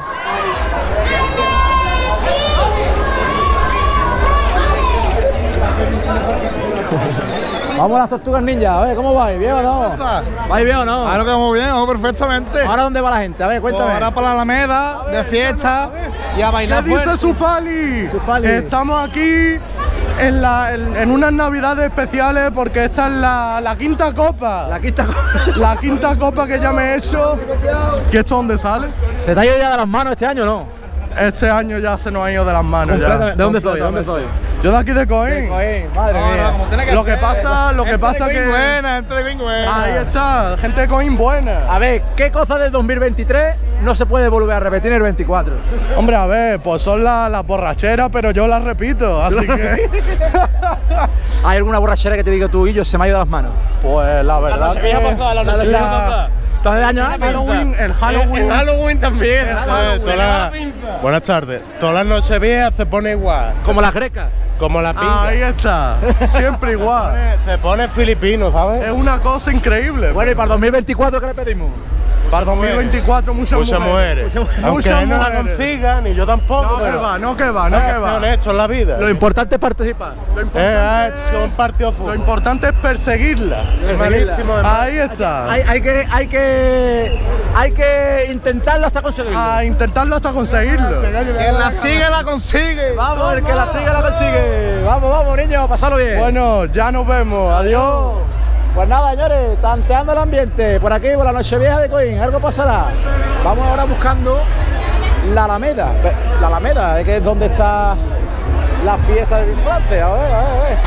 Vamos a las tortugas ninja, a ver, ¿cómo vais? ¿Bien o no? ¿Vais bien o no? Claro que vamos bien, vamos perfectamente. ¿Ahora dónde va la gente? A ver, cuéntame. Pues ahora para la Alameda, de fiesta, y a bailar. ¿Qué dice Sufali? Sufali? Estamos aquí en, la, en, en unas navidades especiales porque esta es la, la quinta copa. La quinta copa. La quinta copa que ya me he hecho. ¿Y esto dónde sale? ¿Te te ha ido ya de las manos este año o no? Este año ya se nos ha ido de las manos. Ya. ¿De dónde soy? ¿De dónde soy? Yo de aquí de Coín. De Coín, madre no, mía. No, como tiene que lo que pasa, lo que pasa que buena, gente de Coín buena. Ahí está, gente de Coín buena. A ver, ¿qué cosa del dos mil veintitrés no se puede volver a repetir en el veinticuatro? Hombre, a ver, pues son las la borracheras, pero yo las repito, así que. ¿Hay alguna borrachera que te diga tú y yo se me ha ido de las manos? Pues la verdad. La noche vieja pasada, la noche vieja pasada. ¿Entonces de año? El Halloween, el Halloween. El Halloween también. El Halloween. La... Buenas tardes. Todas las noches viejas se pone igual. Como las grecas. Como la pinta. Ahí está. Siempre igual. Se pone filipino, ¿sabes? Es una cosa increíble. Bueno, ¿y para el dos mil veinticuatro qué le pedimos? Para el dos mil veinticuatro muchas, muchas mujeres. mujeres. Muchas Aunque muchas no mujeres. la consigan, ni yo tampoco. No pero... que va, no que va, no que va. Honesto en la vida. Lo importante es participar. Lo importante, eh, es un partido fútbol. Lo importante es perseguirla. Es malísimo. Ahí está. Hay, hay, que, hay, que, hay que intentarlo hasta conseguirlo. A intentarlo hasta conseguirlo. Quien la sigue, la consigue. Vamos, el que la sigue, la consigue. Vamos, vamos, niños, pasarlo bien. Bueno, ya nos vemos. Adiós. Pues nada, señores, tanteando el ambiente por aquí, por la Nochevieja de Coín, algo pasará. Vamos ahora buscando la Alameda. La Alameda, que es donde está la fiesta de disfraces. A ver, a ver, a ver.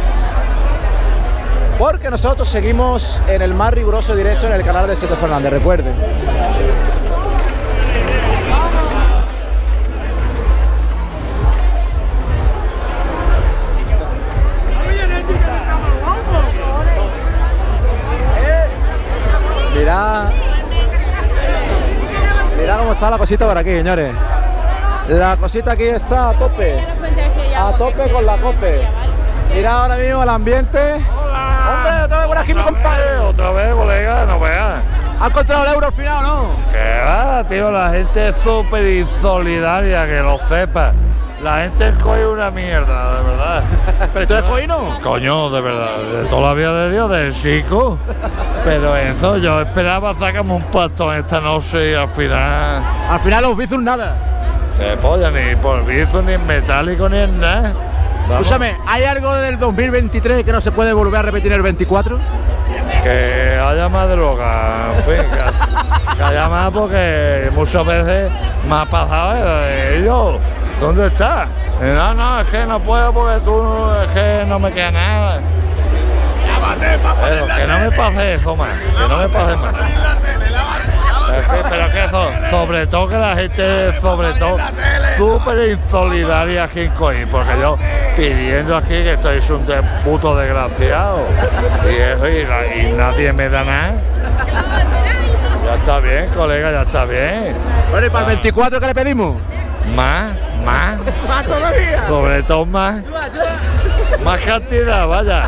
Porque nosotros seguimos en el más riguroso directo en el canal de Sete Fernández, recuerden. Mirad, mirad cómo está la cosita por aquí, señores. La cosita aquí está a tope, a tope con la cope. Mirad ahora mismo el ambiente. Hombre, otra vez por aquí mi compadre. Otra vez, colega, no veas. ¿Has encontrado el euro al final o no? Que va, tío, la gente es súper insolidaria, que lo sepa. La gente es coy una mierda, de verdad. ¿Pero tú eres coíno? Coño, de verdad, de toda la vida de Dios, del chico. Pero eso, yo esperaba sacarme un pastón esta noche y al final... Al final los bizos nada. Que polla, ni por bizo, ni en metálico, ni en nada. Vamos. Escúchame, ¿hay algo del dos mil veintitrés que no se puede volver a repetir en el veinticuatro? Que haya más droga, en fin, que, que haya más porque muchas veces me ha pasado eso. Y yo, ¿dónde estás? Y no, no, es que no puedo porque tú, es que no me queda nada. Pero que no me pase eso más, que no me pase más. En fin, pero que eso, sobre todo que la gente, sobre todo, súper insolidaria aquí en Coín, porque yo pidiendo aquí que estoy un de puto desgraciado y eso, y, la, y nadie me da nada. Ya está bien, colega, ya está bien. Bueno, ¿y para el veinticuatro qué le pedimos? Más, más. ¿Más todavía? Sobre todo más. Más cantidad, vaya.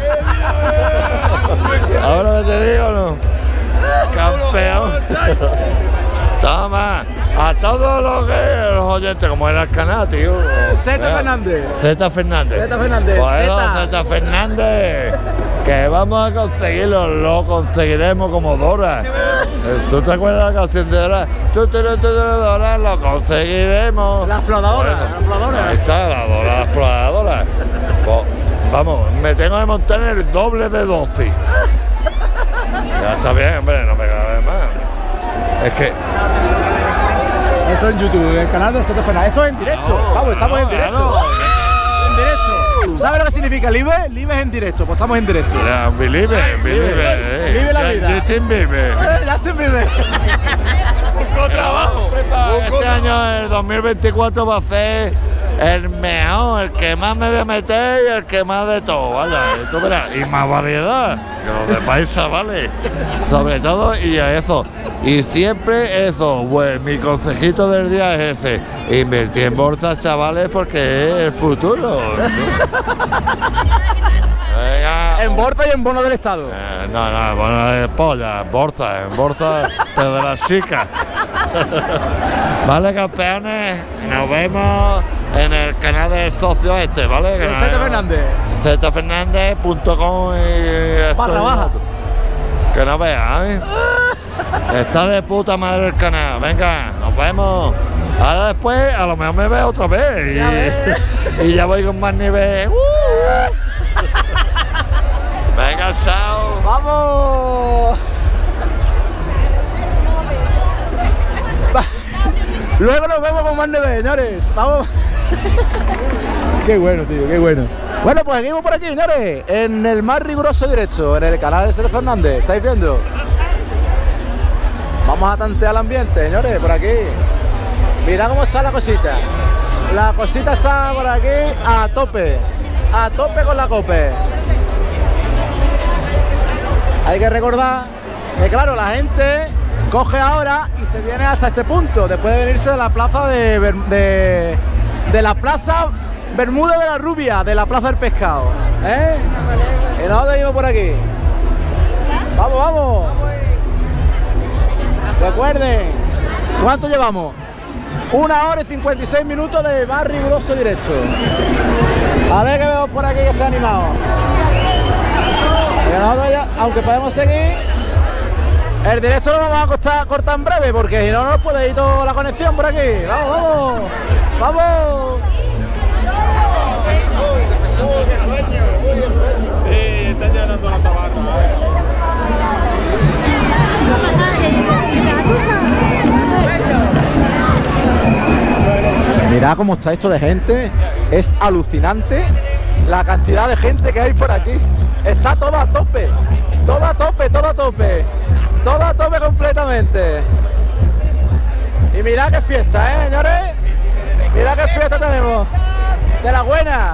Ahora te digo, ¿no? Campeón. Toma, a todos los, que, los oyentes, como era el canal, tío. Zeta Fernández. Zeta Fernández. Zeta Fernández. Pues Zeta. Zeta Fernández. Que vamos a conseguirlo, lo conseguiremos como Dora. ¿Tú te acuerdas de la canción de Dora? Tú, tú, tú, tú, Dora, lo conseguiremos. La exploradora, Bueno, la exploradora. Ahí está, la Dora, la exploradora. Pues, vamos, me tengo que montar en el doble de doce. Ya está bien, hombre, no me cabe más. Es que... Esto en YouTube, en el canal de Zeta Fernández. Esto es en directo. No, Vamos, estamos no, en directo. no. En directo. ¿Sabes lo que significa Live? Live es en directo, pues estamos en directo. Ya, believe, believe. Vive la vida. Justin Bieber. Justin Bieber. Busco trabajo. Este año, el dos mil veinticuatro, va a ser el mejor, el que más me voy a meter y el que más de todo, vaya, tú verás, y más variedad, que los de paisa, vale, sobre todo, y a eso, y siempre eso, pues mi consejito del día es ese, invertir en bolsa, chavales, porque es el futuro. Venga. En bolsa y en bono del Estado. Eh, no, no, bono de polla, en bolsa, en bolsa, pero de las chicas. Vale, campeones, nos vemos en el canal del socio este, ¿vale? Zeta Fernández. zeta fernández punto com y... Barra baja. Que no veas, ¿eh? Está de puta madre el canal, venga, nos vemos. Ahora después, a lo mejor me veo otra vez y ya, y ya voy con más nivel. Venga, chao. ¡Vamos! Luego nos vemos con más nivel, señores. Vamos. Qué bueno, tío, qué bueno. Bueno, pues seguimos por aquí, señores, en el más riguroso directo, en el canal de Zeta Fernández. ¿Estáis viendo? Vamos a tantear el ambiente, señores, por aquí. Mirad cómo está la cosita. La cosita está por aquí a tope. A tope con la cope. Hay que recordar que, claro, la gente coge ahora y se viene hasta este punto, después de venirse de la plaza de, de, de la plaza Bermuda de la Rubia, de la plaza del pescado, ¿eh? Y nosotros seguimos por aquí. Vamos, vamos. Recuerden, ¿cuánto llevamos? Una hora y cincuenta y seis minutos de más riguroso directo. A ver qué vemos por aquí que está animado. Porque nosotros ya, aunque podemos seguir, el directo lo vamos a costar, cortar en breve, porque si no, no nos puede ir toda la conexión por aquí. Vamos, vamos, vamos. Sí, están llenando la tabarra. Mirad cómo está esto de gente, es alucinante la cantidad de gente que hay por aquí. Está todo a tope, todo a tope, todo a tope, todo a tope completamente. Y mirad qué fiesta, ¿eh, señores? Mirad qué fiesta tenemos, de la buena.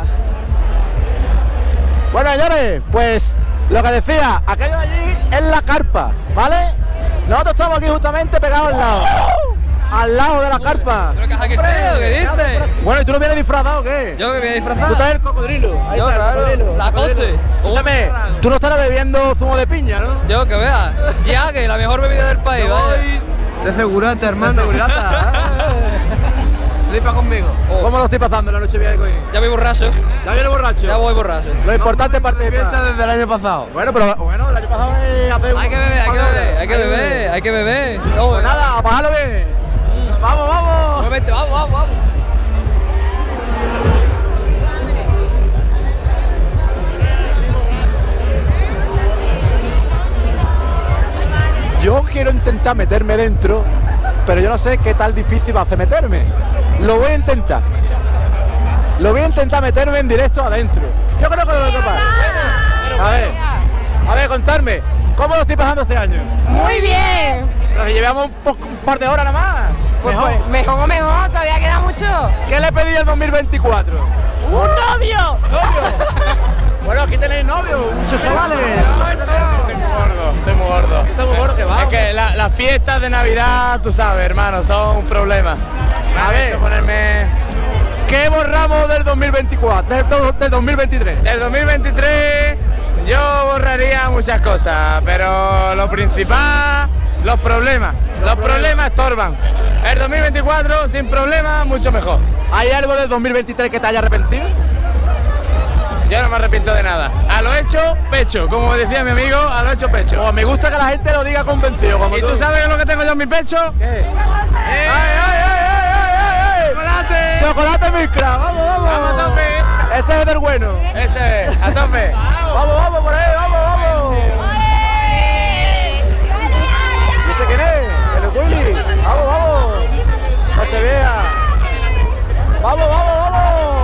Bueno, señores, pues lo que decía, aquello de allí es la carpa, ¿vale? Nosotros estamos aquí justamente pegados al lado. Al lado de la carpa. ¿Pero qué ¿Qué dices? Bueno, ¿y tú no vienes disfrazado o qué? ¿Yo que voy a disfrazar? Tú estás el cocodrilo. Ahí Yo, está, el claro, cocodrilo, la el cocodrilo. coche. Escúchame, tú no estarás bebiendo zumo de piña, ¿no? Yo, que veas. Ya, que la mejor bebida del país, vaya. De segurata, hermano. De segurata. Flipa conmigo. Oh. ¿Cómo lo estoy pasando la noche vieja hoy? Ya voy borracho. ¿Ya viene borracho? Ya voy borracho. Lo importante es participar. desde el año pasado. Bueno, pero bueno, el año pasado es hace un... Hay que beber, hay que beber, hay que beber, hay que beber. No, pues nada, apagalo bien. Vamos, vamos. Muévete, vamos, vamos, vamos. Yo quiero intentar meterme dentro, pero yo no sé qué tal difícil va a hacer meterme. Lo voy a intentar. Lo voy a intentar meterme en directo adentro. Yo creo que lo voy a topar. A ver. A ver, contarme, ¿cómo lo estoy pasando este año? Muy bien. Pero si llevamos un, poco, un par de horas nada más. Pues mejor. Pues, mejor o mejor, todavía queda mucho. ¿Qué le pedí el dos mil veinticuatro? ¡Un novio! ¿Novio? Bueno, aquí tenéis novio, muchos chavales. Estoy muy gordo, estoy muy gordo. Estoy muy gordo, que va. Es que la, las fiestas de Navidad, tú sabes, hermano, son un problema. A ver, ponerme... ¿Qué borramos del dos mil veinticuatro? Del, del dos mil veintitrés. Del dos mil veintitrés yo borraría muchas cosas, pero lo principal, los problemas. Los problemas estorban. El dos mil veinticuatro, sin problemas, mucho mejor. ¿Hay algo del dos mil veintitrés que te haya arrepentido? Yo no me arrepiento de nada. A lo hecho, pecho. Como decía mi amigo, a lo hecho, pecho. Pues me gusta que la gente lo diga convencido. Como ¿Y tú, tú sabes lo que tengo yo en mi pecho? ¿Qué? ¡Eh! ¡Ay, ay, ay, ay, ay! ¡Chocolate! ¡Chocolate Micra! ¡Vamos, vamos! ¡Vamos a tope! Ese es del bueno. Ese es, a tope. ¡Vamos, vamos por ahí! ¡Vamos, vamos! ¿Viste quién es? El Willy. ¡Vamos, vamos! ¡No se vea! ¡Vamos, vamos, vamos!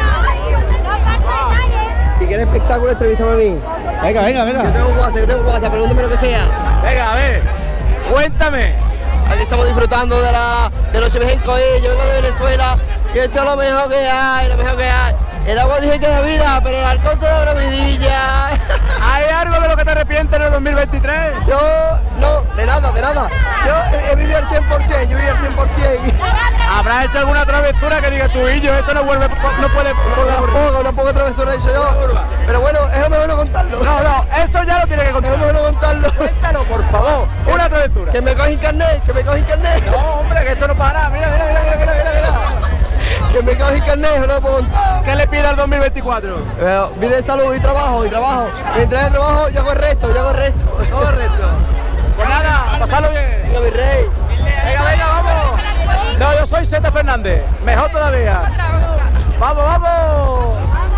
Si quieres espectáculo, entrevístame a mí. Venga, venga, venga. Yo tengo un WhatsApp, yo tengo un WhatsApp, pregúntame lo que sea. Venga, a ver, cuéntame. Aquí estamos disfrutando de la de los Chevejenco ahí. Yo vengo de Venezuela, que esto es lo mejor que hay, lo mejor que hay. El agua dije que es la vida, pero el alcohol te da una vidilla. ¿Hay algo de lo que te arrepientes en el dos mil veintitrés? Yo, no, de nada, de nada. Yo he, he vivido al cien por cien, yo he vivido al cien por cien. ¿Habrás hecho alguna travesura que diga tú y yo, esto no vuelve, no puede... Una poca, una poca travesura he hecho yo. Pero bueno, es mejor no contarlo. No, no, eso ya lo tiene que contar. Es mejor no contarlo. Cuéntalo, por favor, una travesura. Que me cogen carnet, que me cogen carnet. No, hombre, que esto no para. Mira, mira, mira, mira, mira, mira. Que me cogen carnet, no lo puedo contar. ¿Qué le pide al dos mil veinticuatro? Eh, vida de salud y trabajo, y trabajo. Mientras de trabajo, yo hago el resto, yo hago el resto. Todo el resto. Pues nada, pasarlo bien. Venga, mi rey. Venga, venga, vamos. No, yo soy Sete Fernández. Mejor todavía. Vamos, vamos.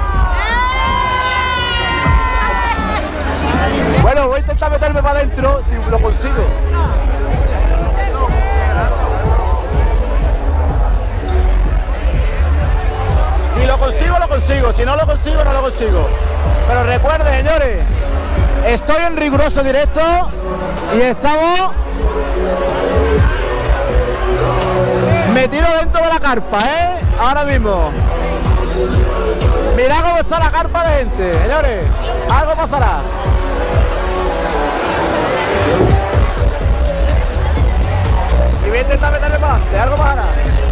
Bueno, voy a intentar meterme para adentro si lo consigo. Si lo consigo, lo consigo. Si no lo consigo, no lo consigo. Pero recuerden, señores, estoy en riguroso directo y estamos metidos dentro de la carpa, ¿eh? Ahora mismo. Mirad cómo está la carpa de gente, señores. Algo pasará. Y voy a intentar meterle para adelante. Algo pasará.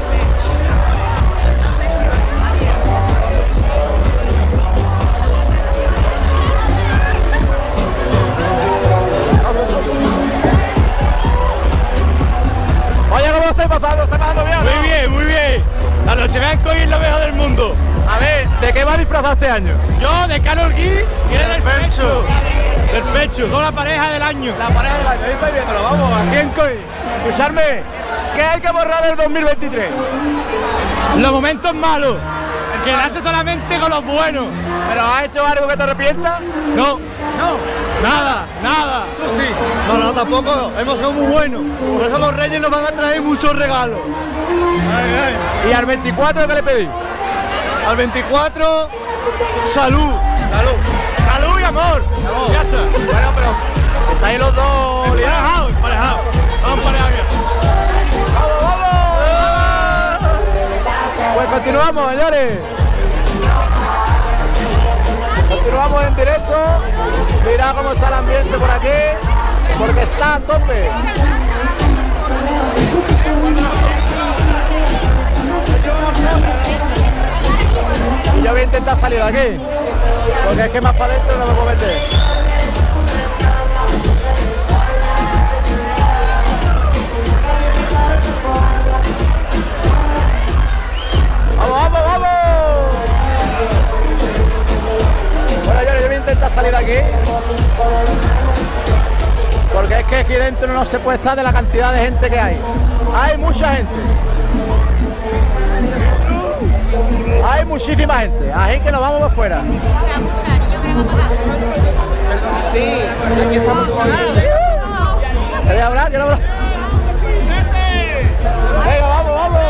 Oye, ¿cómo estáis pasando? ¿Está pasando bien? Muy bien, muy bien. La noche blanco y lo mejor del mundo. A ver, ¿de qué va disfrazado este año? Yo, de Karol G y él del Fecho. Del Fecho, son la pareja del año. La pareja del año, ahí estáis viéndolo, vamos, aquí en Coy. Escucharme, ¿qué hay que borrar del dos mil veintitrés? Los momentos malos, quedarse solamente con los buenos. ¿Pero has hecho algo que te arrepientas? No, no, nada, nada. Tú sí. No, no, tampoco, hemos sido muy buenos. Por eso los reyes nos van a traer muchos regalos. Ay, ay. ¿Y al veinticuatro qué le pedí? Al veinticuatro, salud. Salud. Salud y amor. amor. Ya está. Bueno, pero estáis los dos liados. Parejados, vamos parejados. ¡Vamos, vamos! Pues continuamos, señores. Continuamos en directo. Mirad cómo está el ambiente por aquí, porque está a tope. Y yo voy a intentar salir de aquí, porque es que más para adentro no me puedo meter. ¡Vamos, vamos, vamos! Bueno, yo, yo voy a intentar salir de aquí, porque es que aquí dentro no se puede estar de la cantidad de gente que hay. Hay mucha gente. Hay muchísima gente, así que nos vamos por fuera. Sí, aquí estamos. ¿Queréis hablar? ¿Quieres hablar? Venga, vamos, vamos.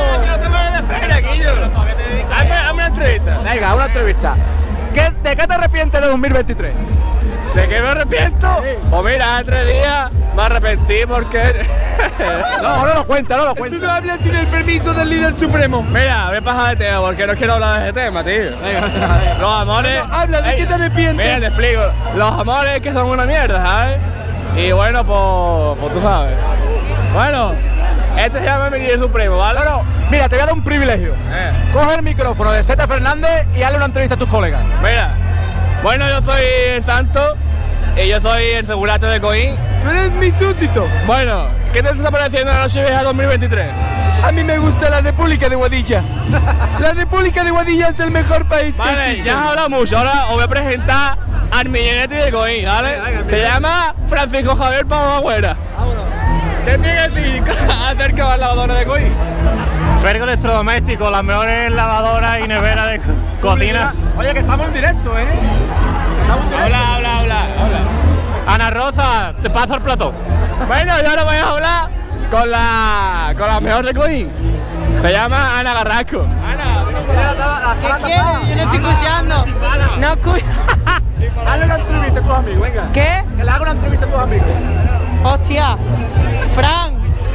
Hazme una entrevista. Venga, una entrevista. ¿Qué, ¿De qué te arrepientes de dos mil veintitrés? ¿De qué me arrepiento? Pues mira, hace tres días me arrepentí porque... no, no lo cuenta, no lo cuenta. Tú no hablas sin el permiso del líder supremo. Mira, voy a pasar de tema porque no quiero hablar de ese tema, tío. Los amores... No, habla, ¿de qué te arrepientes? Mira, te explico. Los amores que son una mierda, ¿sabes? Y bueno, pues, pues tú sabes. Bueno, este se llama mi líder supremo, ¿vale? No, no, mira, te voy a dar un privilegio. Eh. Coge el micrófono de Zeta Fernández y hazle una entrevista a tus colegas. Mira, bueno, yo soy el Santo y yo soy el segurata de Coín. Tú eres mi súbdito. Bueno, ¿qué te está pareciendo la Noche Vieja dos mil veintitrés? A mí me gusta la República de Guadilla. La República de Guadilla es el mejor país que Vale, existe. ya has hablado mucho, ahora os voy a presentar al millonete de Coín, ¿vale? Se llama Francisco Javier Pavo Agüera. ¿Qué tiene que decir acerca de la lavadora de Coín? Fergo Electrodoméstico, las mejores lavadoras y neveras de co cocina. Oye, que estamos en directo, ¿eh? Estamos en directo. Habla, habla, habla, habla. Ana Rosa, te paso el plato. Bueno, yo ahora voy a hablar con la, con la mejor de Coín. Se llama Ana Garrasco. Ana, ¿qué quieres? Yo no estoy escuchando. No escucho. Hazle una entrevista a tus amigos, venga. ¿Qué? Que le haga una entrevista a tus amigos. Hostia, Fran.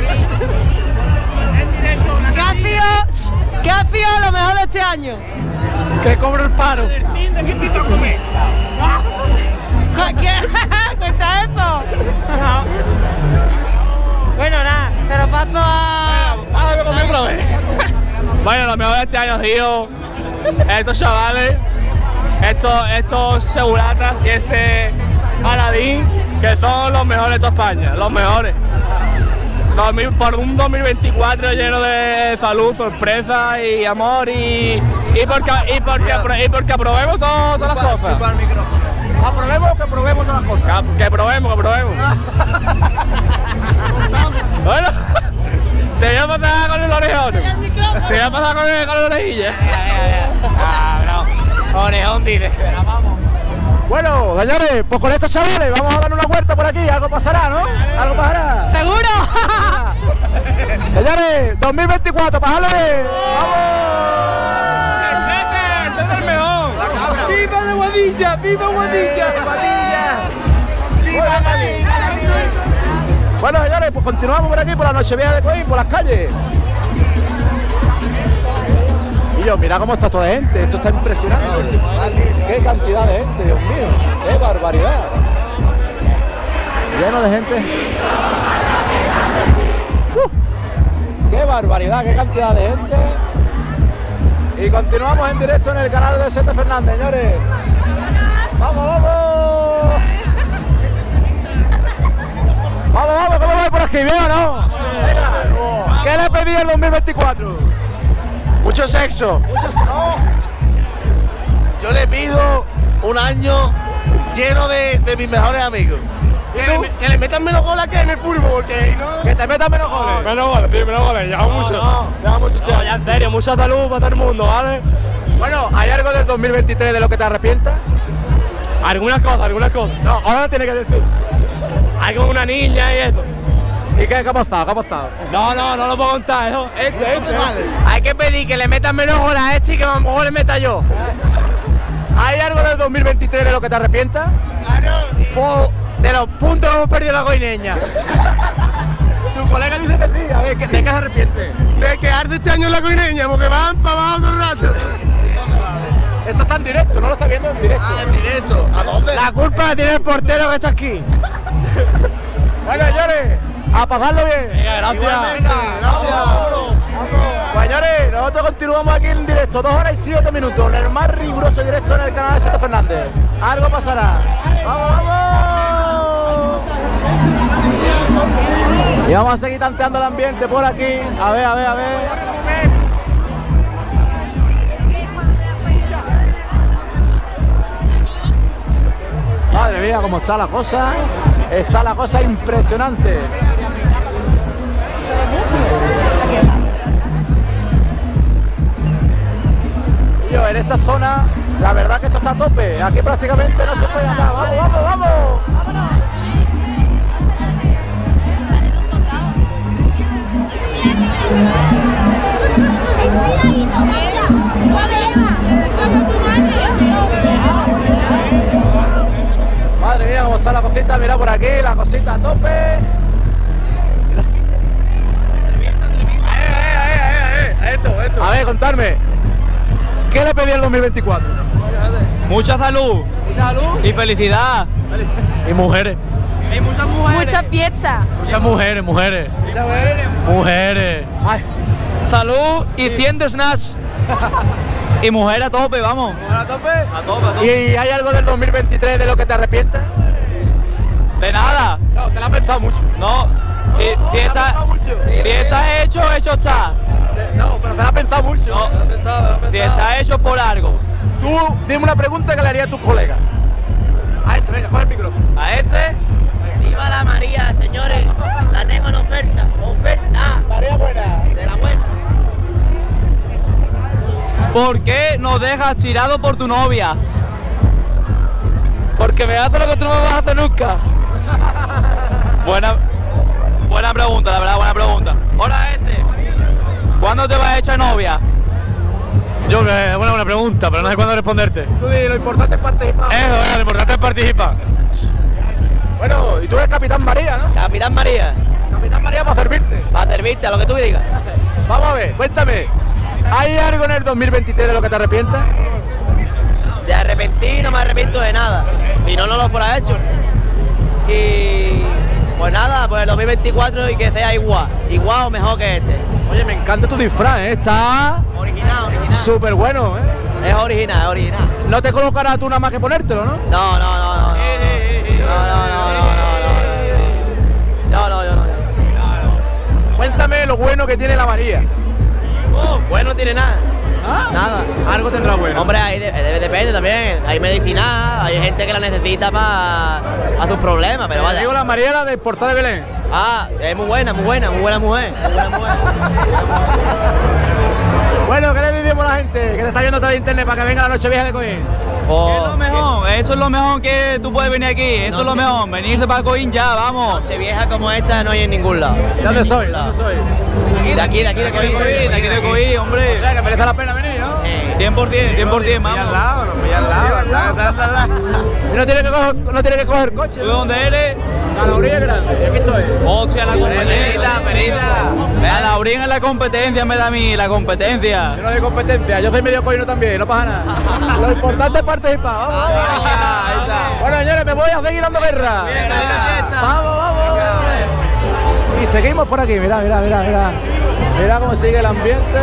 ¿Qué ha sido? ¿Qué ha sido lo mejor de este año? Que cobro el paro. ¿Qué? ¿Cuenta eso? Bueno, nada, te lo paso a... Pásame conmigo otra vez. Bueno, lo mejor de este año ha sido estos chavales, estos, estos seguratas y este Aladín, que son los mejores de toda España, los mejores. Por un dos mil veinticuatro lleno de salud, sorpresa y amor y, y, porque, y, porque, y porque aprobemos todo, todas las cosas. ¿Aprobemos o que probemos todas las cosas? Que, que probemos, que probemos. Bueno, te voy a pasar con el orejón. Te voy a pasar con el, con el orejilla. Ah, no. Orejón dice. Bueno, señores, pues con estos chavales vamos a dar una vuelta por aquí, algo pasará, ¿no? Algo pasará. ¿Seguro? Señores, dos mil veinticuatro, ¡pájale! ¡Vamos! ¡Este es el mejor! ¡Viva la Guadilla! ¡Viva Guadilla! ¡Guadilla! ¡Viva Guadilla! Bueno, señores, pues continuamos por aquí, por la Noche Vieja de Coín, por las calles. Y yo, mira cómo está toda la gente, esto está impresionante. Qué cantidad de gente, Dios mío, qué barbaridad. Lleno de gente. Uh, qué barbaridad, qué cantidad de gente. Y continuamos en directo en el canal de Zeta Fernández, señores. ¡Vamos, vamos! ¡Vamos, vamos! ¿Cómo va por aquí? ¿Bien o no? ¿Qué le pedí el dos mil veinticuatro? Mucho sexo. Yo le pido un año lleno de, de mis mejores amigos. ¿Y tú? Que le metan menos goles que en el fútbol, porque que te metan menos goles. Menos goles, sí, menos goles, ya mucho. No, ya mucho. No, ya en serio, mucha salud para todo el mundo, ¿vale? Bueno, ¿hay algo del dos mil veintitrés de lo que te arrepientas? Algunas cosas, algunas cosas. No, ahora no tienes que decir. Hay como una niña y eso. ¿Y qué, qué ha pasado? ¿Qué ha pasado? No, no, no lo puedo contar, eso. Este, este. Hay que pedir que le metan menos goles a este y que más goles meta yo. ¿Hay algo del dos mil veintitrés de lo que te arrepientas? Claro. De los puntos que hemos perdido la coineña. Tu colega dice que sí, a ver, ¿de qué se arrepiente? De quedarte este año en la coineña, porque van para abajo todo el rato. Esto está en directo, no lo está viendo en directo. Ah, en directo. ¿A dónde? La culpa la tiene el portero que está aquí. Bueno, señores, a pasarlo bien. Venga, gracias. Pues, señores, nosotros continuamos aquí en directo, dos horas y siete minutos, en el más riguroso directo en el canal de Zeta Fernández. Algo pasará. ¡Vamos, vamos! Y vamos a seguir tanteando el ambiente por aquí. A ver, a ver, a ver. Madre mía, cómo está la cosa. Está la cosa impresionante. Yo, en esta zona, la verdad que esto está a tope. Aquí prácticamente no se puede andar. ¡Vamos, vamos, vamos! Madre mía, a tope. Esto, esto. A ver, contarme. ¿Qué le pedí el dos mil veinticuatro? Mucha salud. Mucha salud. Y felicidad. Y mujeres. Y muchas mujeres. Mucha fiesta. Muchas mujeres, mujeres. Mujeres. Ay. Salud y cien de snacks. Y mujer a tope, vamos. ¿A tope? A tope, a tope. ¿Y hay algo del dos mil veintitrés de lo que te arrepientes? De nada. No, te lo has pensado mucho. No. Si, si, está, si está hecho, hecho está. No, pero te lo has pensado mucho. No, si está hecho por algo. Tú, dime una pregunta que le haría a tus colegas. A este, venga, coge el micrófono. A este. ¡Viva la María, señores! La tengo en oferta. ¡Oferta! María buena. De la buena. ¿Por qué nos dejas tirado por tu novia? Porque me hace lo que tú no me vas a hacer nunca. Buena, buena pregunta, la verdad, buena pregunta. Hola, este. ¿Cuándo te vas a echar novia? Yo, que es buena, buena pregunta, pero no sé cuándo responderte. Tú di, lo importante es participar. Eso, lo importante es participar. Bueno, y tú eres Capitán María, ¿no? Capitán María. Capitán María para servirte. Para servirte, a lo que tú digas. Vamos a ver, cuéntame. ¿Hay algo en el dos mil veintitrés de lo que te arrepientas? De arrepentir no me arrepiento de nada. Si no, no lo fuera hecho. Y pues nada, pues el dos mil veinticuatro y que sea igual. Igual o mejor que este. Oye, me encanta tu disfraz, ¿eh? Está Original, original. súper bueno, ¿eh? Es original, es original. No te colocarás tú nada más que ponértelo, ¿no? No, no, no, no. No, no, no, no, no, no. No, no, yo no. Cuéntame lo bueno que tiene la María. Oh, bueno no tiene nada. ¿Ah? Nada. Algo tendrá bueno. Hombre, ahí de- de- depende también. Hay medicina, hay gente que la necesita para sus problemas, pero vaya. Digo la María, la de Portal de Belén. Ah, es muy buena, muy buena, muy buena mujer. Muy buena mujer. Bueno, ¿qué le decimos a la gente que te está viendo todo internet para que venga la noche vieja de Coín? Oh, Es lo mejor, eso es lo mejor que tú puedes venir aquí, eso No es lo sé. mejor, venirse para Coín ya, vamos. se vieja como esta no hay en ningún lado. ¿Dónde soy? ¿Dónde soy? De aquí, de aquí, de De aquí de Coín. Coín, de aquí de Coín, hombre. O sea, que merece la pena venir, ¿no? cien por ciento, cien por ciento, vamos. lado, nos pilla al lado. Y no tiene que coger, no tiene que coger coche. ¿Tú de dónde eres? A la orilla grande, y aquí estoy. Hostia, la competencia. Perita. A la orilla en la competencia me da a mí, la competencia. Yo no doy competencia, yo soy medio coino también, no pasa nada. Lo importante es participar, vamos. vamos. Bueno, señores, me voy a seguir dando guerra. Vamos, vamos. Y seguimos por aquí, mira, mira, mira, mira. Mira cómo sigue el ambiente.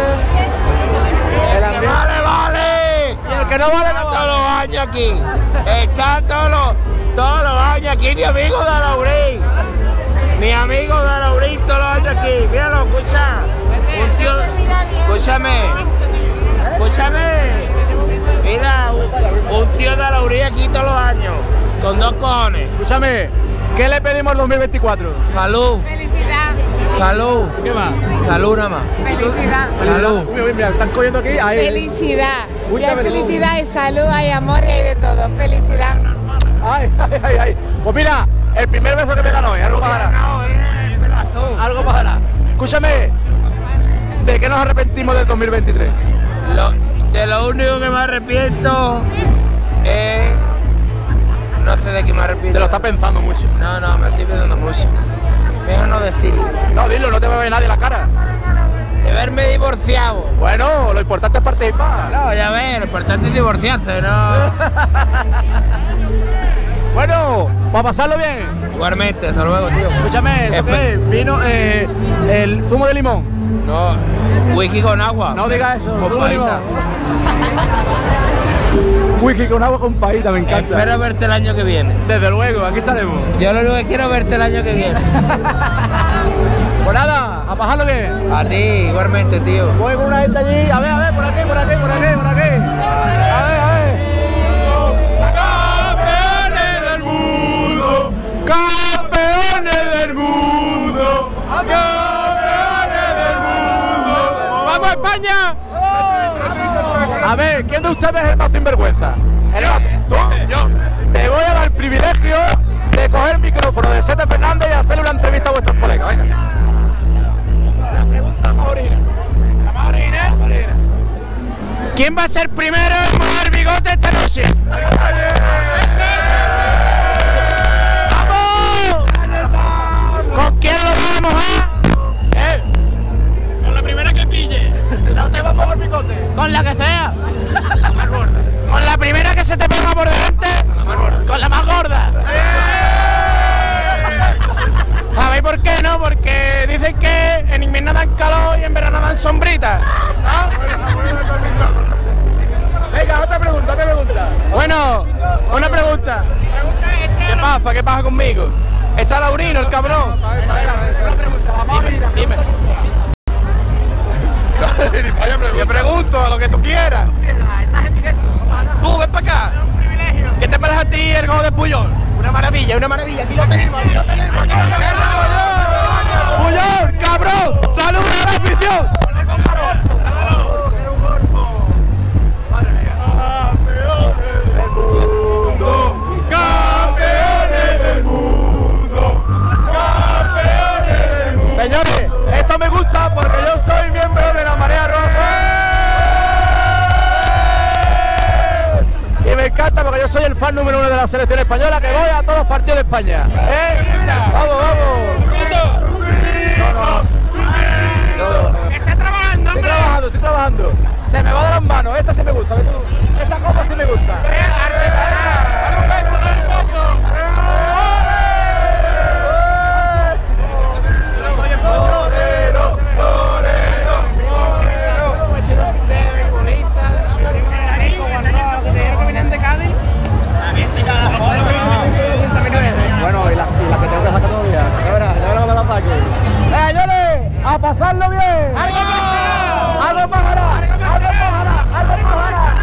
El ambiente. ¡Vale, vale! Y el que no vale, no Todos vale. los años aquí. Está todos los, todos los años aquí. Mi amigo de Laurín. Mi amigo de Laurín todos los años aquí. Míralo, escucha. Un tío. Escúchame. Escúchame. Mira, un, un tío de Laurín aquí todos los años. Con dos cojones. Escúchame, ¿qué le pedimos al dos mil veinticuatro? Salud, Felicidad. salud, ¿Qué más? salud nada más. Felicidad. Salud. Uy, uy, mira, están cogiendo aquí. Ahí. Felicidad. Si Mucha hay felicidad. felicidad, hay salud, hay amor y hay de todo. Felicidad. Ay, ay, ay, ay. Pues mira, el primer beso que me ganó hoy, algo pasará. Algo pasará. Escúchame, ¿de qué nos arrepentimos del dos mil veintitrés? Lo, de lo único que me arrepiento es. No sé de qué me arrepiento. Te lo estás pensando mucho. No, no, me estoy pensando mucho. Mejor no decirlo. No, dilo, no te va a ver nadie la cara. De verme divorciado. Bueno, lo importante es participar. No, ya ves, lo importante es divorciarse, ¿no? Bueno, para pasarlo bien. Igualmente, hasta luego, tío. Escúchame, ¿eso qué es? Vino eh, el zumo de limón. No, whisky con agua. No digas eso, Con zumo de limón. paita. Whisky con agua con paita, me encanta. Espero verte el año que viene. Desde luego, aquí estaremos. Yo lo único que quiero es verte el año que viene. Pues nada, a pasarlo bien. A ti, igualmente, tío. Voy con una gente allí. A ver, a ver, por aquí, por aquí, por aquí, por aquí. A ver, a ver. Campeones del mundo. Campeones del mundo. Campeones del mundo. ¡Vamos a España! A ver, ¿quién de ustedes es el más sinvergüenza? El más. ¿Tú? Yo. Te voy a dar el privilegio de coger el micrófono de Sete Fernández y hacerle una entrevista a vuestros colegas. Venga. La pregunta más original. La más original, original. ¿Quién va a ser primero en mojar bigote esta noche? ¡Vamos! Con la que sea. Con la primera que se te ponga por delante. Con la más gorda. ¿Sabéis por qué no? Porque dicen que en invierno dan calor y en verano dan sombrita. ¿No? Venga, otra pregunta, otra pregunta. Bueno, una pregunta. ¿Qué pasa? ¿Qué pasa conmigo? Está Laurino, el cabrón. Dime. Yo pregunto a lo que tú quieras. Tú, ven para acá. ¿Qué te parece a ti el gol de Puyol? Una maravilla, una maravilla. Aquí lo tenemos, aquí lo tenemos, aquí lo tenemos. Puyol, cabrón. ¡Saluda a la afición! Señores, esto me gusta porque yo soy miembro de la Marea Roja. Y me encanta porque yo soy el fan número uno de la selección española que voy a todos los partidos de España. ¿Eh? ¡Vamos, vamos! Está trabajando, Estoy trabajando, estoy trabajando. Se me va de las manos, esta sí me gusta. Esta copa sí me gusta. Bueno, y la, y la que tengo que sacar todavía. Ya verás, ya verás de la paque. ¡Eh, señores! ¡A pasarlo bien! ¡Algo pasará! ¡Algo pasará! ¡Algo pasará! ¡Algo pasará!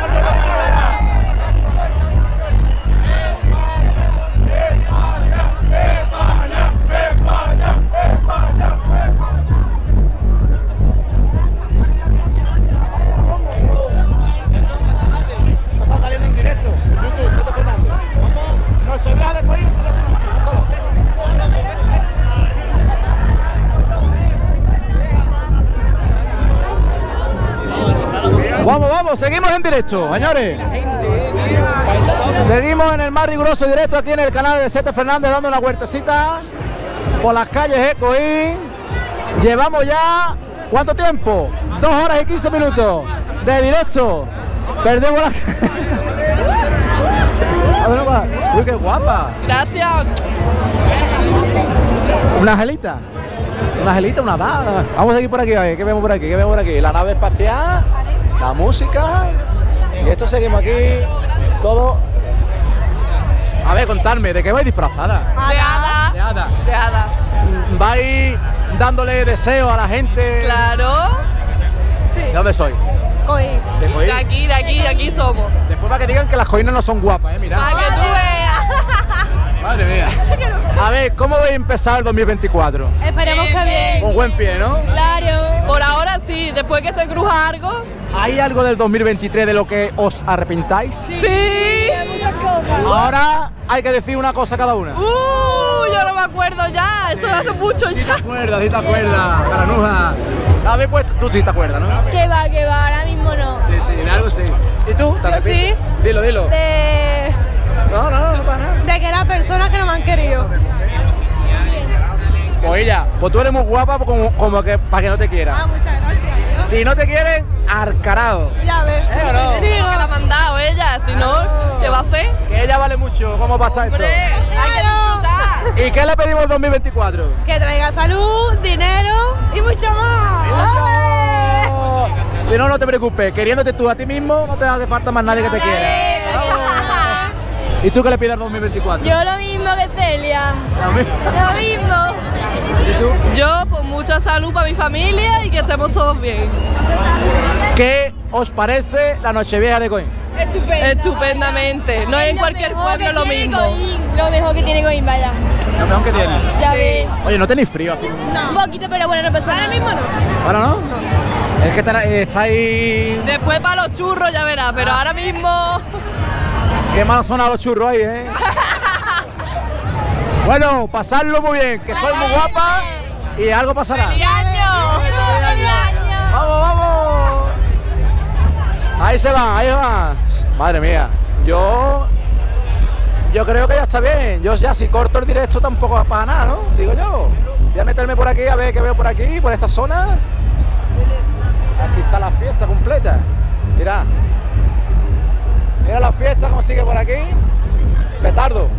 Está saliendo en directo. YouTube, Sete Fernández. No se vea de coín. Vamos, vamos, seguimos en directo, señores. Seguimos en el más riguroso directo aquí en el canal de Sete Fernández dando una huertecita por las calles de Coín. Llevamos ya, ¿cuánto tiempo? Dos horas y quince minutos de directo. Perdemos la... Uy, qué guapa. Gracias. Una angelita. Una angelita, una dada. Vamos a seguir por aquí, a ver, ¿qué vemos por aquí? ¿Qué vemos por aquí? La nave espacial, la música. Y esto seguimos aquí, todo. A ver, contadme, ¿de qué vais disfrazada? De hada. De hada. De hada. ¿Vais dándole deseo a la gente? Claro. Sí. ¿De dónde soy? Coín. ¿De Coín? De aquí, de aquí, de aquí somos. Después para que digan que las coínas no son guapas, eh, mira. Para que tú veas. Madre mía. A ver, ¿cómo vais a empezar el dos mil veinticuatro? Esperemos que bien. Con buen pie, ¿no? Claro. Por ahora sí, después que se cruja algo. ¿Hay algo del dos mil veintitrés de lo que os arrepentáis? Sí. Muchas cosas. Ahora hay que decir una cosa cada una. Uh, yo no me acuerdo ya, eso hace mucho Sí ya. te acuerdas, sí te acuerdas, caranuja. A ver, pues tú sí te acuerdas, ¿no? Que va, que va, ahora mismo no. Sí, sí, de algo sí. ¿Y tú? ¿Te Yo arrepientes? sí. Dilo, dilo. De, No, no, no pasa nada. de que eran personas que no me han querido. Pues ella, pues tú eres muy guapa como, como que para que no te quieran. Ah, muchas gracias. Si no te quieren, arcarado. Ya ves. ¿Eh o no? Digo que la ha mandado ella, si no, ¿qué va a hacer? Que ella vale mucho, ¿cómo va a estar esto? Hombre, hay que disfrutar. ¿Y qué le pedimos al dos mil veinticuatro? Que traiga salud, dinero y mucho más. ¡Mucho! Si no, no te preocupes, queriéndote tú a ti mismo, no te hace falta más nadie que te quiera. ¿Y tú qué le pides al dos mil veinticuatro? Yo lo mismo que Celia. A mí. Lo mismo. ¿Y tú? Yo, pues mucha salud para mi familia y que estemos todos bien. ¿Qué os parece la Nochevieja de Coín? Estupendo. Estupendamente. No es en lo cualquier mejor pueblo que lo tiene mismo. Coín, lo mejor que tiene Coín, vaya. Lo mejor que tiene. Ya Sí. ves. Oye, ¿no tenéis frío? Así? Un poquito, pero bueno, no pasa nada. Ahora mismo no. ¿Ahora no? Es que estará- eh, estáis... Después para los churros ya verás, pero ahora mismo. Qué mal sonan los churros ahí, ¿eh? Bueno, pasadlo muy bien, que sois muy guapas y algo pasará. ¡Feliz año! ¡Feliz año! ¡Vamos, vamos! Ahí se va, ahí se va. Madre mía, yo... Yo creo que ya está bien. Yo ya si corto el directo tampoco va para nada, ¿no? Digo yo. Voy a meterme por aquí a ver qué veo por aquí, por esta zona. Aquí está la fiesta completa. Mira. Mira la fiesta como sigue por aquí. Petardo.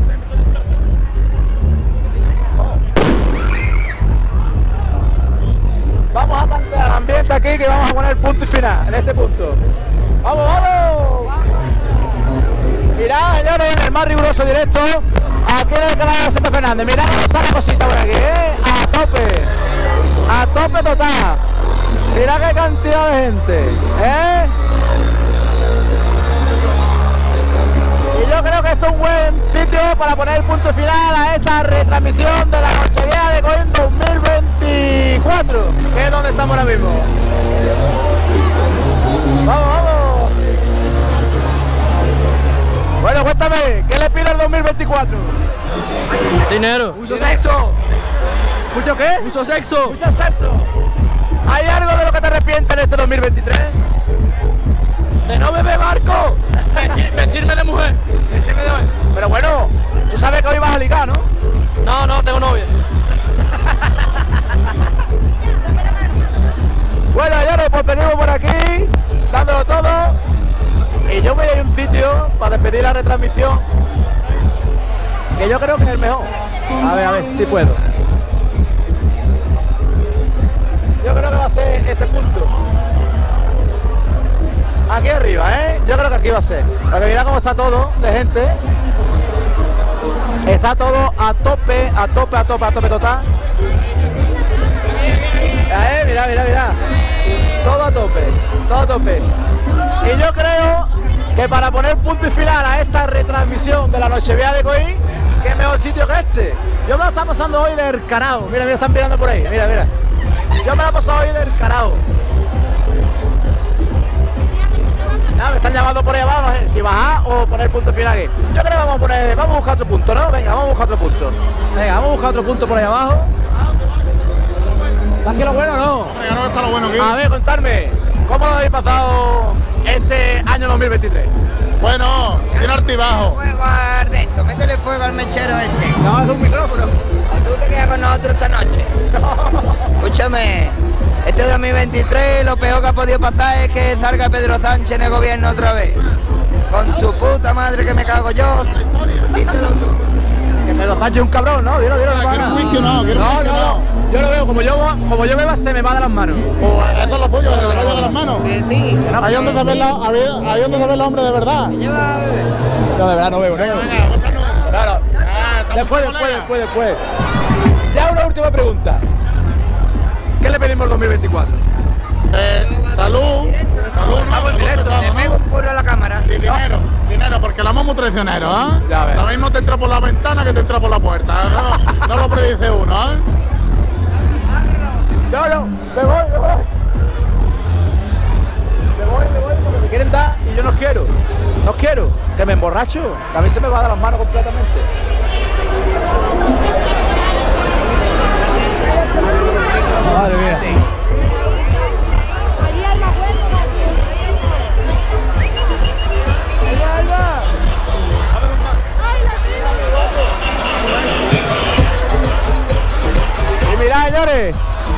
Vamos a plantear el ambiente aquí que vamos a poner punto y final en este punto. ¡Vamos, vamos! Mirad, señores, en el más riguroso directo, aquí en el canal de Vicente Fernández. Mirad cómo está la cosita por aquí, ¿eh? A tope, a tope total. Mirad qué cantidad de gente, ¿eh? Y yo creo que esto es un buen sitio para poner punto final a esta retransmisión de la Nochevieja de Coín dos mil veinticuatro, que es donde estamos ahora mismo. ¡Vamos, vamos! Bueno, cuéntame, ¿qué le pide el dos mil veinticuatro? Dinero. Mucho sexo. ¿Mucho qué? Mucho sexo. Mucho sexo. ¿Hay algo de lo que te arrepientes en este dos mil veintitrés? De no beber barco. Vestirme de mujer. Pero bueno, tú sabes que hoy vas a ligar, ¿no? No, no, tengo novia. Bueno, señores, pues seguimos por aquí, dándolo todo. Y yo voy a ir a un sitio para despedir la retransmisión, que yo creo que es el mejor. A ver, a ver, si puedo. Yo creo que va a ser este punto. Aquí arriba, ¿eh? Yo creo que aquí va a ser. Porque mira cómo está todo de gente. Está todo a tope, a tope, a tope, a tope total. Eh, mira, mira, mira. Todo a tope, todo a tope. Y yo creo que para poner punto y final a esta retransmisión de la Nochevieja de Coín, qué mejor sitio que este. Yo me lo estaba pasando hoy del carajo. Mira, mira, están mirando por ahí. Mira, mira. Yo me lo he pasado hoy del carajo. Ya, me están llamando por ahí abajo, no sé si bajar o poner punto final aquí. Yo creo que vamos a poner, vamos a buscar otro punto, ¿no? Venga, vamos a buscar otro punto. Venga, vamos a buscar otro punto por ahí abajo. ¿Está aquí lo bueno o no? Venga, no está lo bueno aquí. A ver, contarme, ¿cómo lo habéis pasado este año dos mil veintitrés? Bueno, tiene altibajo. Fuego al de esto, métele fuego al mechero este. No, es un micrófono. ¿Tú te quedas con nosotros esta noche? No. Escúchame, este dos mil veintitrés lo peor que ha podido pasar es que salga Pedro Sánchez en el gobierno otra vez. Con su puta madre que me cago yo. Díselo tú. Que Pedro Sánchez es un cabrón, ¿no? Dilo, dilo. ¿Quieres un whisky o no? ¿Quieres un No, whisky o no, no? no. Yo lo veo, como yo, como yo beba se me va de las manos. Pues eso es lo tuyo, que te vaya de las manos. Sí. Ahí donde se ve la, ahí, ahí donde se ve el hombre de verdad. No, de verdad no veo, ¿no? No, no. Después, después, después, después. Ya una última pregunta. ¿Qué le pedimos al dos mil veinticuatro? Eh, salud, salud, Vamos en directo, le pego un puro a la cámara. y dinero, dinero, porque la somos traicioneros, ¿ah? Ya ves. Lo mismo te entra por la ventana que te entra por la puerta. No, no lo predice uno, ¿ah? No, no, me voy, me voy. Me voy, me voy, porque me quieren dar y yo no quiero. No quiero, que me emborracho. Que a mí se me va de las manos completamente. Madre mía. Y mirad, señores.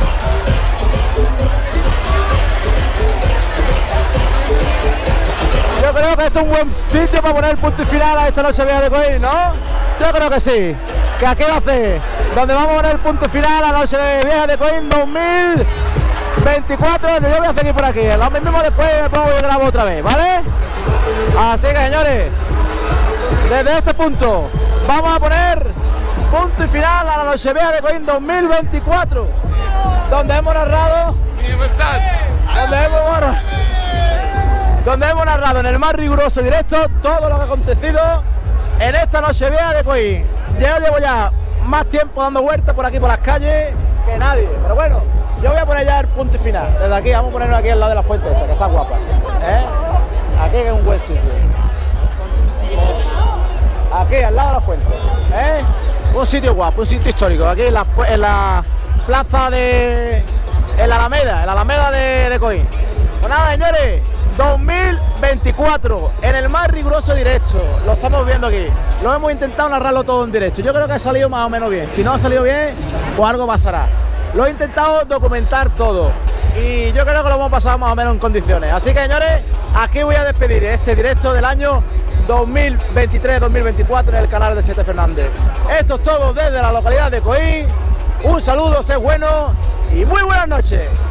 Yo creo que esto es un buen sitio para poner el punto y final a esta Nochevieja de Coín, ¿no? Yo creo que sí. Que aquí va a ser donde vamos a poner el punto final a la Nochevieja de Coín dos mil veinticuatro. Yo voy a seguir por aquí. Lo mismo después me pongo y grabo otra vez, ¿vale? Así que, señores, desde este punto vamos a poner punto y final a la Nochevieja de Coín dos mil veinticuatro, donde hemos narrado, donde hemos narrado, donde hemos narrado en el más riguroso directo todo lo que ha acontecido en esta Nochevieja de Coín. Yo llevo ya más tiempo dando vueltas por aquí por las calles que nadie, pero bueno, yo voy a poner ya el punto y final. Desde aquí vamos a ponerlo aquí al lado de la fuente esta, que está guapa, ¿eh? Aquí que es un buen sitio. Aquí al lado de la fuente, ¿eh? Un sitio guapo, un sitio histórico. Aquí en la, en la plaza de, en la Alameda, en la Alameda de, de Coín. Pues nada, señores, dos mil veinticuatro en el más riguroso directo. Lo estamos viendo aquí. Lo hemos intentado narrarlo todo en directo. Yo creo que ha salido más o menos bien. Si no ha salido bien, pues algo pasará. Lo he intentado documentar todo. y yo creo que lo hemos pasado más o menos en condiciones. Así que, señores, aquí voy a despedir este directo del año dos mil veintitrés dos mil veinticuatro en el canal de Chete Fernández. Esto es todo desde la localidad de Coín. Un saludo, sé bueno y muy buenas noches.